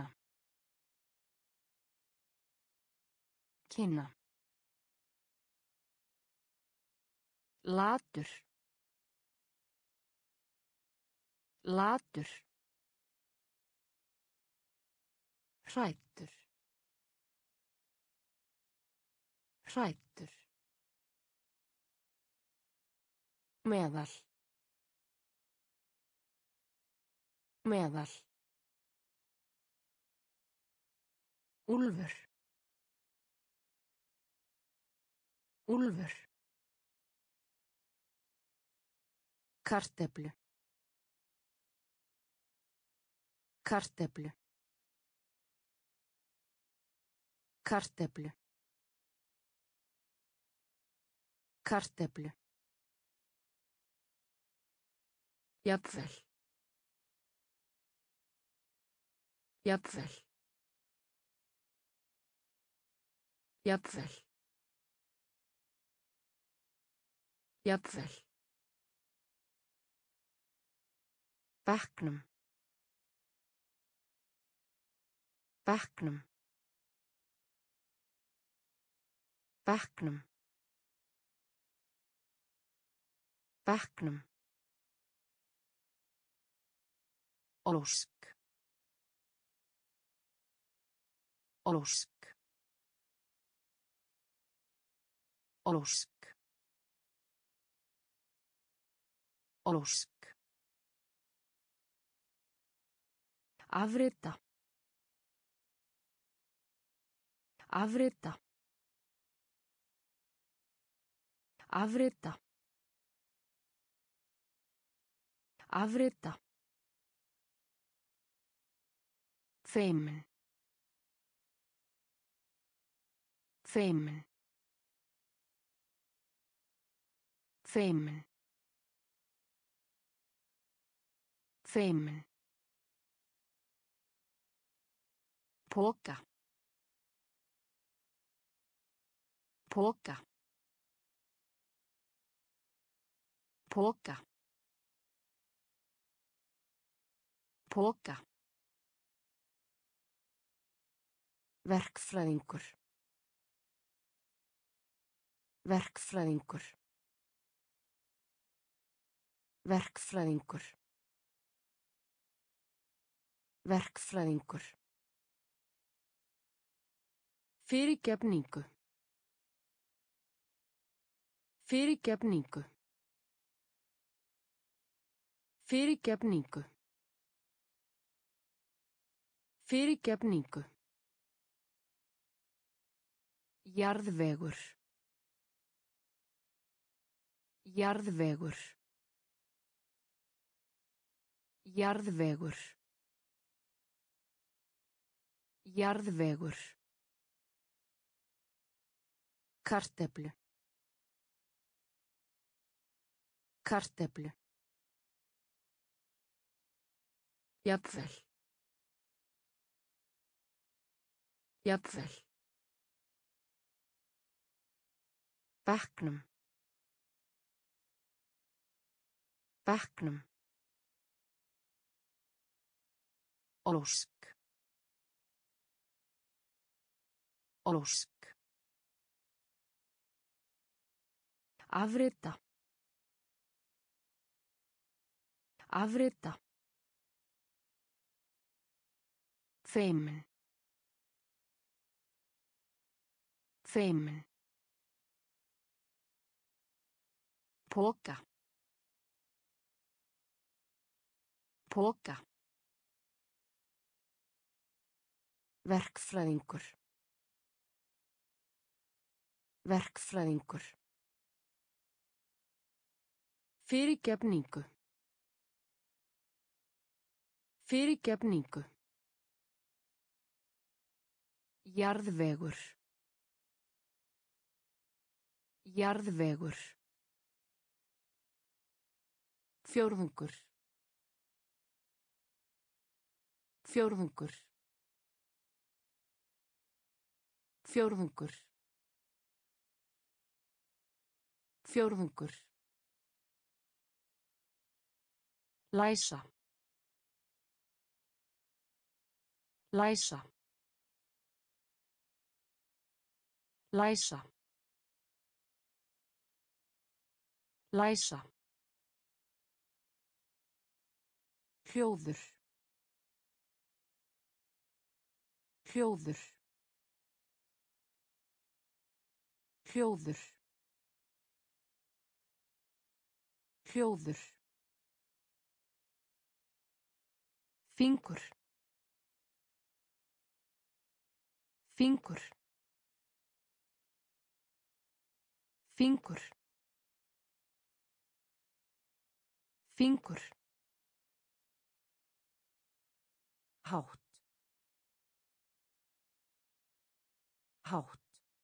Kynna. Latur. Latur. Hræddur. Hræddur. Meðal. Meðal. Úlfur. Úlfur. Kartöflu. Kartöflu. Kartöflu. Kartöflu. Jafnvel. Jafnvel. Jafnvel. Jafnvel. Bekknum. Bekknum. Bekknum. Bekknum. Ósk. Ósk. Ósk. Ósk. Afrita. Afrita. Afrita. Afrita. Feimin. Feimin. Feimin. Feimin. Poka. Poka. Poka. Poka. Verkfræðingur. Verkfræðingur. Verkfræðingur. Verkfræðingur. Fyrirgefningu. Fyrirgefningu. Fyrirgefningu. Fyrirgefningu. Jarðvegur. Jarðvegur. Jarðvegur. Jarðvegur. Kartöflu. Kartöflu. Jafnvel. Jafnvel. Bekknum. Bekknum. Ósk. Ósk. Afrita. Afrita. Feimin. Feimin. Poka. Poka. Verkfræðingur. Verkfræðingur. Fyrirgefningu. Fyrirgefningu. Jarðvegur. Jarðvegur. Fjórðungur. Fjórðungur. Fjórðungur. Fjórðungur. Læsa. Læsa. Læsa. Læsa. Hljóður. Hljóður. Hljóður. Hljóður. Fingur. Fingur. Fingur. Fingur. Hátt. Hátt.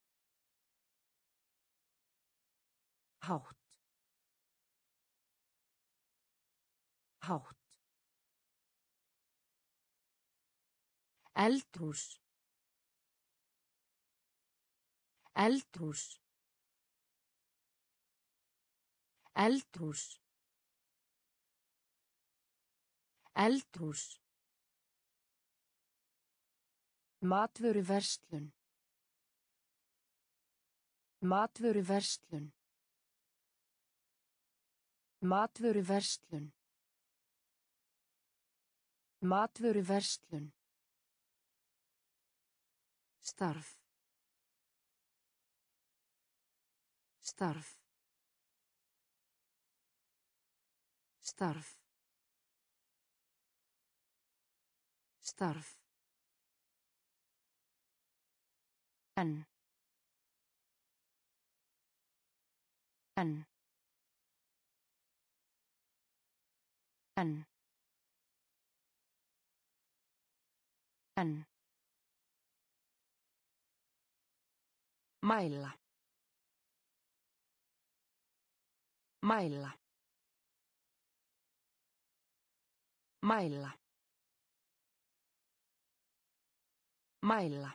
Hátt. Hátt. Eldhús. Eldhús. Eldhús. Eldhús. Matvöruverslun. Matvöruverslun. Matvöruverslun. Matvöruverslun. Starf. Starf. Starf. Starf. En. En. En. En. Mæla. Mæla. Mæla. Mæla.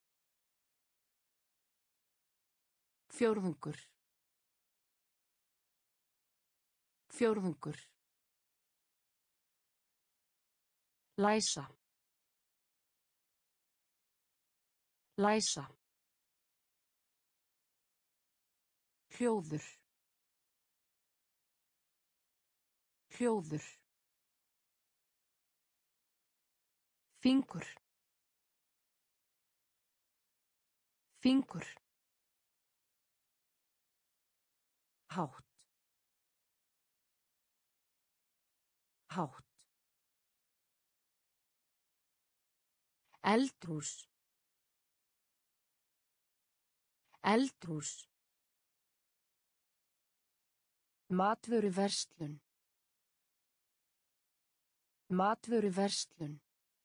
Fjórðungur. Fjórðungur. Læsa. Læsa. Hljóður. Hljóður. Fingur. Fingur. Hátt. Hátt. Eldhús. Eldhús. Matvöruverslun. Matvöruverslun.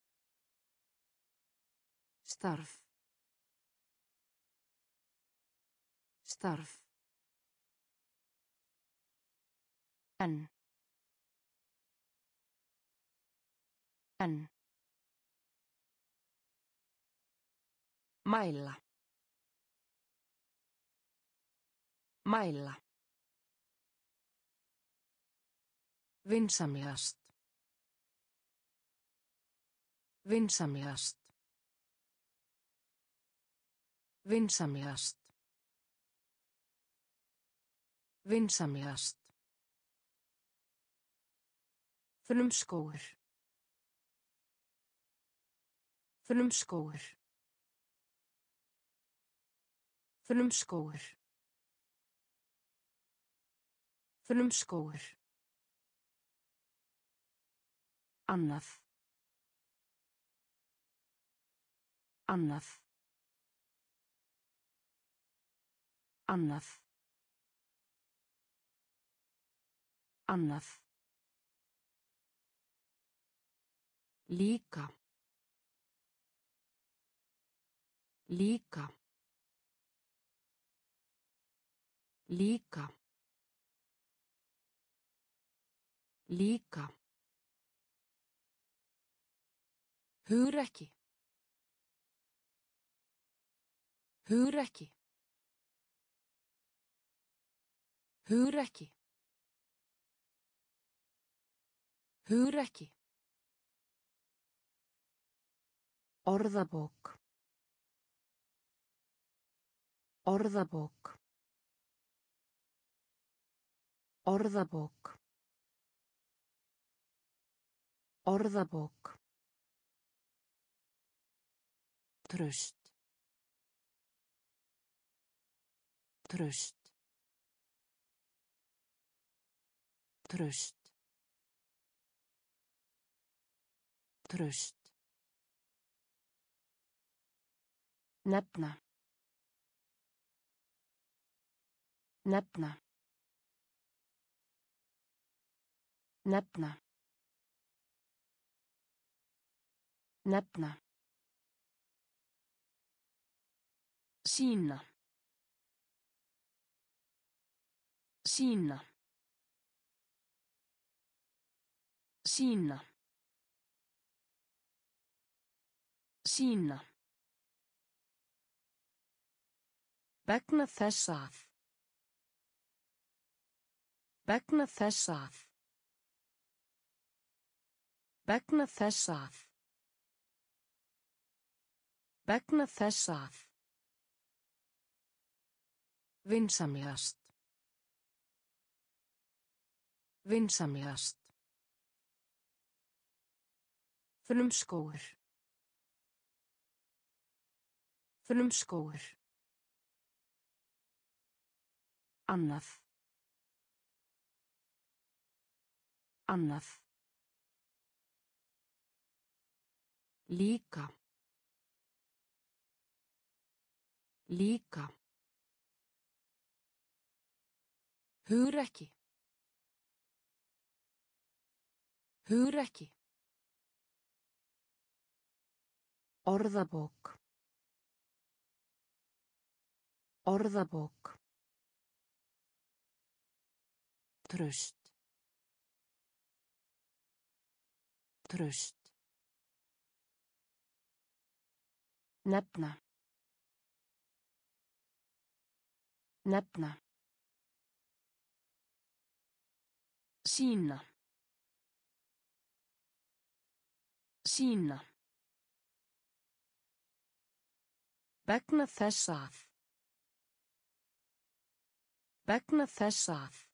Starf. Starf. En. En. Mæla. Mæla. Vinsamlegast. Vinsamlegast. Vinsamlegast. Vinsamlegast. Frumskógur. Frumskógur. Frumskógur. Frumskógur. Annað. Annað. Annað. Annað. Líka. Líka. Líka. Líka. Hugrekki. Hugrekki. Hugrekki. Hugrekki. Orðabók. Orðabók. Orðabók. Orðabók. Traust. Traust. Traust. Traust. Nefna. Nefna. Nefna. Nefna. Sýna. Sýna. Sýna. Sýna. Vegna þess að. Vegna þess að. Vegna þess að. Vegna þess að. Vinsamlegast. Vinsamlegast. Frumskógur. Frumskógur. Annað. Annað. Líka. Líka. Hugrekki. Hugrekki. Orðabók. Orðabók. Traust. Traust. Nefna. Nefna. Sýna. Sýna. Vegna þess að. Vegna þess að.